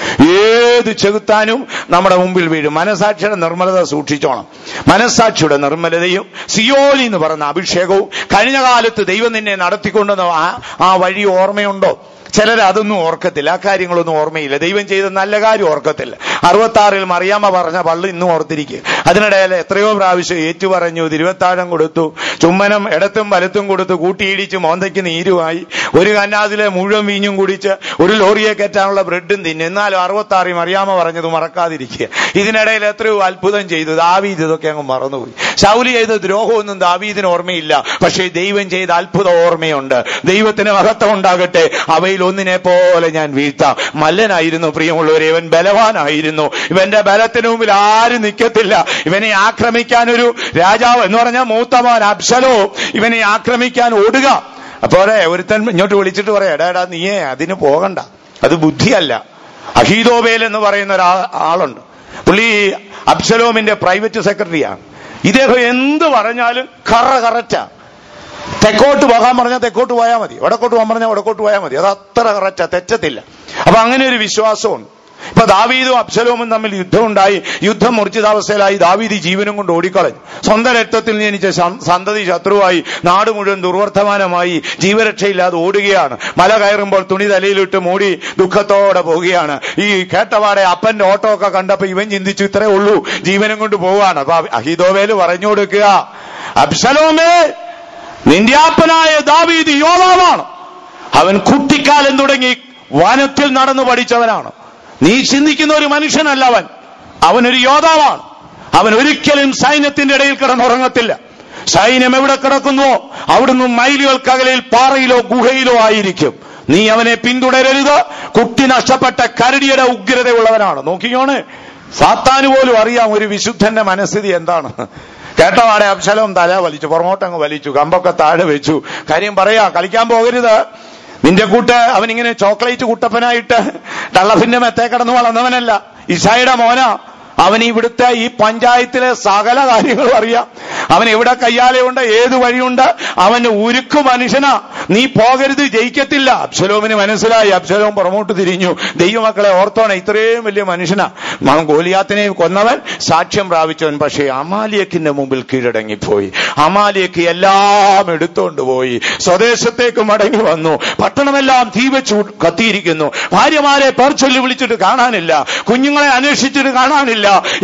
ഏത് ചെകുത്താനും നമ്മുടെ മുമ്പിൽ വീഴും. മനസാക്ഷിയുടെ നിർമ്മലത സൂക്ഷിച്ചോണം. മനസാക്ഷിയുടെ നിർമ്മലതയും സിയോലി എന്ന് പറയുന്ന അഭിഷേകവും കഴിഞ്ഞ കാലത്ത് ദൈവം നിന്നെ നടത്തിക്കൊണ്ടെന്ന ആ വഴി ഓർമ്മയുണ്ടോ? ചിലർ അതൊന്നും ഓർക്കത്തില്ല, ആ കാര്യങ്ങളൊന്നും ഓർമ്മയില്ല. ദൈവം ചെയ്ത നല്ല കാര്യം ഓർക്കത്തില്ല. 66 മറിയാമ്മ പറഞ്ഞ പള്ളി ഇന്നും ഓർത്തിരിക്കുക. അതിനിടയിൽ എത്രയോ പ്രാവശ്യം ഏറ്റുപറഞ്ഞു, തിരുവത്താഴം കൊടുത്തു, ചുമ്മനം ഇടത്തും വലത്തും കൊടുത്തു, കൂട്ടിയിടിച്ച് മോന്തയ്ക്ക് നീരുമായി, ഒരു കന്നാസിലെ മുഴുവൻ വീഞ്ഞും കുടിച്ച് ഒരു ലോറിയെ കയറ്റാനുള്ള ബ്രെഡും തിന്നു. എന്നാലും 66 മറിയാമ്മ പറഞ്ഞത് മറക്കാതിരിക്കുക. ഇതിനിടയിൽ എത്രയോ അത്ഭുതം ചെയ്തു. ദാവീദ് ഇതൊക്കെ അങ്ങ് മറന്നുപോയി. ശൗലി ചെയ്ത ദ്രോഹമൊന്നും ദാവീദിന് ഓർമ്മയില്ല, പക്ഷേ ദൈവം ചെയ്ത അത്ഭുത ഓർമ്മയുണ്ട്. ദൈവത്തിന് മഹത്വം ഉണ്ടാകട്ടെ. അവയിൽ ഒന്നിനെ പോലെ ഞാൻ വീഴ്ത്താം. മല്ലനായിരുന്നു പ്രിയമുള്ളവരെ, ഇവൻ ബലവാനായിരുന്നു. ഇവന്റെ ബലത്തിന് മുമ്പിൽ ആരും നിൽക്കത്തില്ല. ഇവനെ ആക്രമിക്കാൻ ഒരു രാജാവ് എന്ന് പറഞ്ഞാൽ മൂത്തമോൻ അബ്ശലോം ഇവനെ ആക്രമിക്കാൻ ഓടുക. അപ്പോഴേ ഒരുത്തൻ ഇങ്ങോട്ട് വിളിച്ചിട്ട് പറയാം, എടാ നീയേ അതിന് പോകണ്ട, അത് ബുദ്ധിയല്ല. അഹീതോബേൽ എന്ന് പറയുന്ന ഒരാളുണ്ട്, പുള്ളി അബ്ശലോമിന്റെ പ്രൈവറ്റ് സെക്രട്ടറിയാണ്. ഇദ്ദേഹം എന്ത് പറഞ്ഞാലും കറക്റ്റാ. തെക്കോട്ട് പോകാൻ പറഞ്ഞാൽ തെക്കോട്ട് പോയാൽ മതി, വടക്കോട്ട് പോകാൻ പറഞ്ഞാൽ വടക്കോട്ട് പോയാൽ മതി. അത് അത്ര കറക്റ്റാ, തെറ്റത്തില്ല. അപ്പൊ അങ്ങനെ ഒരു വിശ്വാസമുണ്ട്. ഇപ്പൊ ദാവീദും അബ്ശലോമും തമ്മിൽ യുദ്ധമുണ്ടായി. യുദ്ധം മൂർച്ഛിതാവസ്ഥയിലായി. ദാവീദ് ജീവനും കൊണ്ട് ഓടിക്കളഞ്ഞു. സ്വന്തം രക്തത്തിൽ ജനിച്ച സന്തതി ശത്രുവായി, നാട് മുഴുവൻ ദുർവർത്തമാനമായി, ജീവരക്ഷയില്ലാതെ ഓടുകയാണ്. മല കയറുമ്പോൾ തുണി തലയിലിട്ട് മൂടി ദുഃഖത്തോടെ പോവുകയാണ്. ഈ കേട്ടപാടെ അപ്പന്റെ ഓട്ടോ ഒക്കെ കണ്ടപ്പോ ഇവൻ ചിന്തിച്ചു, ഇത്രേ ഉള്ളൂ, ജീവനും കൊണ്ട് പോവുകയാണ്. അപ്പൊ അഹീതോബേൽ പറഞ്ഞു കൊടുക്കുക, അബ്ശലോമേ, നിന്റെ അപ്പനായ ദാവീദ് യോവാവാണ്. അവൻ കുട്ടിക്കാലം തുടങ്ങി വനത്തിൽ നടന്നു പഠിച്ചവനാണ്. നീ ചിന്തിക്കുന്ന ഒരു മനുഷ്യനല്ല അവനൊരു യോദ്ധാവാണ്. അവൻ ഒരിക്കലും സൈന്യത്തിന്റെ ഇടയിൽ കിടന്നുറങ്ങത്തില്ല. സൈന്യം എവിടെ കിടക്കുന്നുവോ അവിടുന്ന് മൈലുകൾക്കകലയിൽ പാറയിലോ ഗുഹയിലോ ആയിരിക്കും. നീ അവനെ പിന്തുടരരുത്. കുട്ടി നഷ്ടപ്പെട്ട കരടിയുടെ ഉഗ്രതയുള്ളവനാണ്. നോക്കിക്കോണ്, സാത്താന് പോലും അറിയാം ഒരു വിശുദ്ധന്റെ മനസ്ഥിതി എന്താണ്. കേട്ടപാടെ അബ്ശലോം തല വലിച്ചു, പുറമോട്ടങ്ങ് വലിച്ചു, കമ്പൊക്കെ താഴെ വെച്ചു. കാര്യം പറയാ, കളിക്കാൻ പോകരുത്. നിന്റെ കൂട്ട് അവനിങ്ങനെ ചോക്ലേറ്റ് കുട്ടപ്പനായിട്ട് ടള്ളഫിന്റെ മെത്തേ കിടന്ന് വളർന്നവനല്ല, ഇശായുടെ മോനാ. അവൻ ഇവിടുത്തെ ഈ പഞ്ചായത്തിലെ സകല കാര്യങ്ങളും അറിയാം. അവൻ എവിടെ കയ്യാലയുണ്ട്, ഏത് വഴിയുണ്ട്, അവന് ഉരുക്കു മനുഷ്യനാ. നീ പോകരുത്, ജയിക്കത്തില്ല. അബ്ശലോമിന് മനസ്സിലായി. അബ്ശലോം പുറമോട്ട് തിരിഞ്ഞു. ദൈവമക്കളെ ഓർത്തോണെ, ഇത്രയും വലിയ മനുഷ്യനാ. ഗോലിയാത്തിനെ കൊന്നവൻ, സാക്ഷ്യം പ്രാപിച്ചവൻ. പക്ഷേ അമാലിയക്കിന്റെ മുമ്പിൽ കീഴടങ്ങിപ്പോയി. അമാലിയക്ക് എല്ലാം എടുത്തോണ്ടുപോയി. സ്വദേശത്തേക്ക് മടങ്ങി വന്നു. പട്ടണമെല്ലാം തീ വെച്ച് കത്തിയിരിക്കുന്നു. ഭാര്യമാരെ പേർച്ചൊല്ലി വിളിച്ചിട്ട് കാണാനില്ല. കുഞ്ഞുങ്ങളെ അന്വേഷിച്ചിട്ട് കാണാനില്ല.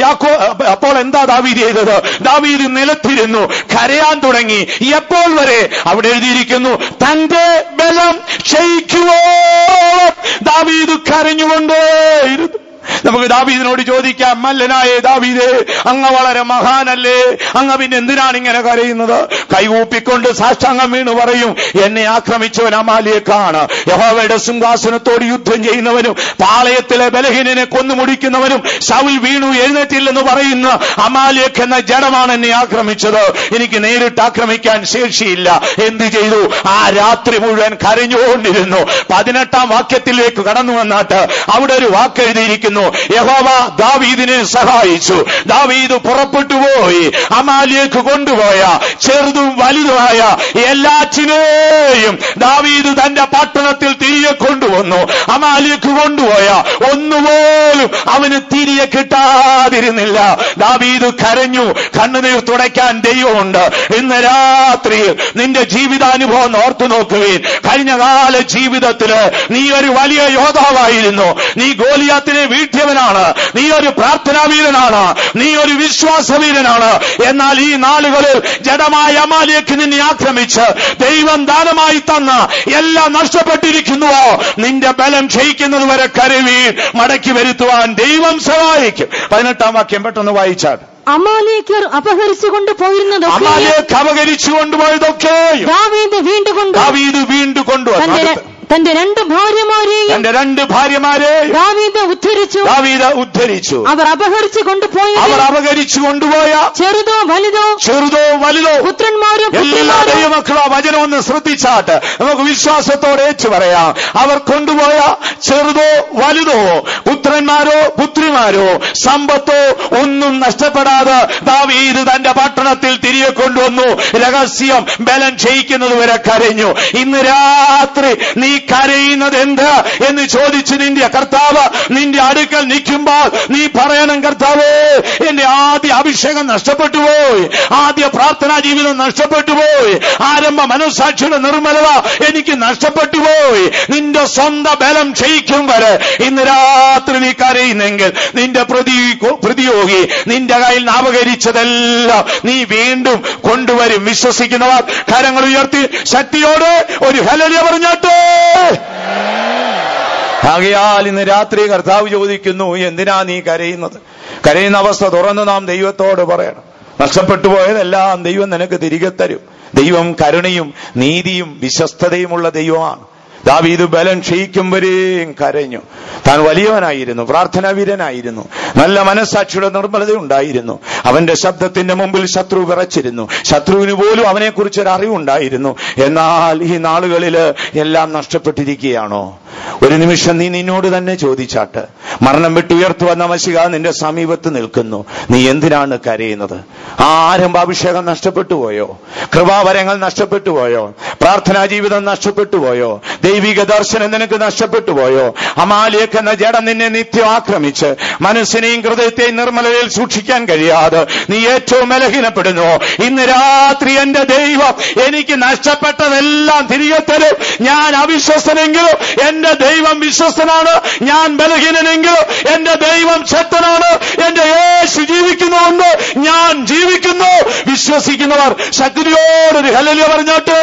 അപ്പോൾ എന്താ ദാവീദ് ചെയ്തത്? ദാവീദ് നിലത്തിരുന്നു, കരയാൻ തുടങ്ങി. എപ്പോൾ വരെ? അവിടെ എഴുതിയിരിക്കുന്നു, തന്റെ ബലം ക്ഷയിക്കുവോ ദാവീദ് കരഞ്ഞുകൊണ്ടേയിരുന്നു. നമുക്ക് ദാവീദിനോട് ചോദിക്കാം, മല്ലനായ ദാവീദേ, അങ്ങ് വളരെ മഹാനല്ലേ, അങ്ങ് പിന്നെ എന്തിനാണ് ഇങ്ങനെ കരയുന്നത്? കൈകൂപ്പിക്കൊണ്ട് സാഷ്ടാംഗം വീണു പറയും, എന്നെ ആക്രമിച്ചവൻ അമാലിയേക്കാണ്. യഹോവയുടെ സിംഹാസനത്തോട് യുദ്ധം ചെയ്യുന്നവനും പാളയത്തിലെ ബലഹീനനെ കൊന്നുമുടിക്കുന്നവനും ശൗൽ വീണു എഴുന്നേറ്റില്ലെന്ന് പറയുന്ന അമാലിയേക്ക് എന്ന ജഡമാണ് എന്നെ ആക്രമിച്ചത്. എനിക്ക് നേരിട്ട് ആക്രമിക്കാൻ ശേഷിയില്ല. എന്ത് ചെയ്തു? ആ രാത്രി മുഴുവൻ കരഞ്ഞുകൊണ്ടിരുന്നു. 18-ാം വാക്യത്തിലേക്ക് കടന്നു വന്നാട്ട് അവിടെ ഒരു വാക്ക് എഴുതിയിരിക്കുന്നു, യഹോവ ദാവീദിനെ സഹായിച്ചു. ദാവീദ് പുറപ്പെട്ടുപോയി അമാലിയേക്ക് കൊണ്ടുപോയ ചെറുതും വലുതുമായ എല്ലാറ്റിനെയും ദാവീദ് തന്റെ പട്ടണത്തിൽ തിരികെ കൊണ്ടുവന്നു. അമാലിയേക്ക് കൊണ്ടുപോയ ഒന്നുപോലും അവന് തിരികെ കിട്ടാതിരുന്നില്ല. ദാവീദ് കരഞ്ഞു. കണ്ണുനീർ തുടയ്ക്കാൻ ദൈവമുണ്ട്. ഇന്ന് രാത്രിയിൽ നിന്റെ ജീവിതാനുഭവം ഓർത്തു നോക്കുകയും, കഴിഞ്ഞ കാല ജീവിതത്തില് നീ ഒരു വലിയ യോദ്ധാവായിരുന്നു. നീ ഗോലിയാത്തിനെ വീഴ്ത്തിയവനാണ്. നീ ഒരു പ്രാർത്ഥനാ വീരനാണ്. നീ ഒരു വിശ്വാസ വീരനാണ്. എന്നാൽ ഈ നാളുകളിൽ ജഡമായ അമാലിയേക്ക് അമാലേക്ക് നിന്നെ ആക്രമിച്ച് ദൈവം ദാനമായി തന്ന എല്ലാം നഷ്ടപ്പെട്ടിരിക്കുന്നുവോ, നിന്റെ ബലം ക്ഷയിക്കുന്നത് വരെ കരവീൻ മടക്കി വരുത്തുവാൻ ദൈവം സഹായിക്കും. 18-ാം വാക്യം പെട്ടെന്ന് വായിച്ചാൽ. അമാലേക്കർ അപഹരിച്ചുകൊണ്ടുപോയിരുന്നതൊക്കെ ദാവീദ് വീണ്ടും കൊണ്ടുവന്നു. തന്റെ രണ്ട് ഭാര്യമാരെയും ദാവീദ് ഉദ്ധരിച്ചു. അവർ അപഹരിച്ചു കൊണ്ടുപോയ ചെറുതോ വലുതോ പുത്രന്മാരും എല്ലാ ദൈവമക്കളും വചനം ഒന്ന് ശ്രദ്ധിച്ചാട്ട് നമുക്ക് വിശ്വാസത്തോടെ ഏച്ചു പറയാം. അവർ കൊണ്ടുപോയ ചെറുതോ വലുതോ പുത്രന്മാരോ പുത്രിമാരോ സമ്പത്തോ ഒന്നും നഷ്ടപ്പെടാതെ ദാവീദ് തന്റെ പട്ടണത്തിൽ തിരികെ കൊണ്ടുവന്നു. രഹസ്യം ബലം ക്ഷയിക്കുന്നത് വരെ കരഞ്ഞു. ഇന്ന് രാത്രി നീ കരയുന്നത് എന്ത് എന്ന് ചോദിച്ച് നിന്റെ കർത്താവ് നിന്റെ അടുക്കൽ നിൽക്കുമ്പോൾ നീ പറയണം, കർത്താവേ, എന്റെ ആദ്യ അഭിഷേകം നഷ്ടപ്പെട്ടു പോയി, ആദ്യ പ്രാർത്ഥനാ ജീവിതം നഷ്ടപ്പെട്ടു പോയി, ആരംഭ മനസ്സാക്ഷിയുടെ നിർമ്മലത എനിക്ക് നഷ്ടപ്പെട്ടു പോയി. നിന്റെ സ്വന്തം ബലം ക്ഷയിക്കും വരെ ഇന്ന് രാത്രി നീ കരയുന്നെങ്കിൽ നിന്റെ പ്രതിയോഗി നിന്റെ കയ്യിൽ അപഹരിച്ചതെല്ലാം നീ വീണ്ടും കൊണ്ടുവരും. വിശ്വസിക്കുന്നവർ കരങ്ങൾ ഉയർത്തി ശക്തിയോടെ ഒരു ഹല്ലേലൂയ പറഞ്ഞാട്ടെ. ആകയാൽ ഇന്ന് രാത്രി കർത്താവ് ചോദിക്കുന്നു, എന്തിനാ നീ കരയുന്നത്? കരയുന്ന അവസ്ഥ തുറന്ന് നാം ദൈവത്തോട് പറയണം. നഷ്ടപ്പെട്ടു പോയതെല്ലാം ദൈവം നിനക്ക് തിരികെ തരും. ദൈവം കരുണയും നീതിയും വിശ്വസ്തതയുമുള്ള ദൈവമാണ്. ദാവീദ് ബലം ക്ഷയിക്കും വരെയും കരഞ്ഞു. താൻ വലിയവനായിരുന്നു, പ്രാർത്ഥനാവീരനായിരുന്നു, നല്ല മനസ്സാക്ഷിയുടെ നിർമ്മലത ഉണ്ടായിരുന്നു. അവന്റെ ശബ്ദത്തിന്റെ മുമ്പിൽ ശത്രു വിറച്ചിരുന്നു. ശത്രുവിന് പോലും അവനെക്കുറിച്ചൊരു അറിവുണ്ടായിരുന്നു. എന്നാൽ ഈ നാളുകളില് എല്ലാം നഷ്ടപ്പെട്ടിരിക്കുകയാണോ? ഒരു നിമിഷം നീ നിന്നോട് തന്നെ ചോദിച്ചാട്ട്, മരണം വിട്ടുയർത്തുവന്ന മശിഹ നിന്റെ സമീപത്ത് നിൽക്കുന്നു, നീ എന്തിനാണ് കരയുന്നത്? ആ ആരംഭാഭിഷേകം നഷ്ടപ്പെട്ടു പോയോ? കൃപാവരങ്ങൾ നഷ്ടപ്പെട്ടു പോയോ? പ്രാർത്ഥനാ ജീവിതം നഷ്ടപ്പെട്ടു പോയോ? ദൈവിക ദർശനം നിനക്ക് നഷ്ടപ്പെട്ടു പോയോ? അമാലേക്ക് എന്ന ജഡം നിന്നെ നിത്യം ആക്രമിച്ച് മനസ്സിനെയും ഹൃദയത്തെയും നിർമ്മലതയിൽ സൂക്ഷിക്കാൻ കഴിയാതെ നീ ഏറ്റവും ബലഹീനപ്പെടുന്നു. ഇന്ന് രാത്രി എന്റെ ദൈവം എനിക്ക് നഷ്ടപ്പെട്ടതെല്ലാം തിരികെ തരും. ഞാൻ അവിശ്വസ്തനെങ്കിലും എന്റെ ദൈവം വിശ്വസ്തനാണ്. ഞാൻ ബലഹീനനെങ്കിലും എന്റെ ദൈവം ശക്തനാണ്. എന്റെ യേശു ജീവിക്കുന്നുണ്ട്, ഞാൻ ജീവിക്കുന്നു. വിശ്വസിക്കുന്നവർ ശക്തിയോടൊരു ഹല്ലേലൂയ പറഞ്ഞോട്ടെ.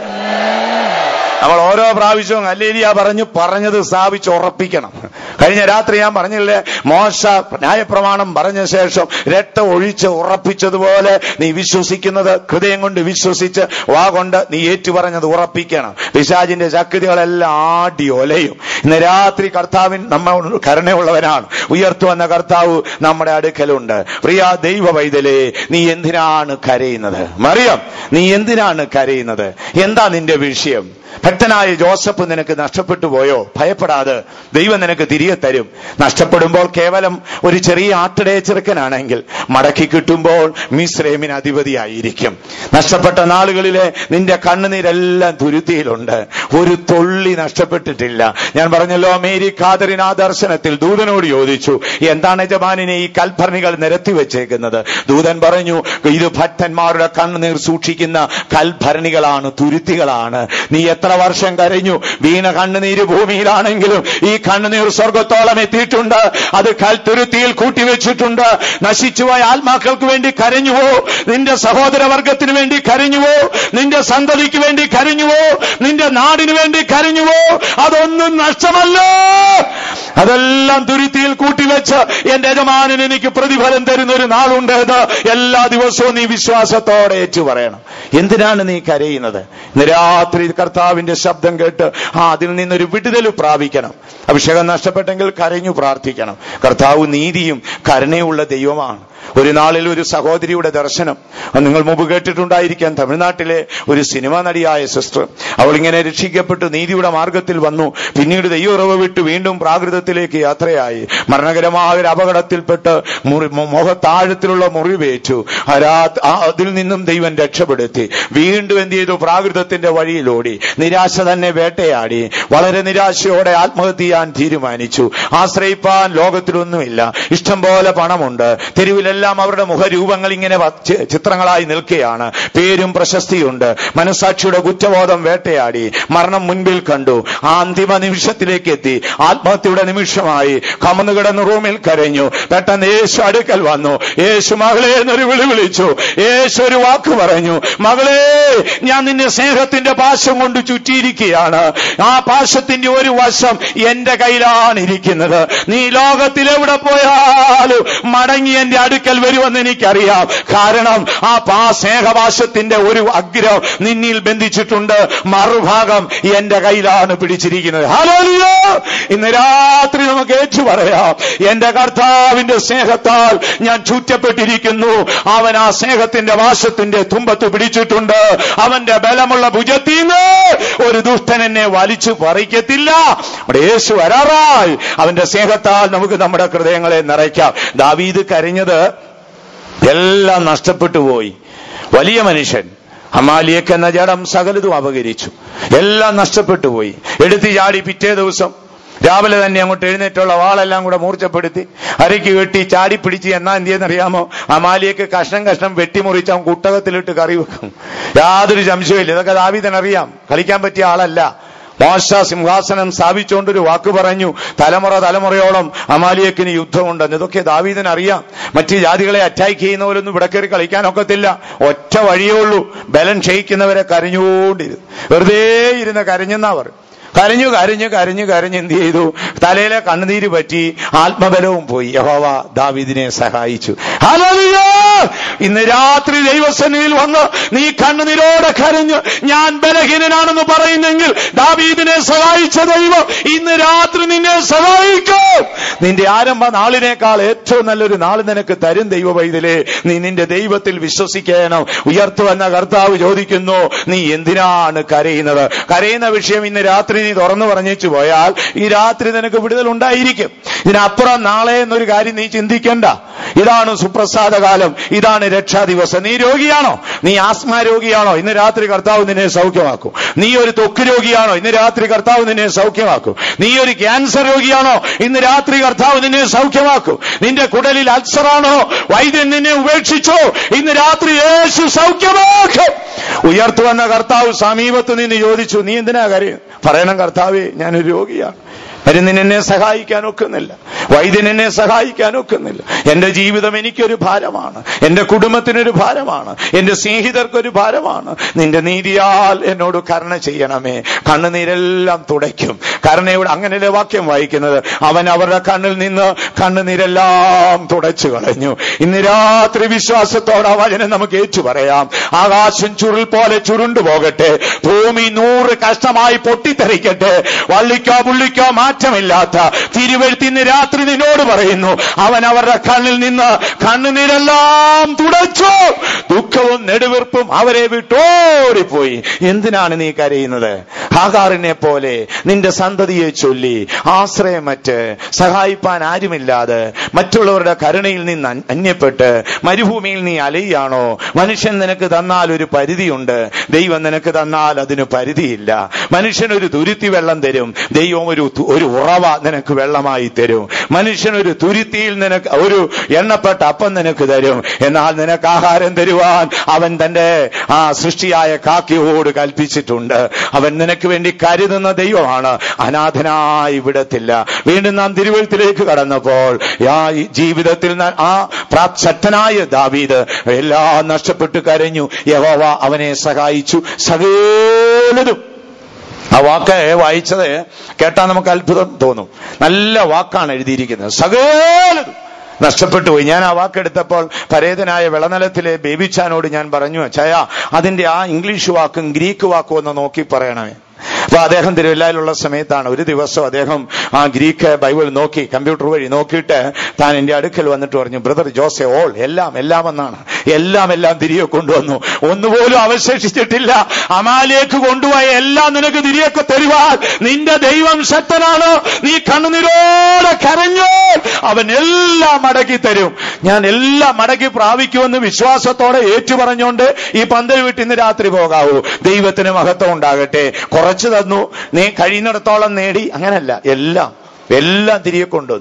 നമ്മൾ ഓരോ പ്രാവശ്യവും ഹല്ലേലൂയ പറഞ്ഞത് സ്ഥാപിച്ച് ഉറപ്പിക്കണം. കഴിഞ്ഞ രാത്രി ഞാൻ പറഞ്ഞില്ലേ, മോശ ന്യായപ്രമാണം പറഞ്ഞ ശേഷം രക്തം ഒഴിച്ച് ഉറപ്പിച്ചതുപോലെ നീ വിശ്വസിക്കുന്നത് ഹൃദയം കൊണ്ട് വിശ്വസിച്ച് വാ കൊണ്ട് നീ ഏറ്റുപറഞ്ഞത് ഉറപ്പിക്കണം. പിശാചിന്റെ ശക്തികളെല്ലാം ആടി ഒലയും. ഇന്ന് രാത്രി കർത്താവിൻ നമ്മൾ കരുണയുള്ളവനാണ്. ഉയർത്തുവന്ന കർത്താവ് നമ്മുടെ അടുക്കലുണ്ട്. പ്രിയ ദൈവ പൈതലേ, നീ എന്തിനാണ് കരയുന്നത്? മറിയം, നീ എന്തിനാണ് കരയുന്നത്? എന്താ നിന്റെ വിഷയം? ഭക്തനായ ജോസഫ് നിനക്ക് നഷ്ടപ്പെട്ടു പോയോ? ഭയപ്പെടാതെ, ദൈവം നിനക്ക് തിരികെ തരും. നഷ്ടപ്പെടുമ്പോൾ കേവലം ഒരു ചെറിയ ആട്ടിടയ ചെറുക്കനാണെങ്കിൽ മടക്കി കിട്ടുമ്പോൾ മിസ്രൈമിന് അധിപതിയായിരിക്കും. നഷ്ടപ്പെട്ട നാളുകളിലെ നിന്റെ കണ്ണുനീരെല്ലാം തുരുത്തിയിലുണ്ട്, ഒരു തുള്ളി നഷ്ടപ്പെട്ടിട്ടില്ല. ഞാൻ പറഞ്ഞല്ലോ, മേരി ഖാദറിൻ ആ ദർശനത്തിൽ ദൂതനോട് ചോദിച്ചു, എന്താണ് യജമാനനെ ഈ കൽഭരണികൾ നിരത്തി വെച്ചേക്കുന്നത്? ദൂതൻ പറഞ്ഞു, ഇത് ഭക്തന്മാരുടെ കണ്ണുനീർ സൂക്ഷിക്കുന്ന കൽഭരണികളാണ്, തുരുത്തികളാണ്. നീ എത്ര വർഷം കരഞ്ഞു, വീണ കണ്ണുനീര് ഭൂമിയിലാണെങ്കിലും ഈ കണ്ണുനീർ സ്വർഗത്തോളം എത്തിയിട്ടുണ്ട്. അത് കൽത്തുരുത്തിയിൽ കൂട്ടിവെച്ചിട്ടുണ്ട്. നശിച്ചുപോയ ആത്മാക്കൾക്ക് വേണ്ടി കരഞ്ഞുവോ? നിന്റെ സഹോദരവർഗത്തിന് വേണ്ടി കരഞ്ഞുവോ? നിന്റെ സന്തതിക്ക് വേണ്ടി കരഞ്ഞുവോ? നിന്റെ നാടിന് വേണ്ടി കരഞ്ഞുവോ? അതൊന്നും നഷ്ടമല്ല. അതെല്ലാം തുരുത്തിയിൽ കൂട്ടിവെച്ച് എന്റെ യജമാനൻ എനിക്ക് പ്രതിഫലം തരുന്ന ഒരു നാളുണ്ട്. എല്ലാ ദിവസവും നീ വിശ്വാസത്തോടെ ഏറ്റു പറയണം. എന്തിനാണ് നീ കരയുന്നത്? ഇന്ന് രാത്രി കർത്താവിന്റെ ശബ്ദം കേട്ട് അതിൽ നിന്നൊരു വിടുതൽ പ്രാപിക്കണം. അഭിഷേകം നഷ്ടപ്പെട്ടെങ്കിൽ കരഞ്ഞു പ്രാർത്ഥിക്കണം. കർത്താവ് നീതിയും കരുണയുള്ള ദൈവമാണ്. ഒരു നാളിൽ ഒരു സഹോദരിയുടെ ദർശനം നിങ്ങൾ മുമ്പ് കേട്ടിട്ടുണ്ടായിരിക്കാം. തമിഴ്നാട്ടിലെ ഒരു സിനിമാ നടിയായ സിസ്റ്റർ, അവളിങ്ങനെ രക്ഷിക്കപ്പെട്ടു നീതിയുടെ മാർഗത്തിൽ വന്നു. പിന്നീട് ദൈവറവ് വിട്ട് വീണ്ടും പ്രാകൃതത്തിലേക്ക് യാത്രയായി. മരണകരമായ ഒരു അപകടത്തിൽപ്പെട്ട് മുഖത്താഴത്തിലുള്ള മുറിവേറ്റു. അതിൽ നിന്നും ദൈവം രക്ഷപ്പെടുത്തി. വീണ്ടും എന്ത് ചെയ്തു? പ്രാകൃതത്തിന്റെ വഴിയിലോടി. നിരാശ തന്നെ വേട്ടയാടി. വളരെ നിരാശയോടെ ആത്മഹത്യ ചെയ്യാൻ തീരുമാനിച്ചു. ആശ്രയിപ്പാൻ ലോകത്തിലൊന്നുമില്ല. ഇഷ്ടം പോലെ പണമുണ്ട്. തെരുവിലെല്ലാം എല്ലാം അവരുടെ മുഖരൂപങ്ങൾ ഇങ്ങനെ ചിത്രങ്ങളായി നിൽക്കുകയാണ്. പേരും പ്രശസ്തിയുണ്ട്. മനസാക്ഷിയുടെ കുറ്റബോധം വേട്ടയാടി മരണം മുൻപിൽ കണ്ടു. ആ അന്തിമ നിമിഷത്തിലേക്ക് എത്തി. ആത്മഹത്യയുടെ നിമിഷമായി. കമന്നു കിടന്ന് റൂമിൽ കരഞ്ഞു. പെട്ടെന്ന് യേശു അടുക്കൽ വന്നു. യേശു മകളെ എന്നൊരു വിളി വിളിച്ചു. യേശു ഒരു വാക്ക് പറഞ്ഞു, മകളെ, ഞാൻ നിന്നെ സ്നേഹത്തിന്റെ പാശം കൊണ്ട് ചുറ്റിയിരിക്കുകയാണ്. ആ പാശത്തിന്റെ ഒരു വശം എന്റെ കയ്യിലാണ് ഇരിക്കുന്നത്. നീ ലോകത്തിൽ എവിടെ പോയാലും മടങ്ങി എന്റെ അടുക്കൽ വരുമെന്ന് എനിക്കറിയാം. കാരണം ആ സ്നേഹപാശത്തിന്റെ ഒരു അഗ്രം നിന്നിൽ ബന്ധിച്ചിട്ടുണ്ട്. മറുഭാഗം എന്റെ കയ്യിലാണ് പിടിച്ചിരിക്കുന്നത്. ഹല്ലേലൂയ! ഇന്ന് രാത്രി നമുക്ക് ഏറ്റു പറയാം, എന്റെ കർത്താവിന്റെ സ്നേഹത്താൽ ഞാൻ ചുറ്റപ്പെട്ടിരിക്കുന്നു. അവൻ ആ സ്നേഹത്തിന്റെ വാശത്തിന്റെ തുമ്പത്ത് പിടിച്ചിട്ടുണ്ട്. അവന്റെ ബലമുള്ള ഭുജത്തിൽ നിന്ന് ഒരു ദുഷ്ടൻ എന്നെ വലിച്ചു പറിക്കത്തില്ല. അവിടെ യേശു വരാറായി. അവന്റെ സ്നേഹത്താൽ നമുക്ക് നമ്മുടെ ഹൃദയങ്ങളെ നിറയ്ക്കാം. ദാവീദ് കരഞ്ഞത് എല്ലാം നഷ്ടപ്പെട്ടു പോയി. വലിയ മനുഷ്യൻ. അമാലിയേക്ക് എന്ന ജഡം സകലതും അപകരിച്ചു. എല്ലാം നഷ്ടപ്പെട്ടു പോയി. എടുത്തു ചാടി പിറ്റേ ദിവസം രാവിലെ തന്നെ അങ്ങോട്ട് എഴുന്നേറ്റുള്ള വാളെല്ലാം കൂടെ മൂർച്ചപ്പെടുത്തി അരയ്ക്ക് വെട്ടി ചാടിപ്പിടിച്ച്. എന്നാ എന്തെന്നറിയാമോ? അമാലിയേക്ക് കഷ്ണം കഷ്ണം വെട്ടിമുറിച്ച് അവൻ കുട്ടകത്തിലിട്ട് കറി വെക്കും. യാതൊരു സംശയമില്ല. ഇതൊക്കെ ദാവീദിനറിയാം. കളിക്കാൻ പറ്റിയ ആളല്ല. മോശ സിംഹാസനം സ്ഥാപിച്ചുകൊണ്ടൊരു വാക്ക് പറഞ്ഞു, തലമുറയോളം അമാലിയേക്കിന് യുദ്ധമുണ്ടെന്ന്. ഇതൊക്കെ ദാവീദിനറിയാം. മറ്റ് ജാതികളെ അറ്റാക്ക് ചെയ്യുന്നവരൊന്നും ഇവിടെ കയറി കളിക്കാനൊക്കത്തില്ല. ഒറ്റ വഴിയേ ഉള്ളൂ, ബലം ക്ഷയിക്കുന്നവരെ കരഞ്ഞുകൊണ്ടിരുന്നു. വെറുതെ ഇരുന്ന് കരഞ്ഞെന്നവർ കരഞ്ഞു എന്ത് ചെയ്തു? തലയിലെ കണ്ണുനീര് പറ്റി, ആത്മബലവും പോയി. യഹോവ ദാവീദിനെ സഹായിച്ചു. ഹല്ലേലൂയ! ഇന്ന് രാത്രി ദൈവസന്നിധിയിൽ വന്ന് നീ കണ്ണുനീരോടെ കരഞ്ഞ് ഞാൻ ബലഹീനനാണെന്ന് പറയുന്നെങ്കിൽ ദാവീദിനെ സഹായിച്ച ദൈവം ഇന്ന് രാത്രി നിന്നെ സഹായിക്കും. നിന്റെ ആരംഭ നാളിനേക്കാൾ ഏറ്റവും നല്ലൊരു നാൾ നിനക്ക് തരും ദൈവ പൈതലേ. നീ നിന്റെ ദൈവത്തിൽ വിശ്വസിക്കണം. ഉയർത്തുവന്ന കർത്താവ് ചോദിക്കുന്നു, നീ എന്തിനാണ് കരയുന്നത്? കരയുന്ന വിഷയം ഇന്ന് രാത്രി നീ തുറന്നു പറഞ്ഞേച്ചു പോയാൽ ഈ രാത്രി നിനക്ക് വിടുതൽ ഉണ്ടായിരിക്കും. ഇതിനപ്പുറം നാളെ എന്നൊരു കാര്യം നീ ചിന്തിക്കണ്ട. ഇതാണ് സുപ്രസാദ കാലം. ഇതാണ് രക്ഷാ ദിവസം. നീ രോഗിയാണോ? നീ ആസ്മ രോഗിയാണോ? ഇന്ന് രാത്രി കർത്താവ് നിന്നെ സൗഖ്യമാക്കും. നീ ഒരു ത്വക്ക് രോഗിയാണോ? ഇന്ന് രാത്രി കർത്താവ് നിന്നെ സൗഖ്യമാക്കും. നീ ഒരു ക്യാൻസർ രോഗിയാണോ? ഇന്ന് രാത്രി കർത്താവ് നിന്നെ സൗഖ്യമാക്കും. നിന്റെ കുടലിൽ അൾസറാണോ? വൈദ്യൻ നിന്നെ ഉപേക്ഷിച്ചോ? ഇന്ന് രാത്രി യേശു സൗഖ്യമാക്കും. ഉയർത്തുവന്ന കർത്താവ് സമീപത്ത് നിന്ന് ചോദിച്ചു, നീ എന്തിനാ കാര്യം? പറയണം, കർത്താവേ, ഞാനൊരു രോഗിയാണ്. മരുന്നിന് എന്നെ സഹായിക്കാൻ ഒക്കുന്നില്ല. വൈദ്യന് എന്നെ സഹായിക്കാൻ ഒക്കുന്നില്ല. എന്റെ ജീവിതം എനിക്കൊരു ഭാരമാണ്. എന്റെ കുടുംബത്തിനൊരു ഭാരമാണ്. എന്റെ സ്നേഹിതർക്കൊരു ഭാരമാണ്. നിന്റെ നീതിയാൽ എന്നോട് കരുണ ചെയ്യണമേ. കണ്ണുനീരെല്ലാം തുടയ്ക്കും. കരുണയോട് അങ്ങനെയല്ലേ വാക്യം വായിക്കുന്നത്? അവൻ അവരുടെ കണ്ണിൽ നിന്ന് കണ്ണുനീരെല്ലാം തുടച്ചു കളഞ്ഞു. ഇന്ന് രാത്രി വിശ്വാസത്തോടെ വചനം നമുക്ക് ഏറ്റു പറയാം. ആകാശം ചുരുൾ പോലെ ചുരുണ്ടു പോകട്ടെ. ഭൂമി 100 കഷ്ണമായി പൊട്ടിത്തെറിക്കട്ടെ. വള്ളിക്കോ പുള്ളിക്കോ മാറ്റമില്ലാത്ത തിരുവെഴുത്ത് ഇന്ന് രാത്രി നിന്നോട് പറയുന്നു, അവൻ അവരുടെ കണ്ണിൽ നിന്ന് കണ്ണുനീരെല്ലാം തുടച്ചു. ദുഃഖവും നെടുവീർപ്പും അവരെ വിട്ടോടിപ്പോയി. എന്തിനാണ് നീ കരയുന്നത്? ഹാഗാറിനെ പോലെ നിന്റെ സന്തതിയെ ചൊല്ലി ആശ്രയമറ്റ് സഹായിപ്പാൻ ആരുമില്ലാതെ മറ്റുള്ളവരുടെ കരുണയിൽ നിന്ന് അന്യപ്പെട്ട് മരുഭൂമിയിൽ നീ അലയുകയാണോ? മനുഷ്യൻ നിനക്ക് തന്നാൽ ഒരു പരിധിയുണ്ട്. ദൈവം നിനക്ക് തന്നാൽ അതിന് പരിധിയില്ല. മനുഷ്യനൊരു തുരുത്തി വെള്ളം തരും, ദൈവം ഒരു ഉറവ നിനക്ക് വെള്ളമായി തരും. മനുഷ്യനൊരു തുരുത്തിയിൽ നിനക്ക് ഒരു എണ്ണപ്പെട്ട അപ്പം നിനക്ക് തരും. എന്നാൽ നിനക്ക് ആഹാരം തരുവാൻ അവൻ തന്റെ സൃഷ്ടിയായ കാക്കയോട് കൽപ്പിച്ചിട്ടുണ്ട്. അവൻ നിനക്ക് വേണ്ടി കരുതുന്ന ദൈവമാണ്. അനാഥനായി വിടത്തില്ല. വീണ്ടും നാം തിരുവെഴുത്തിലേക്ക് കടന്നപ്പോൾ ജീവിതത്തിൽ ശക്തനായ ദാവീദ് എല്ലാം നഷ്ടപ്പെട്ട് കരഞ്ഞു. യഹോവ അവനെ സഹായിച്ചു. സകലതും. ആ വാക്ക് വായിച്ചത് കേട്ടാൽ നമുക്ക് അത്ഭുതം തോന്നും. നല്ല വാക്കാണ് എഴുതിയിരിക്കുന്നത്. സകലതും നഷ്ടപ്പെട്ടു പോയി. ഞാൻ ആ വാക്കെടുത്തപ്പോൾ പരേതനായ വിളനിലത്തിലെ ബേബിച്ചാനോട് ഞാൻ പറഞ്ഞു, ചയ അതിന്റെ ആ ഇംഗ്ലീഷ് വാക്കും ഗ്രീക്ക് വാക്കും ഒന്ന് നോക്കി പറയണമേ. അപ്പൊ അദ്ദേഹം തിരുവല്ലയിലുള്ള സമയത്താണ്. ഒരു ദിവസം അദ്ദേഹം ആ ഗ്രീക്ക് ബൈബിൾ നോക്കി കമ്പ്യൂട്ടർ വഴി നോക്കിയിട്ട് താൻ എന്റെ അടുക്കൽ വന്നിട്ട് പറഞ്ഞു, ബ്രദർ ജോസെ, ഓൾ എല്ലാം എന്നാണ്. എല്ലാം തിരികെ കൊണ്ടുവന്നു. ഒന്നുപോലും അവശേഷിച്ചിട്ടില്ല. അമാലേക്ക് കൊണ്ടുപോയ എല്ലാം നിനക്ക് തിരികെ തരുവാൻ നിന്റെ ദൈവം ശക്തനാണ്. നീ കണ്ണുനീരോടെ കരഞ്ഞോ, അവൻ എല്ലാം മടക്കി തരും. ഞാൻ എല്ലാം മടക്കി പ്രാപിക്കുമെന്ന് വിശ്വാസത്തോടെ ഏറ്റുപറഞ്ഞുകൊണ്ട് ഈ പന്തൽ വിട്ട് ഇന്ന് രാത്രി പോകാവൂ. ദൈവത്തിന് മഹത്വം ഉണ്ടാകട്ടെ. കുറച്ച് തന്നു, നീ കഴിയുന്നിടത്തോളം നേടി. അങ്ങനല്ല, എല്ലാം തിരികെ കൊണ്ടുവന്നു.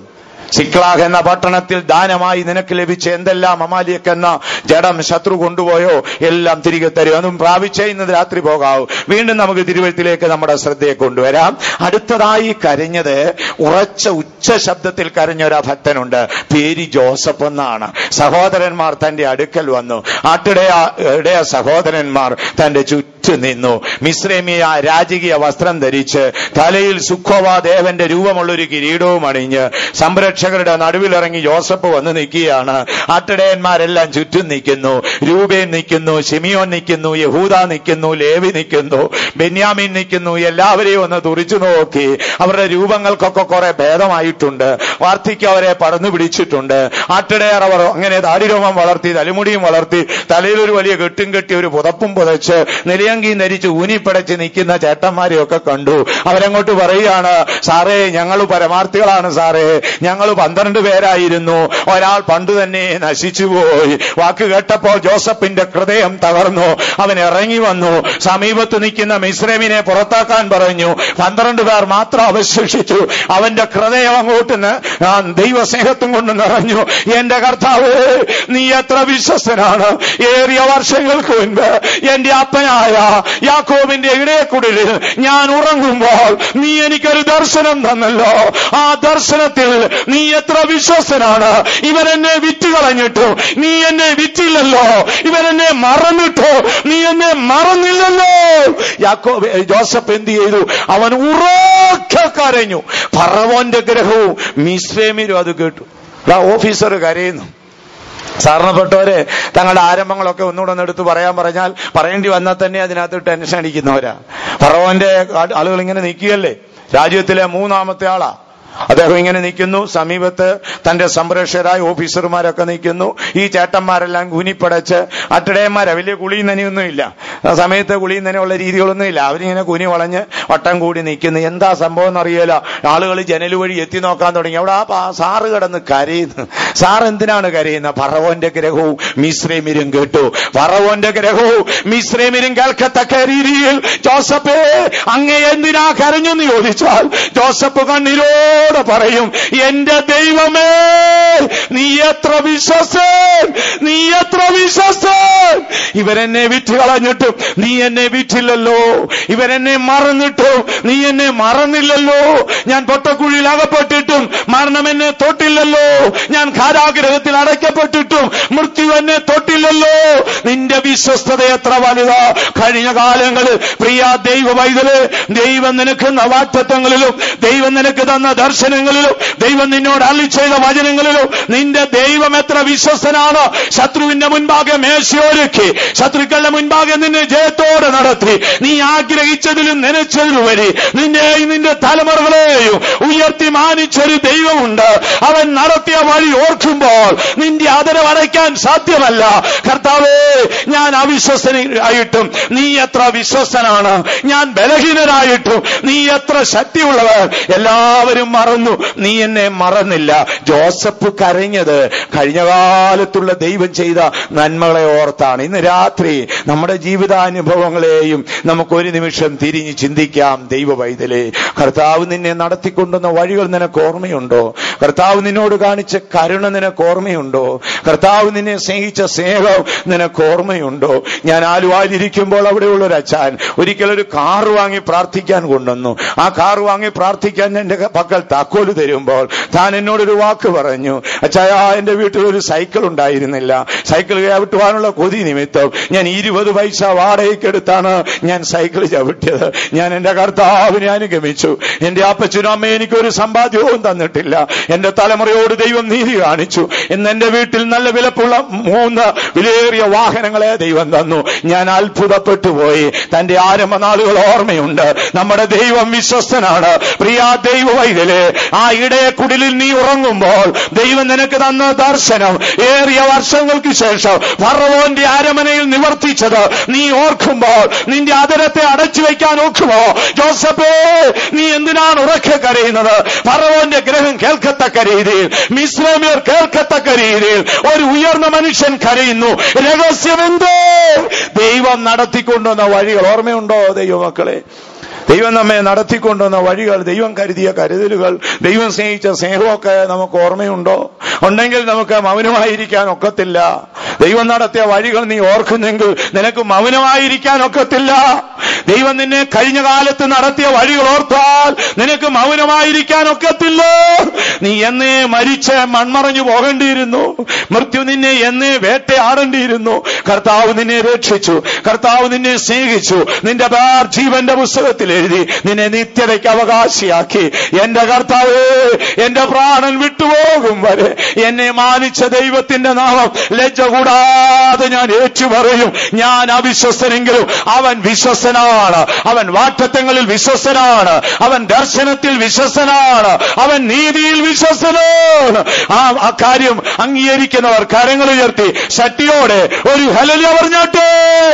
സിക്ലാഗ് എന്ന പട്ടണത്തിൽ ദാനമായി നിനക്ക് ലഭിച്ച എന്തെല്ലാം അമാലിയക്ക് എന്ന ജഡം ശത്രു കൊണ്ടുപോയോ എല്ലാം തിരികെ തരും. അതും പ്രാപിച്ചേ ഇന്ന് രാത്രി പോകാവൂ. വീണ്ടും നമുക്ക് തിരുവഴുത്തിലേക്ക് നമ്മുടെ ശ്രദ്ധയെ കൊണ്ടുവരാം. അടുത്തതായി കരഞ്ഞത്, ഉറച്ച ഉച്ച ശബ്ദത്തിൽ കരഞ്ഞ ഒരു ഭക്തനുണ്ട്. പേര് ജോസഫ് എന്നാണ്. സഹോദരന്മാർ തന്റെ അടുക്കൽ വന്നു. ഇടയ സഹോദരന്മാർ തന്റെ ചുറ്റും നിന്നു. മിസ്രൈമിയ രാജകീയ വസ്ത്രം ധരിച്ച് തലയിൽ സുഖോവാ ദേവന്റെ രൂപമുള്ളൊരു കിരീടവും അണിഞ്ഞ് സംരക്ഷകരുടെ നടുവിലിറങ്ങി ജോസഫ് വന്ന് നിൽക്കുകയാണ്. ആട്ടിടയന്മാരെല്ലാം ചുറ്റും നിൽക്കുന്നു. രൂബേൻ നിൽക്കുന്നു, ശിമിയോൻ നിൽക്കുന്നു, യഹൂദ നിൽക്കുന്നു, ലേവി നിൽക്കുന്നു, ബെന്യാമീൻ നിൽക്കുന്നു. എല്ലാവരെയും ഒന്ന് തുറിച്ചു നോക്കി. അവരുടെ രൂപങ്ങൾക്കൊക്കെ കുറെ ഭേദമായിട്ടുണ്ട്. വാർദ്ധക്യം അവരെ പറന്നു പിടിച്ചിട്ടുണ്ട്. ആട്ടിടയർ അവർ അങ്ങനെ താടിരോമം വളർത്തി, തലമുടിയും വളർത്തി, തലയിൽ ഒരു വലിയ കെട്ടും കെട്ടി ഒരു പുതപ്പും പുതച്ച് നിലയങ്കിയും ധരിച്ച് ഊനിപ്പടച്ച് നിൽക്കുന്ന ചേട്ടന്മാരെയൊക്കെ കണ്ടു. അവരങ്ങോട്ട് പറയുകയാണ്, സാറേ ഞങ്ങൾ പരമാർത്ഥികളാണ് സാറേ, ഞങ്ങൾ 12 പേരായിരുന്നു, ഒരാൾ പണ്ട് തന്നെ നശിച്ചുപോയി. വാക്ക് കേട്ടപ്പോൾ ജോസഫിന്റെ ഹൃദയം തകർന്നു. അവൻ ഇറങ്ങി വന്നു. സമീപത്ത് നിൽക്കുന്ന മിസ്രൈമിനെ പുറത്താക്കാൻ പറഞ്ഞു. 12 പേർ മാത്രം അവശേഷിച്ചു. അവന്റെ ഹൃദയം അങ്ങോട്ട് ദൈവസ്നേഹത്തും കൊണ്ട് നിറഞ്ഞു. എന്റെ കർത്താവേ, നീ എത്ര വിശ്വസ്തനാണ്. ഏറിയ വർഷങ്ങൾക്ക് മുൻപ് എന്റെ അപ്പനായ യാക്കോബിന്റെ ഇടയക്കുടലിൽ ഞാൻ ഉറങ്ങുമ്പോൾ നീ എനിക്കൊരു ദർശനം തന്നല്ലോ. ആ ദർശനത്തിൽ നീ എത്ര വിശ്വസ്തനാണ്. ഇവരെന്നെ വിറ്റ് കളഞ്ഞിട്ടു നീ എന്നെ വിറ്റില്ലല്ലോ. ഇവരെന്നെ മറന്നിട്ടോ നീ എന്നെ മറന്നില്ലല്ലോ. ജോസഫ് എന്ത് ചെയ്തു? അവൻ ഉറക്കെ കരഞ്ഞു. ഫറവോന്റെ ഗ്രഹവും മിസ്രൈമ്യരും അത് കേട്ടു. ഓഫീസർ കരയുന്നു. സാധാരണപ്പെട്ടവരെ തങ്ങളുടെ ആരംഭങ്ങളൊക്കെ ഒന്നുകൂടെ ഒന്ന് എടുത്ത് പറയാൻ പറഞ്ഞാൽ പറയേണ്ടി വന്നാൽ തന്നെ അതിനകത്ത് ടെൻഷൻ അടിക്കുന്നവരാ. ഫറവോന്റെ ആളുകൾ ഇങ്ങനെ നിൽക്കുകയല്ലേ. രാജ്യത്തിലെ 3ാമത്തെ ആളാ അദ്ദേഹം. ഇങ്ങനെ നിൽക്കുന്നു. സമീപത്ത് തന്റെ സംരക്ഷകരായ ഓഫീസർമാരൊക്കെ നിൽക്കുന്നു. ഈ ചേട്ടന്മാരെല്ലാം കുനിപ്പടച്ച്, അട്ടിടയന്മാരെ വലിയ കുളിയും നനയൊന്നുമില്ല. ആ സമയത്ത് കുളിയും നനയുള്ള രീതികളൊന്നുമില്ല. അവരിങ്ങനെ കുനി വളഞ്ഞ് വട്ടം കൂടി നിൽക്കുന്നു. എന്താ സംഭവം എന്നറിയില്ല. ആളുകൾ ജനൽ വഴി എത്തി നോക്കാൻ തുടങ്ങി. അവിടെ ആ സാറ് കിടന്ന് കരയുന്നു. സാർ എന്തിനാണ് കരയുന്നത്? ഫറവോന്റെ ഗ്രഹവും മിസ്രൈമ്യരും കേട്ടു. ഫറവോന്റെ ഗ്രഹവും മിസ്രൈമ്യരും കേൾക്കത്തക്ക രീതിയിൽ ജോസഫേ അങ്ങേ എന്തിനാ കരഞ്ഞെന്ന് ചോദിച്ചാൽ ജോസഫ് കണ്ണീരോട് പറയും, എന്റെ ദൈവമേ, നീ എത്ര വിശ്വസൻ, നീ എത്ര വിശ്വസൻ. ഇവരെന്നെ വിറ്റ് കളഞ്ഞിട്ടും നീ എന്നെ വിറ്റില്ലല്ലോ. ഇവരെന്നെ മറന്നിട്ടും നീ എന്നെ മറന്നില്ലല്ലോ. ഞാൻ പൊട്ടക്കുഴിയിൽ അകപ്പെട്ടിട്ടും മരണം എന്നെ തൊട്ടില്ലല്ലോ. ഞാൻ കാരാഗ്രഹത്തിൽ അടയ്ക്കപ്പെട്ടിട്ടും മൃത്യു എന്നെ തൊട്ടില്ലല്ലോ. നിന്റെ വിശ്വസ്തത എത്ര വലുതാ. കഴിഞ്ഞ കാലങ്ങളിൽ പ്രിയ ദൈവ പൈതലേ, ദൈവം നിനക്ക് വാഗ്ദത്തങ്ങളിലും ദൈവം നിനക്ക് തന്ന ദർശനങ്ങളിലും ദൈവം നിന്നോട് അരുളി ചെയ്ത വചനങ്ങളിലും നിന്റെ ദൈവം എത്ര വിശ്വസ്തനാണ്. ശത്രുവിന്റെ മുൻപാകെ മേശയൊരുക്കി, ശത്രുക്കളുടെ മുൻപാകെ നിന്നെ ജയത്തോടെ നടത്തി. നീ ആഗ്രഹിച്ചതിലും നനച്ചതിലും വരെ നിന്നെയും നിന്റെ തലമുറകളെയും ഉയർത്തി മാനിച്ചൊരു ദൈവമുണ്ട്. അവൻ നടത്തിയ വഴി ഓർക്കുമ്പോൾ നിന്റെ ആദരവടയ്ക്കാൻ സാധ്യമല്ല. കർത്താവേ, ഞാൻ അവിശ്വസനായിട്ടും നീ എത്ര വിശ്വസ്തനാണ്. ഞാൻ ബലഹീനനായിട്ടും നീ എത്ര ശക്തിയുള്ളവർ. എല്ലാവരും മറന്നു, നീ എന്നെ മറന്നില്ല. ജോസഫ് കരഞ്ഞത് കഴിഞ്ഞ കാലത്തുള്ള ദൈവം ചെയ്ത നന്മകളെ ഓർത്താണ്. ഇന്ന് രാത്രി നമ്മുടെ ജീവിതാനുഭവങ്ങളെയും നമുക്കൊരു നിമിഷം തിരിഞ്ഞ് ചിന്തിക്കാം. ദൈവ പൈതലേ, കർത്താവ് നിന്നെ നടത്തിക്കൊണ്ടുവന്ന വഴികൾ നിനക്ക് ഓർമ്മയുണ്ടോ? കർത്താവ് നിന്നോട് കാണിച്ച കരുണ നിനക്ക് ഓർമ്മയുണ്ടോ? കർത്താവ് നിന്നെ സ്നേഹിച്ച സ്നേഹം നിനക്ക് ഓർമ്മയുണ്ടോ? ഞാൻ ആലുവായിലിരിക്കുമ്പോൾ അവിടെയുള്ളൊരു അച്ഛൻ ഒരിക്കലൊരു കാറ് വാങ്ങി പ്രാർത്ഥിക്കാൻ കൊണ്ടുവന്നു. ആ കാറ് വാങ്ങി പ്രാർത്ഥിക്കാൻ എന്റെ പക്കൽ താക്കോല് തരുമ്പോൾ താൻ എന്നോടൊരു വാക്ക് പറഞ്ഞു, അച്ഛാ, എന്റെ വീട്ടിൽ ഒരു സൈക്കിൾ ഉണ്ടായിരുന്നില്ല. സൈക്കിൾ ചവിട്ടുവാനുള്ള കൊതി നിമിത്തം ഞാൻ 20 പൈസ വാടകയ്ക്കെടുത്താണ് ഞാൻ സൈക്കിൾ ചവിട്ടിയത്. ഞാൻ എന്റെ കർത്താവിനെ അനുഗമിച്ചു. എന്റെ അപ്പച്ചനും അമ്മയും എനിക്കൊരു സമ്പാദ്യവും തന്നിട്ടില്ല. എന്റെ തലമുറയോട് ദൈവം നീതി കാണിച്ചു. ഇന്ന് എന്റെ വീട്ടിൽ നല്ല വിലപ്പുള്ള 3 വിലയേറിയ വാഹനങ്ങളെ ദൈവം തന്നു. ഞാൻ അത്ഭുതപ്പെട്ടു പോയി. തന്റെ ആരംഭ നാളുകൾ ഓർമ്മയുണ്ട്. നമ്മുടെ ദൈവം വിശ്വസ്തനാണ്. പ്രിയ ദൈവ പൈതലേ, ആ ഇടയക്കുടലിൽ നീ ഉറങ്ങുമ്പോൾ ദൈവം നിനക്ക് തന്ന ദർശനം ഏറിയ വർഷങ്ങൾക്ക് ശേഷം ഫറവോന്റെ അരമനയിൽ നിവർത്തിച്ചത് നീ ഓർക്കുമ്പോൾ നിന്റെ അതരത്തെ അടച്ചു വയ്ക്കാൻ നോക്കുമോ? ജോസഫേ, നീ എന്തിനാണ് ഉറക്കെ കരയുന്നത്? ഫറവോന്റെ ഗ്രഹം കേൾക്കത്തക്ക രീതിയിൽ, മിസ്രൈമ്യർ കേൾക്കത്തക്ക രീതിയിൽ ഒരു ഉയർന്ന മനുഷ്യൻ കരയുന്നു. രഹസ്യമെന്തോ? ദൈവം നടത്തിക്കൊണ്ടുവന്ന വഴികൾ ഓർമ്മയുണ്ടോ ദൈവമക്കളെ? ദൈവം നമ്മെ നടത്തിക്കൊണ്ടുവന്ന വഴികൾ, ദൈവം കരുതിയ കരുതലുകൾ, ദൈവം സ്നേഹിച്ച സ്നേഹമൊക്കെ നമുക്ക് ഓർമ്മയുണ്ടോ? ഉണ്ടെങ്കിൽ നമുക്ക് മൗനമായിരിക്കാൻ ഒക്കത്തില്ല. ദൈവം നടത്തിയ വഴികൾ നീ ഓർക്കുന്നെങ്കിൽ നിനക്ക് മൗനമായിരിക്കാൻ ഒക്കത്തില്ല. ദൈവം നിന്നെ കഴിഞ്ഞ കാലത്ത് നടത്തിയ വഴികൾ ഓർത്താൽ നിനക്ക് മൗനമായിരിക്കാൻ ഒക്കത്തില്ല. നീ എന്നേ മരിച്ച് മൺമറഞ്ഞു പോകേണ്ടിയിരുന്നു. മൃത്യു നിന്നെ എന്നേ വേട്ടയാടേണ്ടിയിരുന്നു. കർത്താവ് നിന്നെ രക്ഷിച്ചു, കർത്താവ് നിന്നെ സ്നേഹിച്ചു, നിന്റെ പേർ ജീവന്റെ പുസ്തകത്തിൽ എഴുതി നിന്നെ നിത്യതയ്ക്ക് അവകാശിയാക്കി. എന്റെ കർത്താവേ, എന്റെ പ്രാണൻ വിട്ടുപോകും വരെ എന്നെ മാനിച്ച ദൈവത്തിന്റെ നാമം ലജ്ജ കൂടാതെ ഞാൻ ഏറ്റുപറയും. ഞാൻ അവിശ്വസ്തനെങ്കിലും അവൻ വിശ്വസ്തനാണ്. അവൻ വാഗ്ദത്തങ്ങളിൽ വിശ്വസ്തനാണ്. അവൻ ദർശനത്തിൽ വിശ്വസ്തനാണ്. അവൻ നീതിയിൽ വിശ്വസ്തനാണ്. ആ കാര്യം അംഗീകരിക്കുന്നവർ കരങ്ങൾ ഉയർത്തി ശക്തിയോടെ ഒരു ഹല്ലേലൂയ പറഞ്ഞാട്ടെ.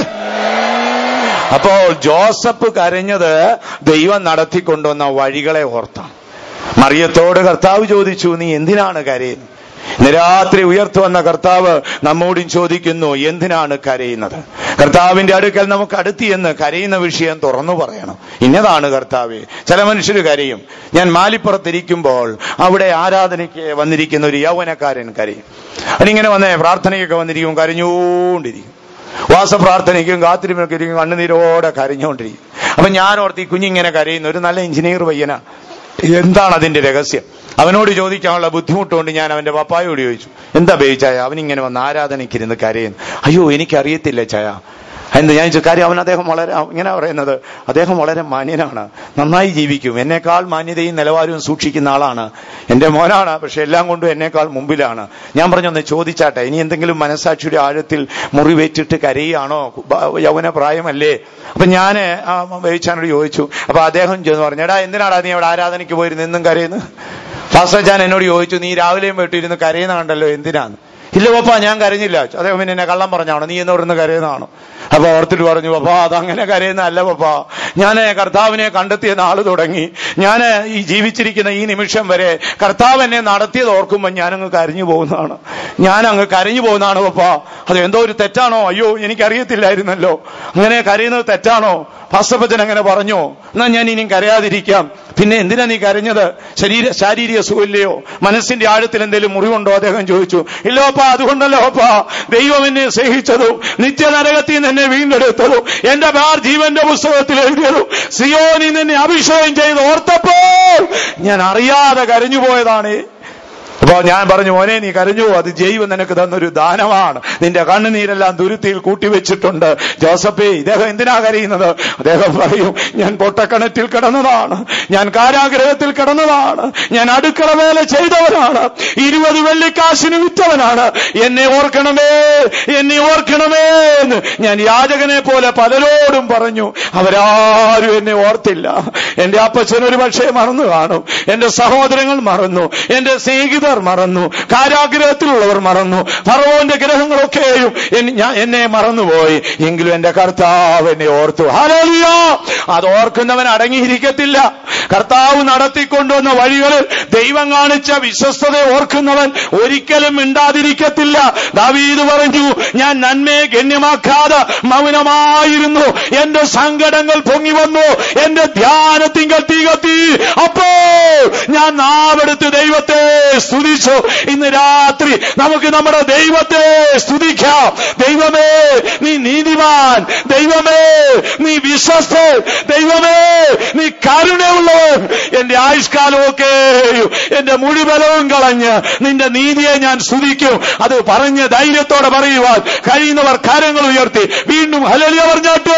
അപ്പോൾ ജോസഫ് കരഞ്ഞത് ദൈവം നടത്തിക്കൊണ്ടുവന്ന വഴികളെ ഓർത്താണ്. മറിയത്തോട് കർത്താവ് ചോദിച്ചു, നീ എന്തിനാണ് കരയുന്നത്? ഇന്ന് രാത്രി ഉയർത്തുവന്ന കർത്താവ് നമ്മോടും ചോദിക്കുന്നു, എന്തിനാണ് കരയുന്നത്? കർത്താവിന്റെ അടുക്കൽ നമുക്ക് അടുത്ത് എന്ന് കരയുന്ന വിഷയം തുറന്നു പറയണം. ഇന്നതാണ് കർത്താവേ. ചില മനുഷ്യർ കരയും. ഞാൻ മാലിപ്പുറത്തിരിക്കുമ്പോൾ അവിടെ ആരാധനയ്ക്ക് വന്നിരിക്കുന്ന ഒരു യൗവനക്കാരൻ കരയും. അവനിങ്ങനെ വന്നേ പ്രാർത്ഥനയ്ക്കൊക്കെ വന്നിരിക്കും, കരഞ്ഞുകൊണ്ടിരിക്കും. വാസപ്രാർത്ഥനയ്ക്കും കാത്തിരിപ്പിനൊക്കെ ഇരിക്കും, കണ്ണുനീരോടെ കരഞ്ഞുകൊണ്ടിരിക്കും. അപ്പൊ ഞാൻ ഓർത്ത് ഈ കുഞ്ഞിങ്ങനെ കരയുന്ന ഒരു നല്ല എഞ്ചിനീയർ പയ്യനാ, എന്താണ് അതിന്റെ രഹസ്യം? അവനോട് ചോദിക്കാനുള്ള ബുദ്ധിമുട്ടുകൊണ്ട് ഞാൻ അവന്റെ പപ്പായോട് ചോദിച്ചു, എന്താ ബേബി ചായ അവനിങ്ങനെ വന്ന് ആരാധനയ്ക്കിരുന്ന് കരയുന്നു? അയ്യോ എനിക്കറിയത്തില്ല ചായ. എന്ത് ഞാൻ ചോദിച്ചു, കാര്യം അദ്ദേഹം വളരെ ഇങ്ങനെ പറയുന്നത്, അദ്ദേഹം വളരെ മാന്യനാണ്, നന്നായി ജീവിക്കും, എന്നേക്കാൾ മാന്യതയും നിലവാരവും സൂക്ഷിക്കുന്ന ആളാണ്, എന്റെ മോനാണ്, പക്ഷെ എല്ലാം കൊണ്ടും എന്നേക്കാൾ മുമ്പിലാണ്. ഞാൻ പറഞ്ഞൊന്ന് ചോദിച്ചാട്ടെ, ഇനി എന്തെങ്കിലും മനസാക്ഷിയുടെ ആഴത്തിൽ മുറിവേറ്റിട്ട് കരയുകയാണോ? യൗവന പ്രായമല്ലേ? അപ്പൊ ഞാൻ വേവിച്ചാനോട് ചോദിച്ചു. അപ്പൊ അദ്ദേഹം പറഞ്ഞു, എടാ എന്തിനാടാ നീ അവിടെ ആരാധനയ്ക്ക് പോയിരുന്നു എന്നും കരയുന്നു? ഫാസ്റ്റർ എന്നോട് ചോദിച്ചു, നീ രാവിലെയും പോയിട്ടിരുന്ന് കരയുന്ന കണ്ടല്ലോ, എന്തിനാന്ന്? ഇല്ല പപ്പാ ഞാൻ കരഞ്ഞില്ല. അദ്ദേഹം പിന്നെ എന്നെ കള്ളം പറഞ്ഞാണോ, നീ എന്നോടൊന്ന് കരയുന്നതാണോ? അപ്പൊ ഓർത്തിട്ട് പറഞ്ഞു, പപ്പാ അതങ്ങനെ കരയുന്ന അല്ല പപ്പാ, ഞാൻ കർത്താവിനെ കണ്ടെത്തിയ നാള് തുടങ്ങി, ഞാൻ ഈ ജീവിച്ചിരിക്കുന്ന ഈ നിമിഷം വരെ കർത്താവ് എന്നെ നടത്തിയത് ഓർക്കുമ്പോൾ ഞാനങ്ങ് കരഞ്ഞു പോകുന്നതാണ്, ഞാനങ്ങ് കരഞ്ഞു പോകുന്നതാണ് പപ്പാ. അത് എന്തോ ഒരു തെറ്റാണോ? അയ്യോ എനിക്കറിയത്തില്ലായിരുന്നല്ലോ, അങ്ങനെ കരയുന്നത് തെറ്റാണോ? ഫാസ്റ്റപ്പച്ചൻ അങ്ങനെ പറഞ്ഞോ? എന്നാ ഞാൻ ഇനിയും കരയാതിരിക്കാം. പിന്നെ എന്തിനാ നീ കരഞ്ഞത്? ശാരീരിക സുഖമില്ലയോ? മനസ്സിന്റെ ആഴത്തിൽ എന്തെങ്കിലും മുറിവുണ്ടോ? അദ്ദേഹം ചോദിച്ചു. ഇല്ല പപ്പാ, അതുകൊണ്ടല്ലോ പപ്പാ, ദൈവം എന്നെ സ്നേഹിച്ചതും നിത്യനരകത്തിൽ നിന്ന് എന്നെ വീണ്ടെടുത്തതും എന്റെ പേർ ജീവന്റെ പുസ്തകത്തിൽ എഴുതിയതും സിയോനിൽ എന്നെ അഭിഷേകം ചെയ്ത് ഓർത്തപ്പോൾ ഞാൻ അറിയാതെ കരഞ്ഞുപോയതാണ്. അപ്പൊ ഞാൻ പറഞ്ഞു, മോനെ നീ കരഞ്ഞു, അത് ദൈവം നിനക്ക് തന്നൊരു ദാനമാണ്, നിന്റെ കണ്ണുനീരെല്ലാം തുരുത്തിയിൽ കൂട്ടിവെച്ചിട്ടുണ്ട്. ജോസഫേ, ഇദ്ദേഹം എന്തിനാ കരയുന്നത്? അദ്ദേഹം പറയും, ഞാൻ പൊട്ടക്കിണറ്റിൽ കിടന്നതാണ്, ഞാൻ കാരാഗ്രഹത്തിൽ കിടന്നതാണ്, ഞാൻ അടുക്കള വേല ചെയ്തവനാണ്, 20 വെള്ളിക്കാശിന് വിറ്റവനാണ്, എന്നെ ഓർക്കണമേ, എന്നെ ഓർക്കണമേ എന്ന് ഞാൻ യാചകനെ പോലെ പലരോടും പറഞ്ഞു. അവരാരും എന്നെ ഓർത്തില്ല. എന്റെ അപ്പച്ചൻ ഒരു പക്ഷേ മറന്നു കാണും, എന്റെ സഹോദരങ്ങൾ മറന്നു, എന്റെ സ്നേഹിതർ മറന്നു, കാരാഗ്രഹത്തിലുള്ളവർ മറന്നു, ഫറവോന്റെ ഗ്രഹങ്ങളൊക്കെയും എന്നെ മറന്നുപോയി. എങ്കിലും എന്റെ കർത്താവ് എന്നെ ഓർത്തു. ഹല്ലേലൂയ! അത് ഓർക്കുന്നവൻ അടങ്ങിയിരിക്കത്തില്ല. കർത്താവ് നടത്തിക്കൊണ്ടുവന്ന വഴികളിൽ ദൈവം കാണിച്ച വിശ്വസ്തതയെ ഓർക്കുന്നവൻ ഒരിക്കലും മിണ്ടാതിരിക്കത്തില്ല. ദാവീദ് പറഞ്ഞു, ഞാൻ നന്മയെ ഗണ്യമാക്കാതെ മൗനമായിരുന്നു, എന്റെ സങ്കടങ്ങൾ പൊങ്ങി വന്നു, എന്റെ ധ്യാനത്തിങ്കൽ തീ കത്തി, അപ്പോൾ ഞാൻ നാവെടുത്ത് ദൈവത്തെ സ്തുതിച്ചു. ഇന്ന് രാത്രി നമുക്ക് നമ്മുടെ ദൈവത്തെ സ്തുതിക്കാം. ദൈവമേ നീ നീതിമാൻ, ദൈവമേ നീ വിശ്വസ്തൻ, ദൈവമേ നീ കരുണയുള്ളവൻ. എന്റെ ആയുഷ്കാലമൊക്കെയും എന്റെ മുഴുവനവും കളഞ്ഞ് നിന്റെ നീതിയെ ഞാൻ സ്തുതിക്കും. അത് പറഞ്ഞ് ധൈര്യത്തോടെ പറയുവാൻ കഴിയുന്നവർ കരങ്ങൾ ഉയർത്തി വീണ്ടും ഹല്ലേലൂയ പറഞ്ഞാട്ടെ.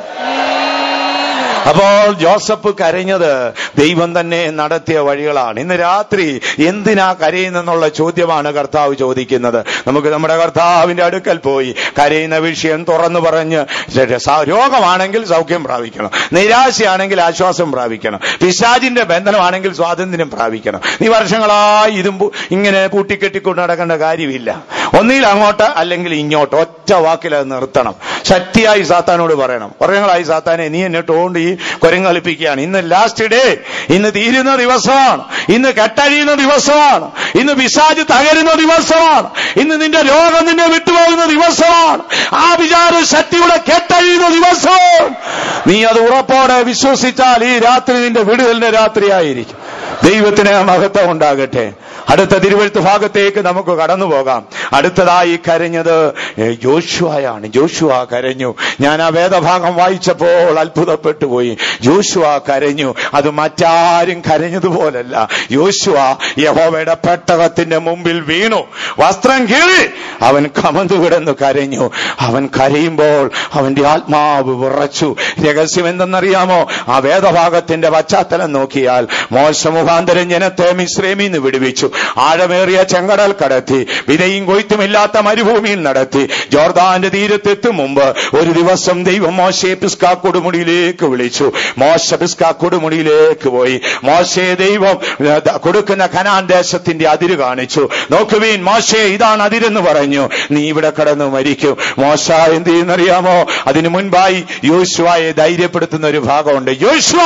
അപ്പോൾ ജോസഫ് കരഞ്ഞത് ദൈവം തന്നെ നടത്തിയ വഴികളാണ്. ഇന്ന് രാത്രി എന്തിനാ കരയുന്നെന്നുള്ള ചോദ്യമാണ് കർത്താവ് ചോദിക്കുന്നത്. നമുക്ക് നമ്മുടെ കർത്താവിന്റെ അടുക്കൽ പോയി കരയുന്ന വിഷയം തുറന്നു പറഞ്ഞ്, രോഗമാണെങ്കിൽ സൗഖ്യം പ്രാപിക്കണം, നിരാശയാണെങ്കിൽ ആശ്വാസം പ്രാപിക്കണം, പിശാചിന്റെ ബന്ധനമാണെങ്കിൽ സ്വാതന്ത്ര്യം പ്രാപിക്കണം. നീ വർഷങ്ങളായി ഇതും ഇങ്ങനെ കൂട്ടിക്കെട്ടിക്കൊണ്ട് നടക്കേണ്ട കാര്യമില്ല. ഒന്നിൽ അങ്ങോട്ട് അല്ലെങ്കിൽ ഇങ്ങോട്ട്, ഒറ്റ വാക്കിൽ അത് നിർത്തണം. ശക്തിയായി സാത്താനോട് പറയണം, വർഷങ്ങളായി സാത്താനെ നീ എന്നെ ടോണ്ട് ഈ കുരങ്ങളിപ്പിക്കുകയാണ്, ഇന്ന് ലാസ്റ്റ് ഡേ, ഇന്ന് തീരുന്ന ദിവസമാണ്, ഇന്ന് കെട്ടഴിയുന്ന ദിവസമാണ്, ഇന്ന് പിശാച് തകരുന്ന ദിവസമാണ്, ഇന്ന് നിന്റെ രോഗം നിന്നെ വിട്ടുപോകുന്ന ദിവസമാണ്, ആ വിചാര ശക്തിയുടെ കെട്ടഴിയുന്ന ദിവസമാണ്. നീ അത് ഉറപ്പോടെ വിശ്വസിച്ചാൽ ഈ രാത്രി നിന്റെ വിടുതലിന്റെ രാത്രിയായിരിക്കും. ദൈവത്തിന് മഹത്വം ഉണ്ടാകട്ടെ. അടുത്ത തിരുവെഴുത്ത് ഭാഗത്തേക്ക് നമുക്ക് കടന്നു പോകാം. അടുത്തതായി കരഞ്ഞത് യോശുവയാണ്. യോശുവ കരഞ്ഞു. ഞാൻ ആ വേദഭാഗം വായിച്ചപ്പോൾ അത്ഭുതപ്പെട്ടു പോയി. യോശുവ കരഞ്ഞു. അത് മറ്റാരും കരഞ്ഞതുപോലല്ല. യോശുവ യഹോവയുടെ പെട്ടകത്തിന്റെ മുമ്പിൽ വീണു, വസ്ത്രം കീറി അവൻ കമന്നു കിടന്നു കരഞ്ഞു. അവൻ കരയുമ്പോൾ അവന്റെ ആത്മാവ് വിറച്ചു. രഹസ്യം എന്തെന്നറിയാമോ? ആ വേദഭാഗത്തിന്റെ പശ്ചാത്തലം നോക്കിയാൽ മോശ മുഖാന്തരം ജനത്തെ മിസ്രയീമിൽ നിന്ന് വിടുവിച്ചു, ആഴമേറിയ ചെങ്കടൽ കടത്തി, വിതയും കൊയ്ത്തുമില്ലാത്ത മരുഭൂമിയിൽ നടത്തി. ജോർദാന്റെ തീരത്തെത്തും മുമ്പ് ഒരു ദിവസം ദൈവം മോശയെ പിസ്കാ കൊടുമുടിയിലേക്ക് വിളിച്ചു. മോശ പിസ്കാ കൊടുമുടിയിലേക്ക് പോയി. മോശയെ ദൈവം കൊടുക്കുന്ന കനാൻ ദേശത്തിന്റെ അതിര് കാണിച്ചു. നോക്കുവീൻ, മോശയെ ഇതാണ് അതിരെന്ന് പറഞ്ഞു. നീ ഇവിടെ കടന്നു മരിക്കും. മോശ എന്ത് ചെയ്യുന്നറിയാമോ? അതിനു മുൻപായി യോശുവയെ ധൈര്യപ്പെടുത്തുന്ന ഒരു ഭാഗമുണ്ട്. യോശുവ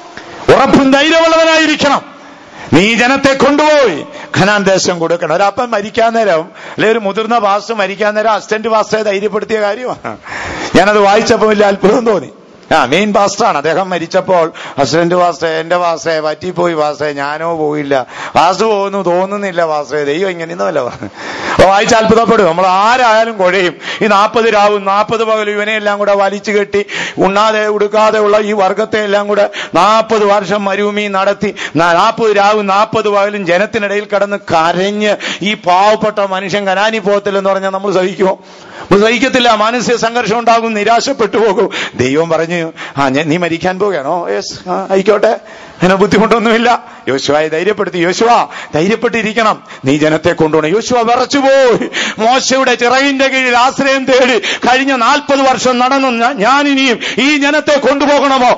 ഉറപ്പും ധൈര്യമുള്ളവനായിരിക്കണം. നീ ജനത്തെ കൊണ്ടുപോയി ഖനാൻ ദേശം കൊടുക്കണം. ഒരപ്പൻ മരിക്കാൻ നേരം, അല്ലെ ഒരു മുതിർന്ന പാസ്റ്റർ മരിക്കാൻ നേരം അസിസ്റ്റന്റ് പാസ്റ്ററെ ധൈര്യപ്പെടുത്തിയ കാര്യമാണ്. ഞാനത് വായിച്ചപ്പോൾ വലിയ അത്ഭുതം തോന്നി. മെയിൻ പാസ്റ്ററാണ്. അദ്ദേഹം മരിച്ചപ്പോൾ അസിസ്റ്റന്റ് പാസ്റ്ററെ, എന്റെ പാസ്റ്ററെ പറ്റിപ്പോയി പാസ്റ്ററെ, ഞാനോ പോയില്ല, പാസ്റ്റർ പോകുന്നു തോന്നുന്നില്ല പാസ്റ്ററെ, ദൈവം ഇങ്ങനെയൊന്നുമല്ല പറഞ്ഞു. അപ്പൊ വായിച്ച് അത്ഭുതപ്പെടും. നമ്മൾ ആരായാലും കുഴയും. ഈ 40 രാവും 40 പകലും ഇവനെയെല്ലാം കൂടെ വലിച്ചു കെട്ടി ഉണ്ണാതെ ഉടുക്കാതെ ഉള്ള ഈ വർഗത്തെ എല്ലാം കൂടെ 40 വർഷം മരുഭൂമി നടത്തി 40 രാവും 40 പകലും ജനത്തിനിടയിൽ കിടന്ന് കരഞ്ഞ് ഈ പാവപ്പെട്ട മനുഷ്യൻ കനാനി പോകത്തില്ലെന്ന് പറഞ്ഞാൽ നമ്മൾ സഹിക്കുമോ? സഹിക്കത്തില്ല. മാനസിക സംഘർഷം ഉണ്ടാകും, നിരാശപ്പെട്ടു പോകും. ദൈവം പറഞ്ഞു, നീ മരിക്കാൻ പോവുകയാണോ? യെസ്, ആയിക്കോട്ടെ, അങ്ങനെ ബുദ്ധിമുട്ടൊന്നുമില്ല. യോശുവയെ ധൈര്യപ്പെടുത്തി. യോശുവ ധൈര്യപ്പെട്ടിരിക്കണം, നീ ജനത്തെ കൊണ്ടുപോകണം. യോശുവ വിറച്ചുപോയി. മോശയുടെ ചിറകിന്റെ കീഴിൽ ആശ്രയം തേടി കഴിഞ്ഞ 40 വർഷം നടന്നു. ഞാനിനിയും ഈ ജനത്തെ കൊണ്ടുപോകണമോ?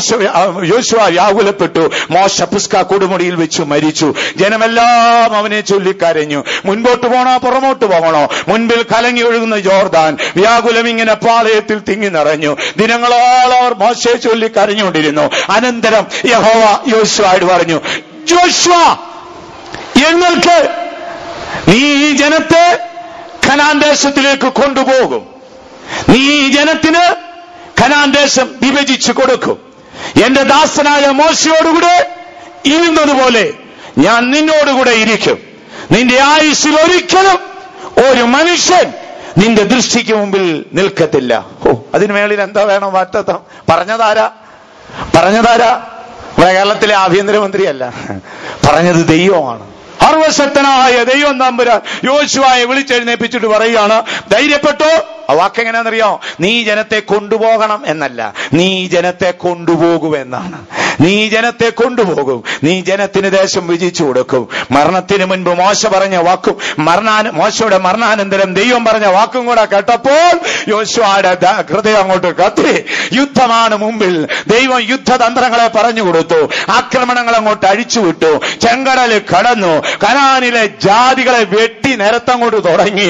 യോശുവ വ്യാകുലപ്പെട്ടു. മോശ പിസ്കാ കൊടുമുടിയിൽ വെച്ചു മരിച്ചു. ജനമെല്ലാം അവനെ ചൊല്ലിക്കരഞ്ഞു. മുൻപോട്ട് പോകണോ പുറമോട്ട് പോകണോ? മുൻപിൽ കലങ്ങി ഒഴുകുന്ന ജോർദാൻ, വ്യാകുലം ഇങ്ങനെ പാളയത്തിൽ തിങ്ങി നിറഞ്ഞു. ദിനങ്ങളോളം അവർ മോശയെ ചൊല്ലി കരഞ്ഞുകൊണ്ടിരുന്നു. അനന്തരം യഹോവ യോശുവയോട് പറഞ്ഞു, ജോഷുവ എങ്ങൾക്ക് നീ ഈ ജനത്തെ കനാൻ ദേശത്തിലേക്ക് കൊണ്ടുപോകും. നീ ഈ ജനത്തിന് കനാൻ ദേശം വിഭജിച്ചു കൊടുക്കും. എന്റെ ദാസനായ മോശയോടുകൂടെ ഇരുന്നതുപോലെ ഞാൻ നിന്നോടുകൂടെ ഇരിക്കും. നിന്റെ ആയുസ്സിൽ ഒരിക്കലും ഒരു മനുഷ്യൻ നിന്റെ ദൃഷ്ടിക്ക് മുമ്പിൽ നിൽക്കത്തില്ല. അതിന് മേളിൽ എന്താ വേണം? വാറ്റത്തം. പറഞ്ഞതാരാ? കേരളത്തിലെ ആഭ്യന്തരമന്ത്രിയല്ല, പറഞ്ഞത് ദൈവമാണ്. സർവശക്തനായ ദൈവം തമ്പുരാൻ യോശുവയെ വിളിച്ചെഴുന്നേപ്പിച്ചിട്ട് പറയുകയാണ്, ധൈര്യപ്പെട്ടോ. ആ വാക്കെങ്ങനെയാണെന്നറിയോ? നീ ജനത്തെ കൊണ്ടുപോകണം എന്നല്ല, നീ ജനത്തെ കൊണ്ടുപോകുമെന്നാണ്. നീ ജനത്തെ കൊണ്ടുപോകും. നീ ജനത്തിന് ദേശം വിജിച്ചു കൊടുക്കും. മരണത്തിന് മുൻപ് മോശ പറഞ്ഞ വാക്കും മോശയുടെ മരണാനന്തരം ദൈവം പറഞ്ഞ വാക്കും കൂടെ കേട്ടപ്പോൾ യോശുവയുടെ ഹൃദയം അങ്ങോട്ട് കത്തി. യുദ്ധമാണ് മുമ്പിൽ. ദൈവം യുദ്ധതന്ത്രങ്ങളെ പറഞ്ഞു കൊടുത്തു. ആക്രമണങ്ങൾ അങ്ങോട്ട് അഴിച്ചുവിട്ടു. ചെങ്കടല് കടന്നു. കനാനിലെ ജാതികളെ വെട്ടി നിരത്തങ്ങോട്ട് തുടങ്ങി.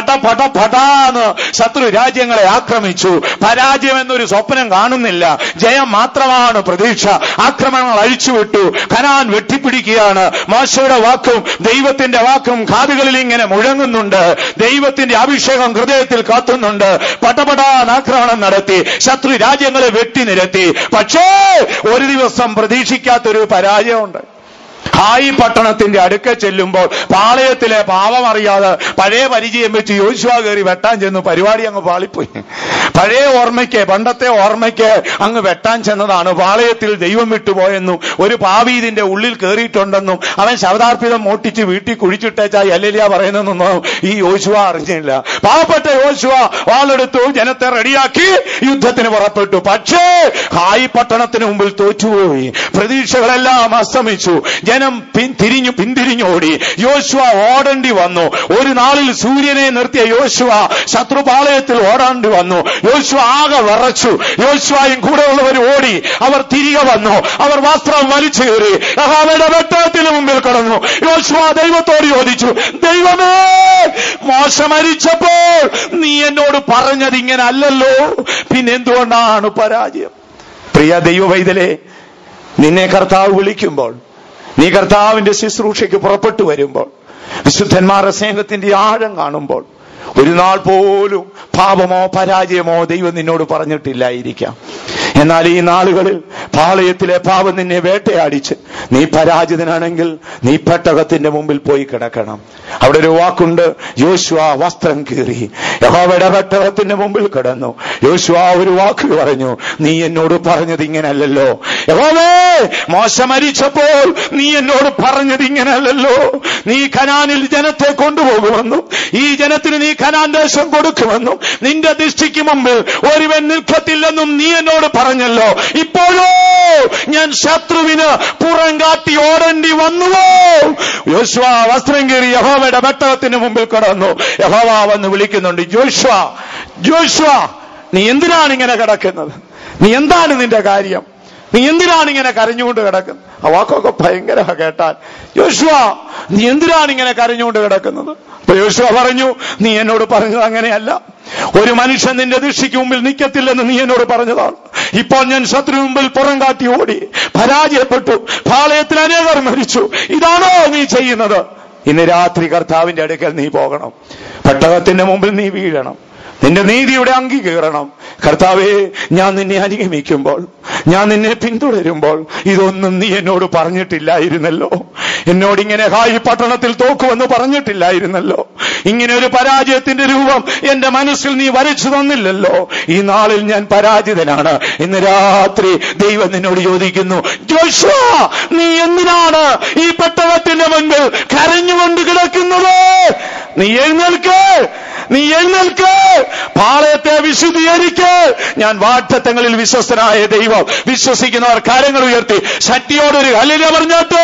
പടാന്ന് ശത്രു രാജ്യങ്ങളെ ആക്രമിച്ചു. പരാജയം എന്നൊരു സ്വപ്നം കാണുന്നില്ല, ജയം മാത്രമാണ് പ്രതീക്ഷ. ആക്രമണങ്ങൾ അഴിച്ചുവിട്ടു. കനാൻ വെട്ടിപ്പിടിക്കുകയാണ്. മോശയുടെ വാക്കും ദൈവത്തിന്റെ വാക്കും കാതുകളിൽ ഇങ്ങനെ മുഴങ്ങുന്നുണ്ട്. ദൈവത്തിന്റെ അഭിഷേകം ഹൃദയത്തിൽ കാത്തുന്നുണ്ട്. പടപടാൻ ആക്രമണം നടത്തി. ശത്രു രാജ്യങ്ങളെ വെട്ടി നിരത്തി. പക്ഷേ ഒരു ദിവസം പ്രതീക്ഷിക്കാത്തൊരു പരാജയമുണ്ട്. ഹായി പട്ടണത്തിന്റെ അടുക്ക ചെല്ലുമ്പോൾ പാളയത്തിലെ പാവം അറിയാതെ പഴയ പരിചയം വെച്ച് യോശുവ കയറി വെട്ടാൻ ചെന്നു. പരിപാടി അങ്ങ് പാളിപ്പോയി. പഴയ ഓർമ്മയ്ക്ക്, പണ്ടത്തെ ഓർമ്മയ്ക്ക് അങ്ങ് വെട്ടാൻ ചെന്നതാണ്. പാളയത്തിൽ ദൈവം വിട്ടുപോയെന്നും ഒരു പാവി ഇതിന്റെ ഉള്ളിൽ കയറിയിട്ടുണ്ടെന്നും അവൻ ശവദാർപ്പിതം മോട്ടിച്ച് വീട്ടിൽ കുഴിച്ചിട്ടേച്ചായി അല്ലെലിയ പറയുന്നതെന്നൊന്നും ഈ യോശുവ അറിഞ്ഞില്ല. പാവപ്പെട്ട യോശുവ വാളെടുത്തു, ജനത്തെ റെഡിയാക്കി യുദ്ധത്തിന് പുറപ്പെട്ടു. പക്ഷേ ഹായി പട്ടണത്തിന് മുമ്പിൽ തോറ്റുപോയി. പ്രതീക്ഷകളെല്ലാം അസ്തമിച്ചു. ജനം പിന്തിരിഞ്ഞോടി. യോശുവ ഓടേണ്ടി വന്നു. ഒരു നാളിൽ സൂര്യനെ നിർത്തിയ യോശുവ ശത്രുപാളയത്തിൽ ഓടേണ്ടി വന്നു. യോശുവ ആകെ വിറച്ചു. യോശുവയും കൂടെയുള്ളവർ ഓടി. അവർ തിരികെ വന്നു. അവർ വസ്ത്രം വലിച്ചു കയറി യഹോവയുടെ വെട്ടത്തിന് മുമ്പിൽ കടന്നു. യോശുവ ദൈവത്തോട് ചോദിച്ചു, ദൈവമേ, മോശ മരിച്ചപ്പോൾ നീ എന്നോട് പറഞ്ഞത് ഇങ്ങനെ അല്ലല്ലോ, പിന്നെന്തുകൊണ്ടാണ് പരാജയം? പ്രിയ ദൈവവൈതലേ, നിന്നെ കർത്താവ് വിളിക്കുമ്പോൾ, നീ കർത്താവിന്റെ ശുശ്രൂഷയ്ക്ക് പുറപ്പെട്ടു വരുമ്പോൾ, വിശുദ്ധന്മാരുടെ സ്നേഹത്തിന്റെ ആഴം കാണുമ്പോൾ, ഒരു നാൾ പോലും പാപമോ പരാജയമോ ദൈവം നിന്നോട് പറഞ്ഞിട്ടില്ലായിരിക്കാം. എന്നാൽ ഈ നാളുകളിൽ പാളയത്തിലെ പാപം നിന്നെ വേട്ടയാടിച്ച് നീ പരാജിതനാണെങ്കിൽ നീ പെട്ടകത്തിന്റെ മുമ്പിൽ പോയി കിടക്കണം. അവിടെ ഒരു വാക്കുണ്ട്, യോശുവ വസ്ത്രം കീറി യഹോവയുടെ പെട്ടകത്തിന്റെ മുമ്പിൽ കിടന്നു. യോശുവ ഒരു വാക്ക് പറഞ്ഞു, നീ എന്നോട് പറഞ്ഞത് ഇങ്ങനല്ലല്ലോ യഹോവേ, മോശ മരിച്ചപ്പോൾ നീ എന്നോട് പറഞ്ഞത് ഇങ്ങനല്ലല്ലോ. നീ കനാനിൽ ജനത്തെ കൊണ്ടുപോകുമെന്നും ഈ ജനത്തിന് നീ കനാൻ ദേശം കൊടുക്കുമെന്നും നിന്റെ ദൃഷ്ടിക്ക് മുമ്പിൽ ഒരുവൻ നിൽക്കത്തില്ലെന്നും നീ എന്നോട് പറഞ്ഞല്ലോ. ഇപ്പോഴോ ഞാൻ ശത്രുവിന് പുറം കാട്ടി ഓടേണ്ടി വന്നുവോ? യോശുവ വസ്ത്രം കീറി യഹോവയുടെ പെട്ടകത്തിന് മുമ്പിൽ കിടന്നു. യഹോവ വന്ന് വിളിക്കുന്നുണ്ട്, ജോഷുവ ജോഷുവ, നീ എന്തിനാണ് ഇങ്ങനെ കിടക്കുന്നത്? നീ എന്താണ് നിന്റെ കാര്യം? നീ എന്തിനാണ് ഇങ്ങനെ കരഞ്ഞുകൊണ്ട് കിടക്കുന്നത്? ആ വാക്കൊക്കെ ഭയങ്കര കേട്ടാൽ. യോശുവ, നീ എന്തിനാണ് ഇങ്ങനെ കരഞ്ഞുകൊണ്ട് കിടക്കുന്നത്? അപ്പൊ യോശുവ പറഞ്ഞു, നീ എന്നോട് പറഞ്ഞത് അങ്ങനെയല്ല. ഒരു മനുഷ്യൻ നിന്റെ ദൃഷ്ടിക്ക് മുമ്പിൽ നിൽക്കത്തില്ലെന്ന് നീ എന്നോട് പറഞ്ഞതാണ്. ഇപ്പോൾ ഞാൻ ശത്രു മുമ്പിൽ പുറം കാട്ടി ഓടി പരാജയപ്പെട്ടു, പാളയത്തിൽ അനേകർ മരിച്ചു. ഇതാണോ നീ ചെയ്യുന്നത്? ഇന്ന് രാത്രി കർത്താവിന്റെ അടുക്കൽ നീ പോകണം. പെട്ടകത്തിന്റെ മുമ്പിൽ നീ വീഴണം. നിന്റെ നീതിയുടെ അങ്കി കീറണം. കർത്താവേ, ഞാൻ നിന്നെ അനുഗമിക്കുമ്പോൾ, ഞാൻ നിന്നെ പിന്തുടരുമ്പോൾ ഇതൊന്നും നീ എന്നോട് പറഞ്ഞിട്ടില്ലായിരുന്നല്ലോ. എന്നോടിങ്ങനെ ഹായി പട്ടണത്തിൽ തോക്കുമെന്ന് പറഞ്ഞിട്ടില്ലായിരുന്നല്ലോ. ഇങ്ങനെ ഒരു പരാജയത്തിന്റെ രൂപം എന്റെ മനസ്സിൽ നീ വരച്ചു തന്നില്ലല്ലോ. ഈ നാളിൽ ഞാൻ പരാജിതനാണ്. ഇന്ന് രാത്രി ദൈവം നിന്നോട് ചോദിക്കുന്നു, ജോഷുവ, നീ എന്തിനാണ് ഈ പെട്ടകത്തിന്റെ മുൻപിൽ കരഞ്ഞുകൊണ്ട് കിടക്കുന്നത്? നീ എഴുന്നേൽക്ക്, നീ എഴുന്നേൽക്ക്, പാളയത്തെ വിശുദ്ധീകരിക്ക്. ഞാൻ വാഗ്ദത്തങ്ങളിൽ വിശ്വസ്തനായ ദൈവം. വിശ്വസിക്കുന്നവർ കരങ്ങൾ ഉയർത്തി ശക്തിയോടൊരു ഹല്ലേലൂയ പറഞ്ഞോട്ടെ.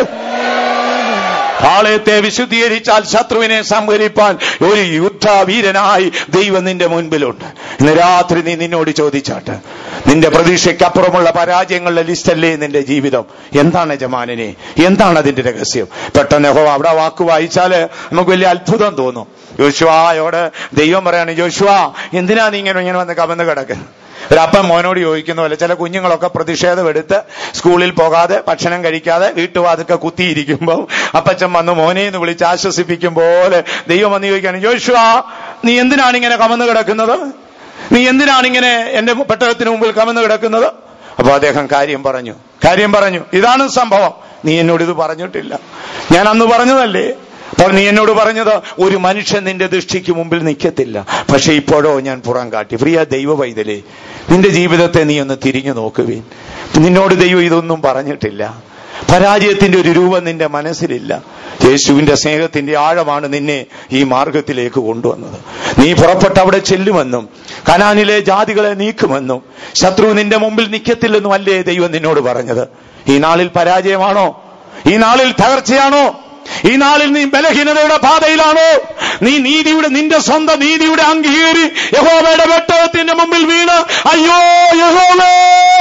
പാളയത്തെ വിശുദ്ധീകരിച്ചാൽ ശത്രുവിനെ സംഹരിപ്പാൻ ഒരു യുദ്ധവീരനായി ദൈവം നിന്റെ മുൻപിലുണ്ട്. ഇന്ന് രാത്രി നീ നിന്നോട് ചോദിച്ചാട്ട്, നിന്റെ പ്രതീക്ഷയ്ക്കപ്പുറമുള്ള പരാജയങ്ങളുടെ ലിസ്റ്റല്ലേ നിന്റെ ജീവിതം? എന്താണ് യജമാനനെ? എന്താണ് അതിന്റെ രഹസ്യം? പെട്ടെന്ന് യഹോവ അവിടെ വാക്ക് വായിച്ചാല് നമുക്ക് വലിയ അത്ഭുതം തോന്നും. യോശുവയോട് ദൈവം പറയാണ്, യോശുവ, എന്തിനാ നീ ഇങ്ങനെ വന്ന് കമന്ന് കിടക്കുന്നത്? ഒരപ്പൻ മോനോട് ചോദിക്കുന്ന പോലെ ചില കുഞ്ഞുങ്ങളൊക്കെ പ്രതിഷേധമെടുത്ത് സ്കൂളിൽ പോകാതെ ഭക്ഷണം കഴിക്കാതെ വീട്ടുവാതൊക്കെ കുത്തിയിരിക്കുമ്പോൾ അപ്പച്ചൻ വന്ന് മോനെ എന്ന് വിളിച്ച് ആശ്വസിപ്പിക്കും പോലെ ദൈവം വന്ന് ചോദിക്കുകയാണ്, യോശുവ, നീ എന്തിനാണ് ഇങ്ങനെ കമന്ന് കിടക്കുന്നത്? നീ എന്തിനാണ് ഇങ്ങനെ എന്റെ പെട്ടകത്തിന് മുമ്പിൽ കമന്ന് കിടക്കുന്നത്? അപ്പൊ അദ്ദേഹം കാര്യം പറഞ്ഞു. ഇതാണ് സംഭവം. നീ എന്നോട് ഇത് പറഞ്ഞിട്ടില്ല. ഞാൻ അന്ന് പറഞ്ഞതല്ലേ? അപ്പോൾ നീ എന്നോട് പറഞ്ഞത് ഒരു മനുഷ്യൻ നിന്റെ ദൃഷ്ടിക്ക് മുമ്പിൽ നിൽക്കത്തില്ല. പക്ഷെ ഇപ്പോഴോ ഞാൻ പുറം കാട്ടി. പ്രിയ ദൈവ പൈതലേ, നിന്റെ ജീവിതത്തെ നീ ഒന്ന് തിരിഞ്ഞു നോക്കുവീൻ. നിന്നോട് ദൈവം ഇതൊന്നും പറഞ്ഞിട്ടില്ല. പരാജയത്തിന്റെ ഒരു രൂപം നിന്റെ മനസ്സിലില്ല. യേശുവിന്റെ സ്നേഹത്തിന്റെ ആഴമാണ് നിന്നെ ഈ മാർഗത്തിലേക്ക് കൊണ്ടുവന്നത്. നീ പുറപ്പെട്ട് അവിടെ ചെല്ലുമെന്നും കനാനിലെ ജാതികളെ നീക്കുമെന്നും ശത്രു നിന്റെ മുമ്പിൽ നിൽക്കത്തില്ലെന്നും അല്ലേ ദൈവം നിന്നോട് പറഞ്ഞത്? ഈ നാളിൽ പരാജയമാണോ? ഈ നാളിൽ തകർച്ചയാണോ? ഈ നാളിൽ നീ ബലഹീനതയുടെ പാതയിലാണോ? നീ നിന്റെ സ്വന്തം നീതിയുടെ അംഗീകരി യഹോവയുടെ പെട്ടകത്തിന്റെ മുമ്പിൽ വീണ്, അയ്യോ യഹോവേ,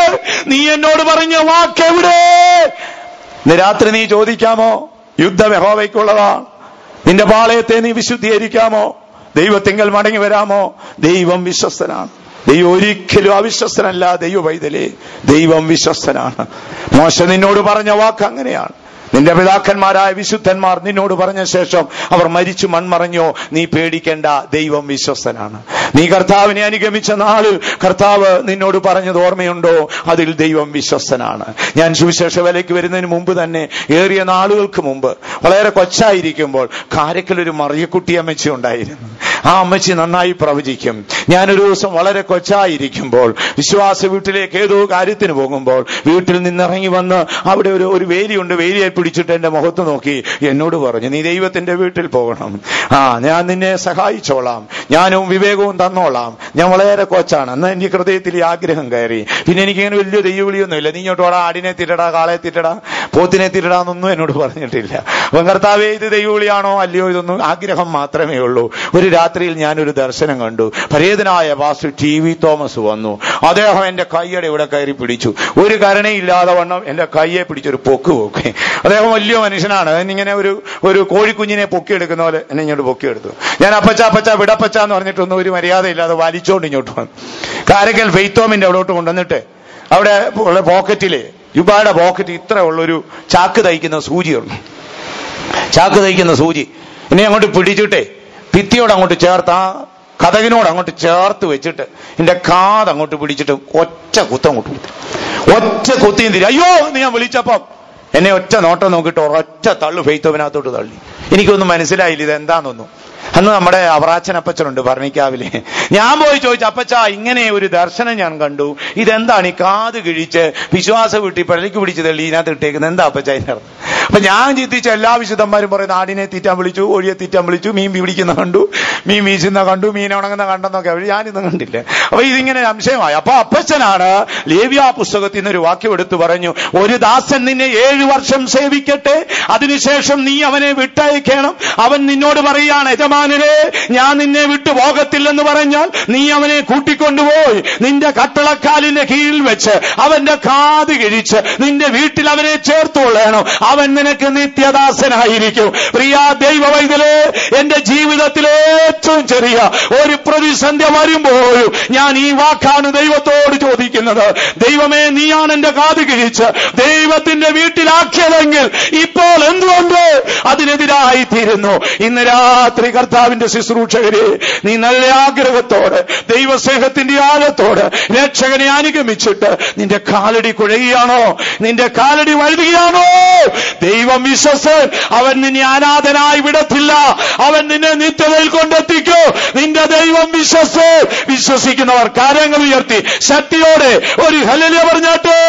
നീ എന്നോട് പറഞ്ഞ വാക്കെവിടെ? ഇന്ന് രാത്രി നീ ചോദിക്കാമോ? യുദ്ധം യഹോവയ്ക്കുള്ളതാണ്. നിന്റെ പാളയത്തെ നീ വിശുദ്ധീകരിക്കാമോ? ദൈവത്തിങ്കൽ മടങ്ങി വരാമോ? ദൈവം വിശ്വസ്തനാണ്. ദൈവം ഒരിക്കലും അവിശ്വസ്തനല്ല. ദൈവ പൈതലേ, ദൈവം വിശ്വസ്തനാണ്. മോശ നിന്നോട് പറഞ്ഞ വാക്ക് അങ്ങനെയാണ്. നിന്റെ പിതാക്കന്മാരായ വിശുദ്ധന്മാർ നിന്നോട് പറഞ്ഞ ശേഷം അവർ മരിച്ചു മൺമറഞ്ഞോ, നീ പേടിക്കേണ്ട, ദൈവം വിശ്വസ്തനാണ്. നീ കർത്താവിനെ അനുഗമിച്ച നാളിൽ കർത്താവ് നിന്നോട് പറഞ്ഞത് ഓർമ്മയുണ്ടോ? അതിൽ ദൈവം വിശ്വസ്തനാണ്. ഞാൻ സുവിശേഷ വേലയ്ക്ക് വരുന്നതിന് മുമ്പ് തന്നെ, ഏറിയ നാളുകൾക്ക് മുമ്പ്, വളരെ കൊച്ചായിരിക്കുമ്പോൾ കാരക്കലൊരു മറിയക്കുട്ടി അമ്മച്ചി ഉണ്ടായിരുന്നു. ആ അമ്മച്ചി നന്നായി പ്രവചിക്കും. ഞാനൊരു ദിവസം വളരെ കൊച്ചായിരിക്കുമ്പോൾ വിശ്വാസ വീട്ടിലേക്ക് ഏതോ കാര്യത്തിന് പോകുമ്പോൾ വീട്ടിൽ നിന്നിറങ്ങി വന്ന് അവിടെ ഒരു വേലിയുണ്ട്. വേലിയെ പിടിച്ചിട്ട് എന്റെ മുഖത്ത് നോക്കി എന്നോട് പറഞ്ഞു, നീ ദൈവത്തിന്റെ വീട്ടിൽ പോകണം. ഞാൻ നിന്നെ സഹായിച്ചോളാം, ഞാനും വിവേകവും തന്നോളാം. ഞാൻ വളരെ കൊച്ചാണ്. അന്ന് എനിക്ക് ഹൃദയത്തിൽ ഈ ആഗ്രഹം കയറി. പിന്നെ എനിക്കിങ്ങനെ വലിയ ദൈവവിളിയൊന്നുമില്ല. നീ ഇങ്ങോട്ട് വാടാ, ആടിനെ തിരടാ, കാളയെ തിരടാ, പോത്തിനെ തിരടാന്നൊന്നും എന്നോട് പറഞ്ഞിട്ടില്ല. അപ്പം കർത്താവേ, ഇത് ദൈവവിളിയാണോ അല്ലയോ ഇതൊന്നും ആഗ്രഹം മാത്രമേ ഉള്ളൂ. ഒരു രാത്രിയിൽ ഞാനൊരു ദർശനം കണ്ടു. പരേതനായ പാസ്റ്റർ TV തോമസ് വന്നു. അദ്ദേഹം എന്റെ കൈയുടെ ഇവിടെ കയറി പിടിച്ചു. ഒരു കരുണയില്ലാതെ വണ്ണം എന്റെ കൈയെ പിടിച്ചൊരു പൊക്ക് പൊക്കി. അദ്ദേഹം വലിയ മനുഷ്യനാണ്. ഇങ്ങനെ ഒരു കോഴിക്കുഞ്ഞിനെ പൊക്കിയെടുക്കുന്ന പോലെ എന്നെ ഇങ്ങോട്ട് പൊക്കിയെടുത്തു. ഞാൻ അപ്പച്ച വിടപ്പച്ച എന്ന് പറഞ്ഞിട്ടൊന്നും ഒരു മര്യാദയില്ലാതെ വലിച്ചോണ്ട് ഇങ്ങോട്ട് വന്നു. കാരക്കൽ ഫെയ്ത്തോമിന്റെ അവിടോട്ട് കൊണ്ടുവന്നിട്ട് അവിടെ ഉള്ള പോക്കറ്റില്, യുബായുടെ പോക്കറ്റ് ഇത്ര ഉള്ളൊരു ചാക്ക് തയ്ക്കുന്ന സൂചി എന്നെ അങ്ങോട്ട് പിടിച്ചിട്ടേ ഭിത്തിയോട് അങ്ങോട്ട് ചേർത്ത് ആ കതകിനോട് അങ്ങോട്ട് ചേർത്ത് വെച്ചിട്ട് എന്റെ കാത് അങ്ങോട്ട് പിടിച്ചിട്ട് ഒറ്റ കുത്തിയും തിരി. അയ്യോ എന്ന് ഞാൻ വിളിച്ചപ്പം എന്നെ ഒറ്റ നോട്ടം നോക്കിയിട്ട് ഒരൊറ്റ തള്ളു ഫെയ്ത്തോവിനകത്തോട്ട് തള്ളി. എനിക്കൊന്നും മനസ്സിലായില്ല ഇതെന്താന്നൊന്നും. അന്ന് നമ്മുടെ അവറാച്ചനപ്പച്ചനുണ്ട് ഭരണിക്കാവിലെ. ഞാൻ പോയി ചോദിച്ചു, അപ്പച്ച ഇങ്ങനെ ഒരു ദർശനം ഞാൻ കണ്ടു, ഇതെന്താണ് ഈ കാത് കിഴിച്ച് വിശ്വാസ വീട്ടി പള്ളിക്ക് പിടിച്ച് തള്ളി ഇതിനകത്ത് ഇട്ടേക്കുന്നത്, എന്താ അപ്പച്ച അതിനർത്ഥം? അപ്പൊ ഞാൻ ചിന്തിച്ച എല്ലാ വിശുദ്ധന്മാരും പറയുന്ന ആടിനെ തീറ്റാൻ വിളിച്ചു, കോഴിയെ തീറ്റാൻ വിളിച്ചു, മീൻ പിടിക്കുന്ന കണ്ടു, മീൻ വീശുന്ന കണ്ടു, മീൻ ഉണങ്ങുന്ന കണ്ടെന്നൊക്കെ അവർ ഞാനിന്ന് കണ്ടില്ല. അപ്പൊ ഇതിങ്ങനെ സംശയമായി. അപ്പൊ അപ്പച്ചനാണ് ലേവ്യ പുസ്തകത്തിൽ നിന്നൊരു വാക്യം എടുത്തു പറഞ്ഞു, ഒരു ദാസൻ നിന്നെ 7 വർഷം സേവിക്കട്ടെ, അതിനുശേഷം നീ അവനെ വിട്ടയക്കണം. അവൻ നിന്നോട് പറയുകയാണ്, യജമാനനെ ഞാൻ നിന്നെ വിട്ടു പോകത്തില്ലെന്ന് പറഞ്ഞാൽ നീ അവനെ കൂട്ടിക്കൊണ്ടുപോയി നിന്റെ കട്ടളക്കാലിന്റെ കീഴിൽ വെച്ച് അവന്റെ കാത് കിഴിച്ച് നിന്റെ വീട്ടിൽ അവനെ ചേർത്തുകൊള്ളണം. അവൻ നിനക്ക് നിത്യദാസനായിരിക്കും. പ്രിയ ദൈവവൈതലേ, എന്റെ ജീവിതത്തിലെ ഏറ്റവും ചെറിയ ഒരു പ്രതിസന്ധി വരുമ്പോഴും ഞാൻ ഈ വാക്കാണ് ദൈവത്തോട് ചോദിക്കുന്നത്. ദൈവമേ, നീയാണ് എന്റെ കാത് കിഴിച്ച് ദൈവത്തിന്റെ വീട്ടിലാക്കിയതെങ്കിൽ ഇപ്പോൾ എന്തുകൊണ്ട് അതിനെതിരായി തീരുന്നു? ഇന്ന് രാത്രി കർത്താവിന്റെ ശുശ്രൂഷകരെ, നീ നല്ല ആഗ്രഹത്തോടെ ദൈവസ്നേഹത്തിന്റെ ആഴത്തോടെ രക്ഷകനെ അനുഗമിച്ചിട്ട് നിന്റെ കാലടി കുഴയുകയാണോ? നിന്റെ കാലടി വഴുതുകയാണോ? ദൈവം വിശ്വസൻ, അവൻ നിന്നെ അനാഥനായി വിടത്തില്ല. അവൻ നിന്നെ നിത്യതയിൽ കൊണ്ടെത്തിക്കോ. നിന്റെ ദൈവം വിശ്വസൻ. വിശ്വസിക്കുന്നവർ കരങ്ങൾ ഉയർത്തി ശക്തിയോടെ ഒരു ഹല്ലേലൂയ പറഞ്ഞാട്ടെ.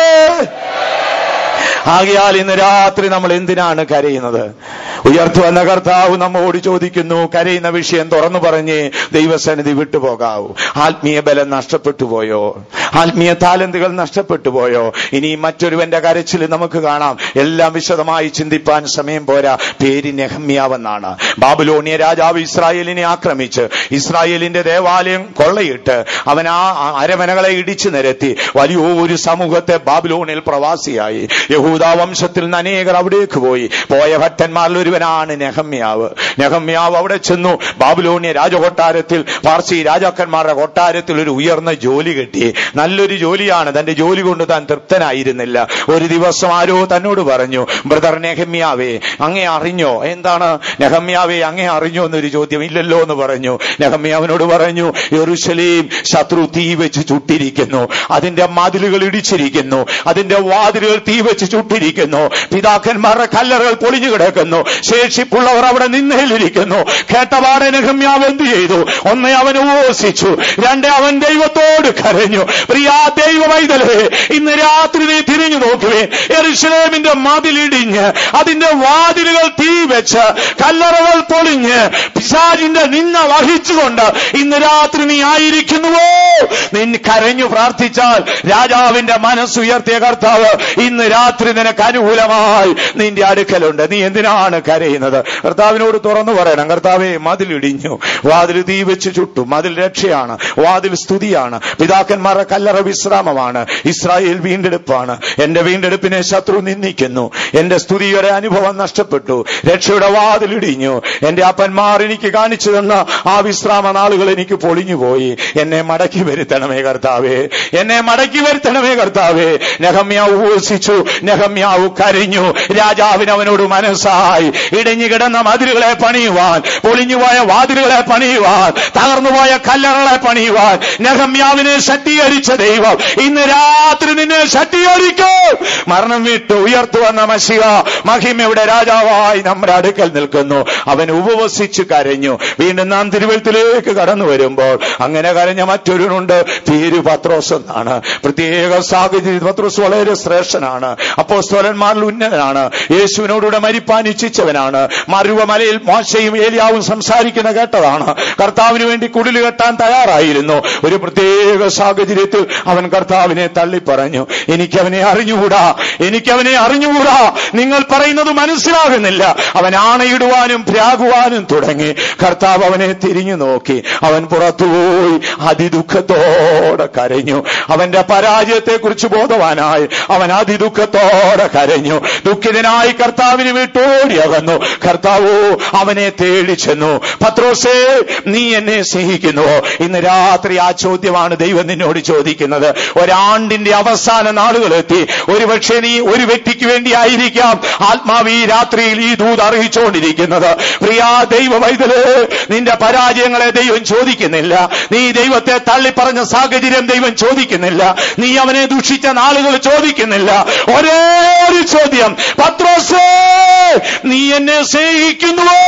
ആകയാൽ ഇന്ന് രാത്രി നമ്മൾ എന്തിനാണ് കരയുന്നത്? ഉയർത്തു വന്ന കർത്താവ് നമ്മോട് ചോദിക്കുന്നു, കരയുന്ന വിഷയം തുറന്നു പറഞ്ഞ് ദൈവസന്നിധി വിട്ടുപോകാവൂ. ആത്മീയ ബലം നഷ്ടപ്പെട്ടു പോയോ? ആത്മീയ താലന്തുകൾ നഷ്ടപ്പെട്ടു പോയോ? ഇനി മറ്റൊരുവന്റെ കരച്ചിൽ നമുക്ക് കാണാം. എല്ലാം വിശദമായി ചിന്തിപ്പാൻ സമയം പോരാ. പേര് നെഹമ്യാവെന്നാണ്. ബാബിലോണിയ രാജാവ് ഇസ്രായേലിനെ ആക്രമിച്ച് ഇസ്രായേലിന്റെ ദേവാലയം കൊള്ളയിട്ട് അവൻ ആ അരമനകളെ ഇടിച്ചു നിരത്തി വലിയൊരു സമൂഹത്തെ ബാബിലോണിൽ പ്രവാസിയായി. യഹൂദ വംശത്തിൽ നിന്ന് അനേകർ അവിടേക്ക് പോയി. പോയ ഭക്തന്മാരിൽ ഒരുവനാണ് നെഹമ്യാവ്. നെഹമ്യാവ് അവിടെ ചെന്നു. ബാബിലോണിയ രാജകൊട്ടാരത്തിൽ, പാർസി രാജാക്കന്മാരുടെ കൊട്ടാരത്തിൽ ഒരു ഉയർന്ന ജോലി കിട്ടി. നല്ലൊരു ജോലിയാണ്. തന്റെ ജോലി കൊണ്ട് താൻ തൃപ്തനായിരുന്നില്ല. ഒരു ദിവസം ആരോ തന്നോട് പറഞ്ഞു, ബ്രദർ നെഹമ്യാവേ, അങ്ങേ അറിഞ്ഞോ? എന്താണ് നെഹമ്യാവേ, അങ്ങേ അറിഞ്ഞോ എന്നൊരു ചോദ്യം. ഇല്ലല്ലോ എന്ന് പറഞ്ഞു. നെഹമ്യാവിനോട് പറഞ്ഞു, യെരൂശലേം ശത്രു തീ വെച്ച് ചുട്ടിരിക്കുന്നു, അതിന്റെ മതിലുകൾ ഇടിച്ചിരിക്കുന്നു, അതിന്റെ വാതിലുകൾ തീ വെച്ച് ചുട്ടിരിക്കുന്നു, പിതാക്കന്മാരുടെ കല്ലറകൾ പൊളിഞ്ഞു കിടക്കുന്നു, ശേഷിപ്പുള്ളവർ അവിടെ നിന്നേലിരിക്കുന്നു. കേട്ടപാടെ നെഹമ്യാവ് എന്ത് ചെയ്തു? ഒന്ന്, അവൻ ഉപവസിച്ചു. രണ്ട്, അവൻ ദൈവത്തോട് കരഞ്ഞു. പ്രിയ ദൈവവൈതലേ, ഇന്ന് രാത്രി നീ തിരിഞ്ഞു നോക്കുവേ. യെരൂശലേമിന്റെ മതിലിടിഞ്ഞ് അതിന്റെ വാതിലുകൾ തീ വെച്ച് കല്ലറകൾ പൊളിഞ്ഞ് പിശാചിന്റെ നിന്ന വഹിച്ചുകൊണ്ട് ഇന്ന് രാത്രി നീ ആയിരിക്കുന്നുവോ? നിന്നെ കരഞ്ഞു പ്രാർത്ഥിച്ചാൽ രാജാവിന്റെ മനസ്സുയർത്തിയ കർത്താവ് ഇന്ന് രാത്രി നിനക്ക് അനുകൂലമായി നിന്റെ അടുക്കലുണ്ട്. നീ എന്തിനാണ് കരയുന്നത്? കർത്താവിനോട് തുറന്നു പറയണം, കർത്താവേ, മതിലിടിഞ്ഞു, വാതിൽ തീ വെച്ച് ചുട്ടു, മതിൽ രക്ഷയാണ്, വാതിൽ സ്തുതിയാണ്, പിതാക്കന്മാരുടെ കല്ലറ വിശ്രാമമാണ്, ഇസ്രായേൽ വീണ്ടെടുപ്പാണ്. എന്റെ വീണ്ടെടുപ്പിനെ ശത്രു നിന്ദിക്കുന്നു. എന്റെ സ്തുതിയുടെ അനുഭവം നഷ്ടപ്പെട്ടു. രക്ഷയുടെ വാതിലിടിഞ്ഞു. എന്റെ അപ്പന്മാർ എനിക്ക് കാണിച്ചു തന്ന ആ വിശ്രാമ നാളുകൾ എനിക്ക് പൊളിഞ്ഞുപോയി. എന്നെ മടക്കി വരുത്തണമേ കർത്താവേ, എന്നെ മടക്കി വരുത്തണമേ കർത്താവേ. നെഹമ്യാവ് ഉപവസിച്ചു. നെഹമ്യാവ് കരഞ്ഞു. രാജാവിന് അവനോട് മനസ്സായി. ഇടിഞ്ഞു കിടന്ന മതിലുകളെ പണിയുവാൻ, പൊളിഞ്ഞുപോയ വാതിലുകളെ പണിയുവാൻ, തകർന്നുപോയ കല്ലറകളെ പണിയുവാൻ നെഹമ്യാവിനെ ശക്തീകരിച്ച ദൈവം ഇന്ന് രാത്രി നിന്നെ ശക്തീകരിക്കും. മരണം വിട്ട് ഉയർത്തു വന്ന മശിഹ മഹിമയുടെ രാജാവായി നമ്മുടെ അടുക്കൽ നിൽക്കുന്നു. അവൻ ഉപവസിച്ച് കരഞ്ഞു. വീണ്ടും നാം തിരുവഴുത്തിലേക്ക് കടന്നു വരുമ്പോൾ അങ്ങനെ കരഞ്ഞ മറ്റൊരുനുണ്ട്. പേര് പത്രോസ് എന്നാണ്. പ്രത്യേക സാഹചര്യം. പത്രോസ് വളരെ ശ്രേഷ്ഠനാണ്. അപ്പോസ്തലന്മാരിൽ ഉന്നതനാണ്. യേശുവിനോടുകൂടെ മരിപ്പാൻ ഇച്ഛിച്ചവനാണ്. മരുവമലയിൽ മോശയും ഏലിയാവും സംസാരിക്കുന്ന കേട്ടതാണ്. കർത്താവിന് വേണ്ടി കുടില് കെട്ടാൻ തയ്യാറായിരുന്നു. ഒരു പ്രത്യേക സാഹചര്യത്തിൽ അവൻ കർത്താവിനെ തള്ളിപ്പറഞ്ഞു. എനിക്കവനെ അറിഞ്ഞുകൂടാ, എനിക്കവനെ അറിഞ്ഞുകൂടാ, നിങ്ങൾ പറയുന്നത് മനസ്സിലാകുന്നില്ല. അവൻ ആണയിടുവാനും പ്രാകുവാനും തുടങ്ങി. കർത്താവ് അവനെ തിരിഞ്ഞു നോക്കി. അവൻ പുറത്തുപോയി അതിദുഃഖത്തോടെ കരഞ്ഞു. അവന്റെ പരാജയത്തെ കുറിച്ച് ബോധവാനായി അവൻ അതിദുഃഖത്തോടെ കരഞ്ഞു. ദുഃഖിതനായി കർത്താവിന് വിട്ടോടി അകന്നു. കർത്താവോ അവനെ തേടി ചെന്നു. പത്രോസേ, നീ എന്നെ സ്നേഹിക്കുന്നുവോ? ഇന്ന് രാത്രി ആ ചോദ്യമാണ് ദൈവം നിന്നോട് ചോദിക്കുന്നത്. ഒരാണ്ടിന്റെ അവസാന നാളുകളെത്തി. ഒരുപക്ഷെ നീ ഒരു വ്യക്തിക്ക് വേണ്ടി ആയിരിക്കാം ആത്മാവ് ഈ രാത്രിയിൽ ഈ ദൂത് അറിയിച്ചുകൊണ്ടിരിക്കുന്നത്. പ്രിയാ ദൈവ വൈതലേ, നിന്റെ പരാജയങ്ങളെ ദൈവം ചോദിക്കുന്നില്ല. നീ ദൈവത്തെ തള്ളിപ്പറഞ്ഞ സാഹചര്യം ദൈവം ചോദിക്കുന്നില്ല. നീ അവനെ ദുഷിച്ച നാളുകൾ ചോദിക്കുന്നില്ല. ഒരേ ഒരു ചോദ്യം, പത്രോസേ, നീ എന്നെ സ്നേഹിക്കുന്നുവോ?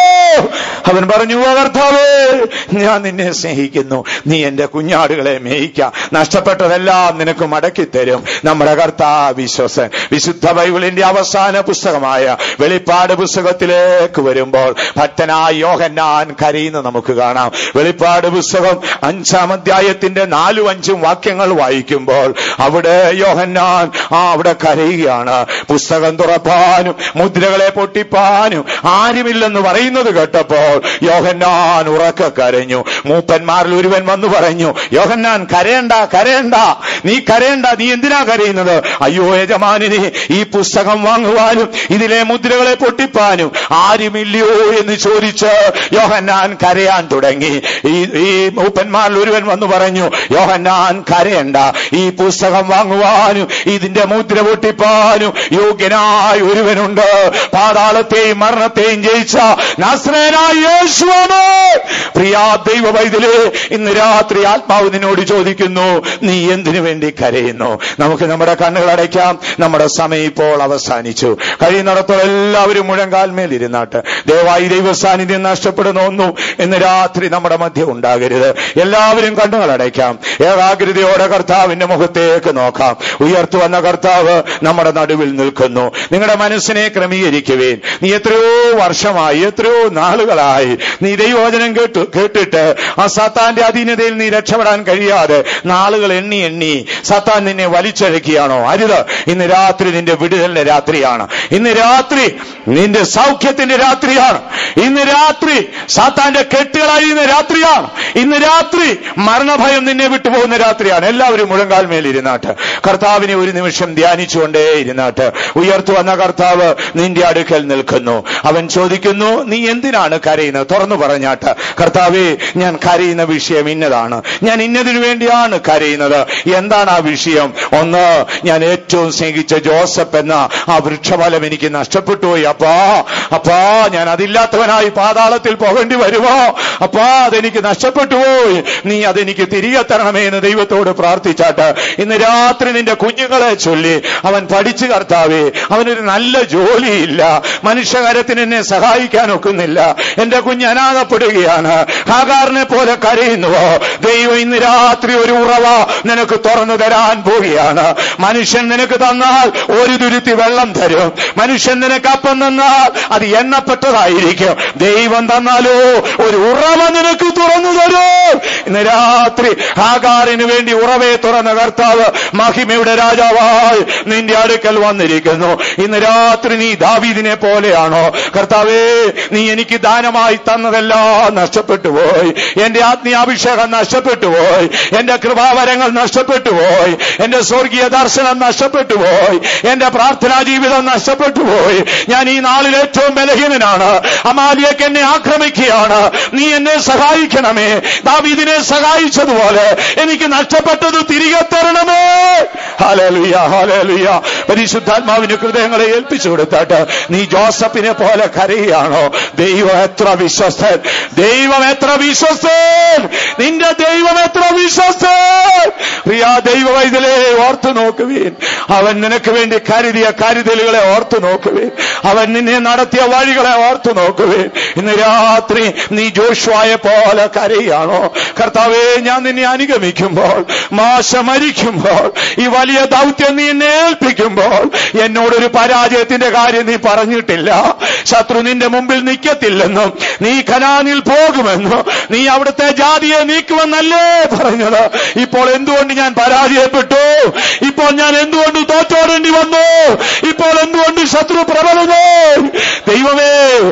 അവൻ പറഞ്ഞു, കർത്താവേ, ഞാൻ നിന്നെ സ്നേഹിക്കുന്നു. നീ എന്റെ കുഞ്ഞാടുകളെ മേയിക്ക, നഷ്ടപ്പെട്ടതെല്ലാം നിനക്ക് മടക്കി തരും. നമ്മുടെ കർത്താവ് വിശ്വസൻ. വിശുദ്ധ ബൈബിളിന്റെ അവസാന പുസ്തകമായ വെളിപ്പാട് പുസ്തകത്തിലേക്ക് വരുമ്പോൾ ഭക്തനായ യോഹന്നാൻ കരയുന്ന നമുക്ക് കാണാം. വെളിപ്പാട് പുസ്തകം 5-ാം അധ്യായത്തിന്റെ 4-5 വാക്യങ്ങൾ വായിക്കുമ്പോൾ അവിടെ യോഹന്നാൻ അവിടെ കരയുകയാണ്. പുസ്തകം തുറപ്പാനും മുദ്രകളെ പൊട്ടിപ്പാനും ആരുമില്ലെന്ന് പറയുന്നത് കേട്ടപ്പോൾ യോഹന്നാൻ ഉറക്കെ കരഞ്ഞു. മൂപ്പന്മാരിൽ ഒരുവൻ വന്നു പറഞ്ഞു, യോഹന്നാൻ കരയണ്ട, കരയണ്ട, നീ കരയണ്ട, നീ എന്തിനാ കരയുന്നത്? അയ്യോ യജമാനനെ, ഈ പുസ്തകം വാങ്ങുവാനും ഇതിലെ മുദ്രകളെ പൊട്ടിപ്പാനും ആരുമില്ലയോ എന്ന് ചോദിച്ച് യോഹന്നാൻ കരയാൻ തുടങ്ങി. ഈ മൂപ്പന്മാരിൽ ഒരുവൻ വന്നു പറഞ്ഞു, യോഹന്നാൻ കരയണ്ട, ഈ പുസ്തകം വാങ്ങുവാനും ഇതിന്റെ മുദ്ര പൊട്ടിപ്പാനും യോഗ്യനായ ഒരുവനുണ്ട്. പാതാളത്തെയും മരണത്തെയും ജയിച്ച നസ്രേനായ യേശുവാണ്. പ്രിയാ ദൈവ വൈതലേ, ഇന്ന് രാത്രി ആത്മാവ് നിന്നോട് ചോദിക്കുന്നു, നീ എന്തിനു വേണ്ടി കരയുന്നു? നമുക്ക് നമ്മുടെ കണ്ണുകൾ അടയ്ക്കാം. നമ്മുടെ സമയം ഇപ്പോൾ അവസാനിച്ചു. കഴിയുന്നിടത്തോളം എല്ലാവരും മുഴങ്കാൽമേൽ ഇരുന്നാട്ട്. ദയവായി ദൈവ സാന്നിധ്യം നഷ്ടപ്പെടുന്ന ഒന്നും ഇന്ന് രാത്രി നമ്മുടെ മധ്യം ഉണ്ടാകരുത്. എല്ലാവരും കണ്ണുകൾ അടയ്ക്കാം. ഏകാഗ്രതയോടെ കർത്താവിന്റെ മുഖത്തേക്ക് നോക്കാം. ഉയർത്തു വന്ന കർത്താവ് നമ്മുടെ നടുവിൽ നിൽക്കുന്നു. നിങ്ങളുടെ മനസ്സിനെ ക്രമീകരിക്കുവേൻ. നീ എത്രയോ വർഷമായി, എത്രയോ നാളുകളായി നീ ദൈവവചനം കേട്ടിട്ട് ആ സാത്താന്റെ അധീനതയിൽ നീ രക്ഷപ്പെടാൻ കഴിയാതെ നാളുകൾ എണ്ണി എണ്ണി സാത്താൻ നിന്നെ വലിച്ചഴക്കിയാണോ? അരുത്. ഇന്ന് രാത്രി നിന്റെ വിടുതലിന്റെ രാത്രിയാണ്. ഇന്ന് രാത്രി നിന്റെ സൗഖ്യത്തിന്റെ രാത്രിയാണ്. ഇന്ന് രാത്രി സാത്താന്റെ കെട്ടുകളഴിയുന്ന രാത്രിയാണ്. ഇന്ന് രാത്രി മരണഭയം നിന്നെ വിട്ടുപോകുന്ന രാത്രിയാണ്. എല്ലാവരും മുഴങ്കാൽമേൽ ഇരുന്നാട്ട് കർത്താവിനെ ഒരു നിമിഷം ധ്യാനിച്ചുകൊണ്ടേ ഇരുന്നാട്ട്. ഉയർത്തു വന്ന കർത്താവ് നിന്റെ അടുക്കൽ നിൽക്കുന്നു. അവൻ ചോദിക്കുന്നു, നീ എന്തിനാണ് കരയുന്നത്? തുറന്നു പറഞ്ഞാട്ട്, കർത്താവേ, ഞാൻ കരയുന്ന വിഷയം ഇന്നതാണ്, ഞാൻ ഇന്നതിനു വേണ്ടിയാണ് കരയുന്നത്. എന്താണ് ആ വിഷയം? ഒന്ന്, ഞാൻ ഏറ്റവും സ്നേഹിച്ച ജോസഫ് എന്ന ആ വൃക്ഷഫലം എനിക്ക് നഷ്ടപ്പെട്ടു പോയി. അപ്പാ, ഞാൻ അതില്ലാത്തവനായി പാതാളത്തിൽ പോകേണ്ടി വരുമോ? അപ്പാ, അതെനിക്ക് നഷ്ടപ്പെട്ടു പോയി. നീ അതെനിക്ക് തിരികെ തരണമേ എന്ന് ദൈവത്തോട് പ്രാർത്ഥിച്ചാട്ട് ഇന്ന് രാത്രി നിന്റെ കുഞ്ഞുങ്ങളെ ചൊല്ലി അവൻ പഠിച്ചു, കർത്താവേ, അവനൊരു നല്ല ജോലിയില്ല, മനുഷ്യകരത്തിന് എന്നെ സഹായിക്കാൻ ഒക്കുന്നില്ല, എന്റെ കുഞ്ഞ് അനാഥപ്പെടുകയാണ്, ഹാഗാറിനെ പോലെ കരയുന്നുവോ? ദൈവം ഇന്ന് രാത്രി ഒരു ഉറവ നിനക്ക് തുറന്നു തരാൻ പോവുകയാണ്. മനുഷ്യൻ നിനക്ക് തന്നാൽ ഒരു തുരുത്തി വെള്ളം തരും. മനുഷ്യൻ നിനക്ക് അപ്പം തന്നാൽ അത് എണ്ണപ്പെട്ടതായിരിക്കും. ദൈവം തന്നാലോ ഒരു ഉറവ നിനക്ക് തുറന്നു തരും. ഇന്ന് രാത്രി ഹാഗാറിന് വേണ്ടി ഉറവയെ തുറന്ന കർത്താവ് മഹിമയുടെ രാജാവായി നിന്റെ അടുക്കൽ വന്നിരിക്കുന്നു. ഇന്ന് രാത്രി നീ ദാവീദിനെ പോലെയാണോ? കർത്താവേ, നീ എനിക്ക് ദാനമായി തന്നതെല്ലാം നഷ്ടപ്പെട്ടു പോയി. എന്റെ ആത്മീയാഭിഷേകം നഷ്ടപ്പെട്ടു പോയി. എന്റെ കൃപാവരങ്ങൾ നഷ്ടപ്പെട്ടു പോയി. എന്റെ സ്വർഗീയ ദർശനം നഷ്ടപ്പെട്ടു പോയി. എന്റെ പ്രാർത്ഥനാ ജീവിതം നഷ്ടപ്പെട്ടു പോയി. ഞാൻ ഈ നാളിൽ ഏറ്റവും ബലഹീനനാണ്. അമാലിയക്ക് എന്നെ ആക്രമിക്കുകയാണ്. നീ എന്നെ സഹായിക്കണമേ. ദാവീദിനെ സഹായിച്ചതുപോലെ എനിക്ക് നഷ്ടപ്പെട്ടത് തിരികെ തരണമേ. Hallelujah, hallelujah. പരിശുദ്ധാത്മാവിന് ഹൃദയങ്ങളെ ഏൽപ്പിച്ചു കൊടുത്താട്ട് നീ ജോസഫിനെ പോലെ കരയുകയാണോ? ദൈവം എത്ര വിശ്വസ്തൻ, ദൈവം എത്ര വിശ്വസ്തൻ, നിന്റെ ദൈവം എത്ര വിശ്വസ്തൻ. പ്രിയ ദൈവ വൈതലേ, ഓർത്തു നോക്കുവീൻ. അവൻ നിനക്ക് വേണ്ടി കരുതിയ കരുതലുകളെ ഓർത്തു നോക്കുവീൻ. അവൻ നിന്നെ നടത്തിയ വഴികളെ ഓർത്തു നോക്കുവീൻ. ഇന്ന് രാത്രി നീ ജോഷുവയെ പോലെ കരയുകയാണോ? കർത്താവേ, ഞാൻ നിന്നെ അനുഗമിക്കുമ്പോൾ, മാശ മരിക്കുമ്പോൾ, ഈ വലിയ ദൗത്യം നീ എന്നെ ഏൽപ്പിക്കുമ്പോൾ എന്നോടൊരു പരാജയത്തിന്റെ കാര്യം നീ പറഞ്ഞിട്ടില്ല. ശത്രു നിന്റെ മുമ്പിൽ നിൽക്കത്തില്ലെന്നും നീ കനാനിൽ പോകുമെന്നും നീ അവിടുത്തെ ജാതിയെ നീക്കുമെന്നല്ലേ പറഞ്ഞത്. ഇപ്പോൾ എന്തുകൊണ്ട് ഞാൻ പരാജയപ്പെട്ടു? ഇപ്പോൾ ഞാൻ എന്തുകൊണ്ട് തോറ്റോടേണ്ടി വന്നു? ഇപ്പോൾ എന്തുകൊണ്ട് ശത്രു പ്രബലനോ? ദൈവമേ, നീ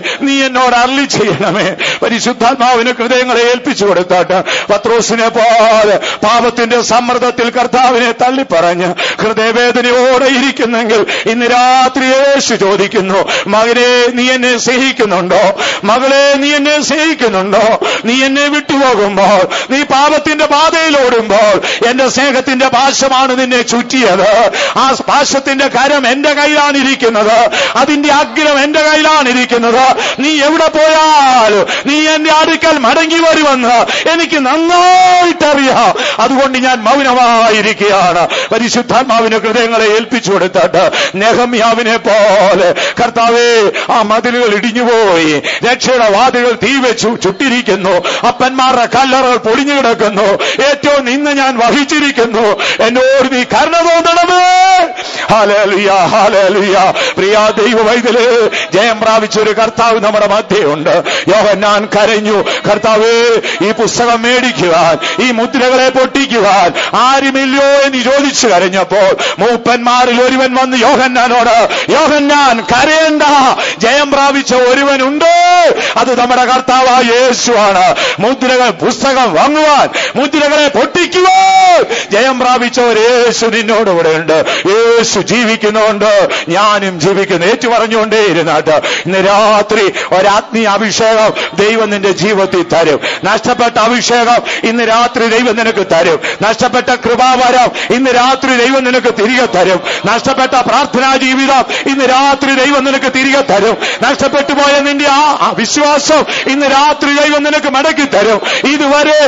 എന്നോട് അരുളി ചെയ്യണമേ. പരിശുദ്ധാത്മാവിന് ഹൃദയങ്ങളെ ഏൽപ്പിച്ചു കൊടുത്താട്ട് പത്രോസിനെ പോലെ പാപത്തിന്റെ സമ്മർദ്ദത്തിൽ കർത്താവിനെ തള്ളിപ്പറഞ്ഞ് ഹൃദയവേദനയോടെ ഇരിക്കുന്നെങ്കിൽ ഇന്ന് രാത്രി യേശു ചോദിക്കുന്നു, മകനെ നീ എന്നെ സ്നേഹിക്കുന്നുണ്ടോ? മകളെ നീ എന്നെ സ്നേഹിക്കുന്നുണ്ടോ? നീ എന്നെ വിട്ടുപോകുമ്പോൾ, നീ പാപത്തിന്റെ പാതയിലോടുമ്പോൾ എന്റെ സ്നേഹത്തിന്റെ പാശമാണ് നിന്നെ ചുറ്റിയത്. ആ പാശത്തിന്റെ കരം എന്റെ കയ്യിലാണ് ഇരിക്കുന്നത്, അതിന്റെ അഗ്രം എന്റെ കയ്യിലാണ് ഇരിക്കുന്നത്. നീ എവിടെ പോയാലും നീ എന്റെ അടുക്കൽ മടങ്ങി വരുമെന്ന് എനിക്ക് നന്നായിട്ടറിയാം. അതുകൊണ്ട് ഞാൻ മൗനമായിരിക്കുകയാണ്. പരിശുദ്ധാത്മാവിന് ഹൃദയങ്ങളെ ഏൽപ്പിച്ചു കൊടുത്തിട്ട് നെഹമ്യാവിനെ പോലെ കർത്താവേ, ആ മതിലുകൾ ഇടിഞ്ഞുപോയി, രക്ഷയുടെ വാതിലുകൾ തീ വെച്ചു ചുട്ടിരിക്കുന്നു, അപ്പന്മാരുടെ കല്ലറകൾ പൊടിഞ്ഞു കിടക്കുന്നു, ഏറ്റവും നിന്ന് ഞാൻ വഹിച്ചിരിക്കുന്നു, എന്നോട് നീ കരുണ തോന്നണമേ. Hallelujah, hallelujah. പ്രിയ ദൈവവൈതലേ, ജയം പ്രാപിച്ചൊരു കർത്താവ് നമ്മുടെ മധ്യയുണ്ട്. യോഹന്നാൻ കരഞ്ഞു, കർത്താവേ, ഈ പുസ്തകം മേടിക്കുവാൻ, ഈ മുദ്രകളെ പൊട്ടിക്കുവാൻ ആരുമില്ലോ എന്ന് ചോദിച്ചു കരഞ്ഞപ്പോൾ മൂപ്പന്മാരിൽ ഒരുവൻ വന്ന് യോഹന്നാനോട്, യോഹന്നാൻ കരയണ്ട, ജയം പ്രാപിച്ച ഒരുവനുണ്ട്, അത് നമ്മുടെ കർത്താവായ യേശുവാണ്. മുദ്രകൾ, പുസ്തകം വാങ്ങുവാൻ, മുദ്രകളെ പൊട്ടിക്കുവാൻ ജയം പ്രാപിച്ച ഒരു യേശു നിന്നോട് ഇവിടെ ഉണ്ട്. യേശു ജീവിക്കുന്നുണ്ട്, ഞാനും ജീവിക്കുന്നു. ഏറ്റു പറഞ്ഞുകൊണ്ടേ ഇരുന്നാട്ട് ഇന്ന് രാത്രി ഒരാത്മീയ അഭിഷേകം ദൈവം നിന്റെ ജീവിതത്തിൽ തരും. നഷ്ടപ്പെട്ട അഭിഷേകം ഇന്ന് രാത്രി ദൈവം നിനക്ക് തരും. നഷ്ടപ്പെട്ട കൃപാവരം ഇന്ന് രാത്രി ദൈവം നിനക്ക് തിരികെ തരും. നഷ്ടപ്പെട്ട പ്രാർത്ഥനാ ജീവിതം ഇന്ന് രാത്രി ദൈവം നിനക്ക് തിരികെ തരും. നഷ്ടപ്പെട്ടു പോയ നിന്റെ ആ വിശ്വാസം ഇന്ന് രാത്രി ദൈവം നിനക്ക് മടക്കി തരും. ഇതുവരെ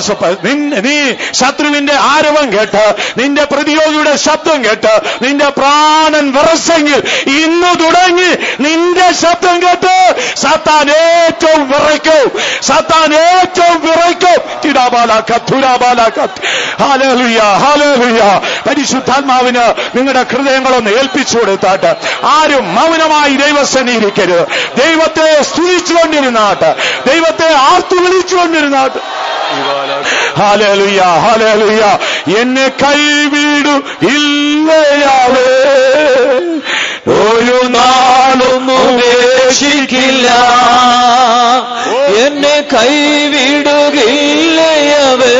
നീ ശത്രുവിന്റെ ആരവം കേട്ട്, നിന്റെ പ്രതിയോഗിയുടെ ശബ്ദം കേട്ട് നിന്റെ പ്രാണൻ വിറച്ചെങ്കിൽ ഇന്ന് തുടങ്ങി നിന്റെ ശബ്ദം കേട്ട് സത്താൻ ഏറ്റവും വിറയ്ക്കും, സത്താൻ ഏറ്റവും വിറയ്ക്കും. Hallelujah, hallelujah. പരിശുദ്ധാത്മാവിന് നിങ്ങളുടെ ഹൃദയങ്ങളൊന്ന് ഏൽപ്പിച്ചു കൊടുത്താട്ട് ആരും മൗനമായി ദൈവസന്നിധിയിരിക്കരുത്. ദൈവത്തെ സ്തുതിച്ചുകൊണ്ടിരുന്നാട്ട്, ദൈവത്തെ ആർത്തു വിളിച്ചുകൊണ്ടിരുന്നാട്ട്. Hallelujah, hallelujah. എന്നെ കൈവിടു ഇല്ലയാവേ, ഒരു നാളും ഉപേക്ഷിക്കില്ല, എന്നെ കൈവിടുകയില്ലയവേ,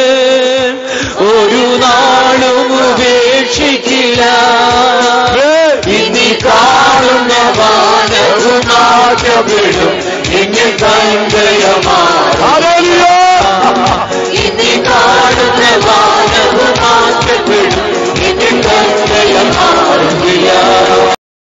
ഒരു നാളും ഉപേക്ഷിക്കില്ല. ഇനി കാണുന്ന വാനവും നാട്യപ്പെടും, ഇനി കൈകയമാ.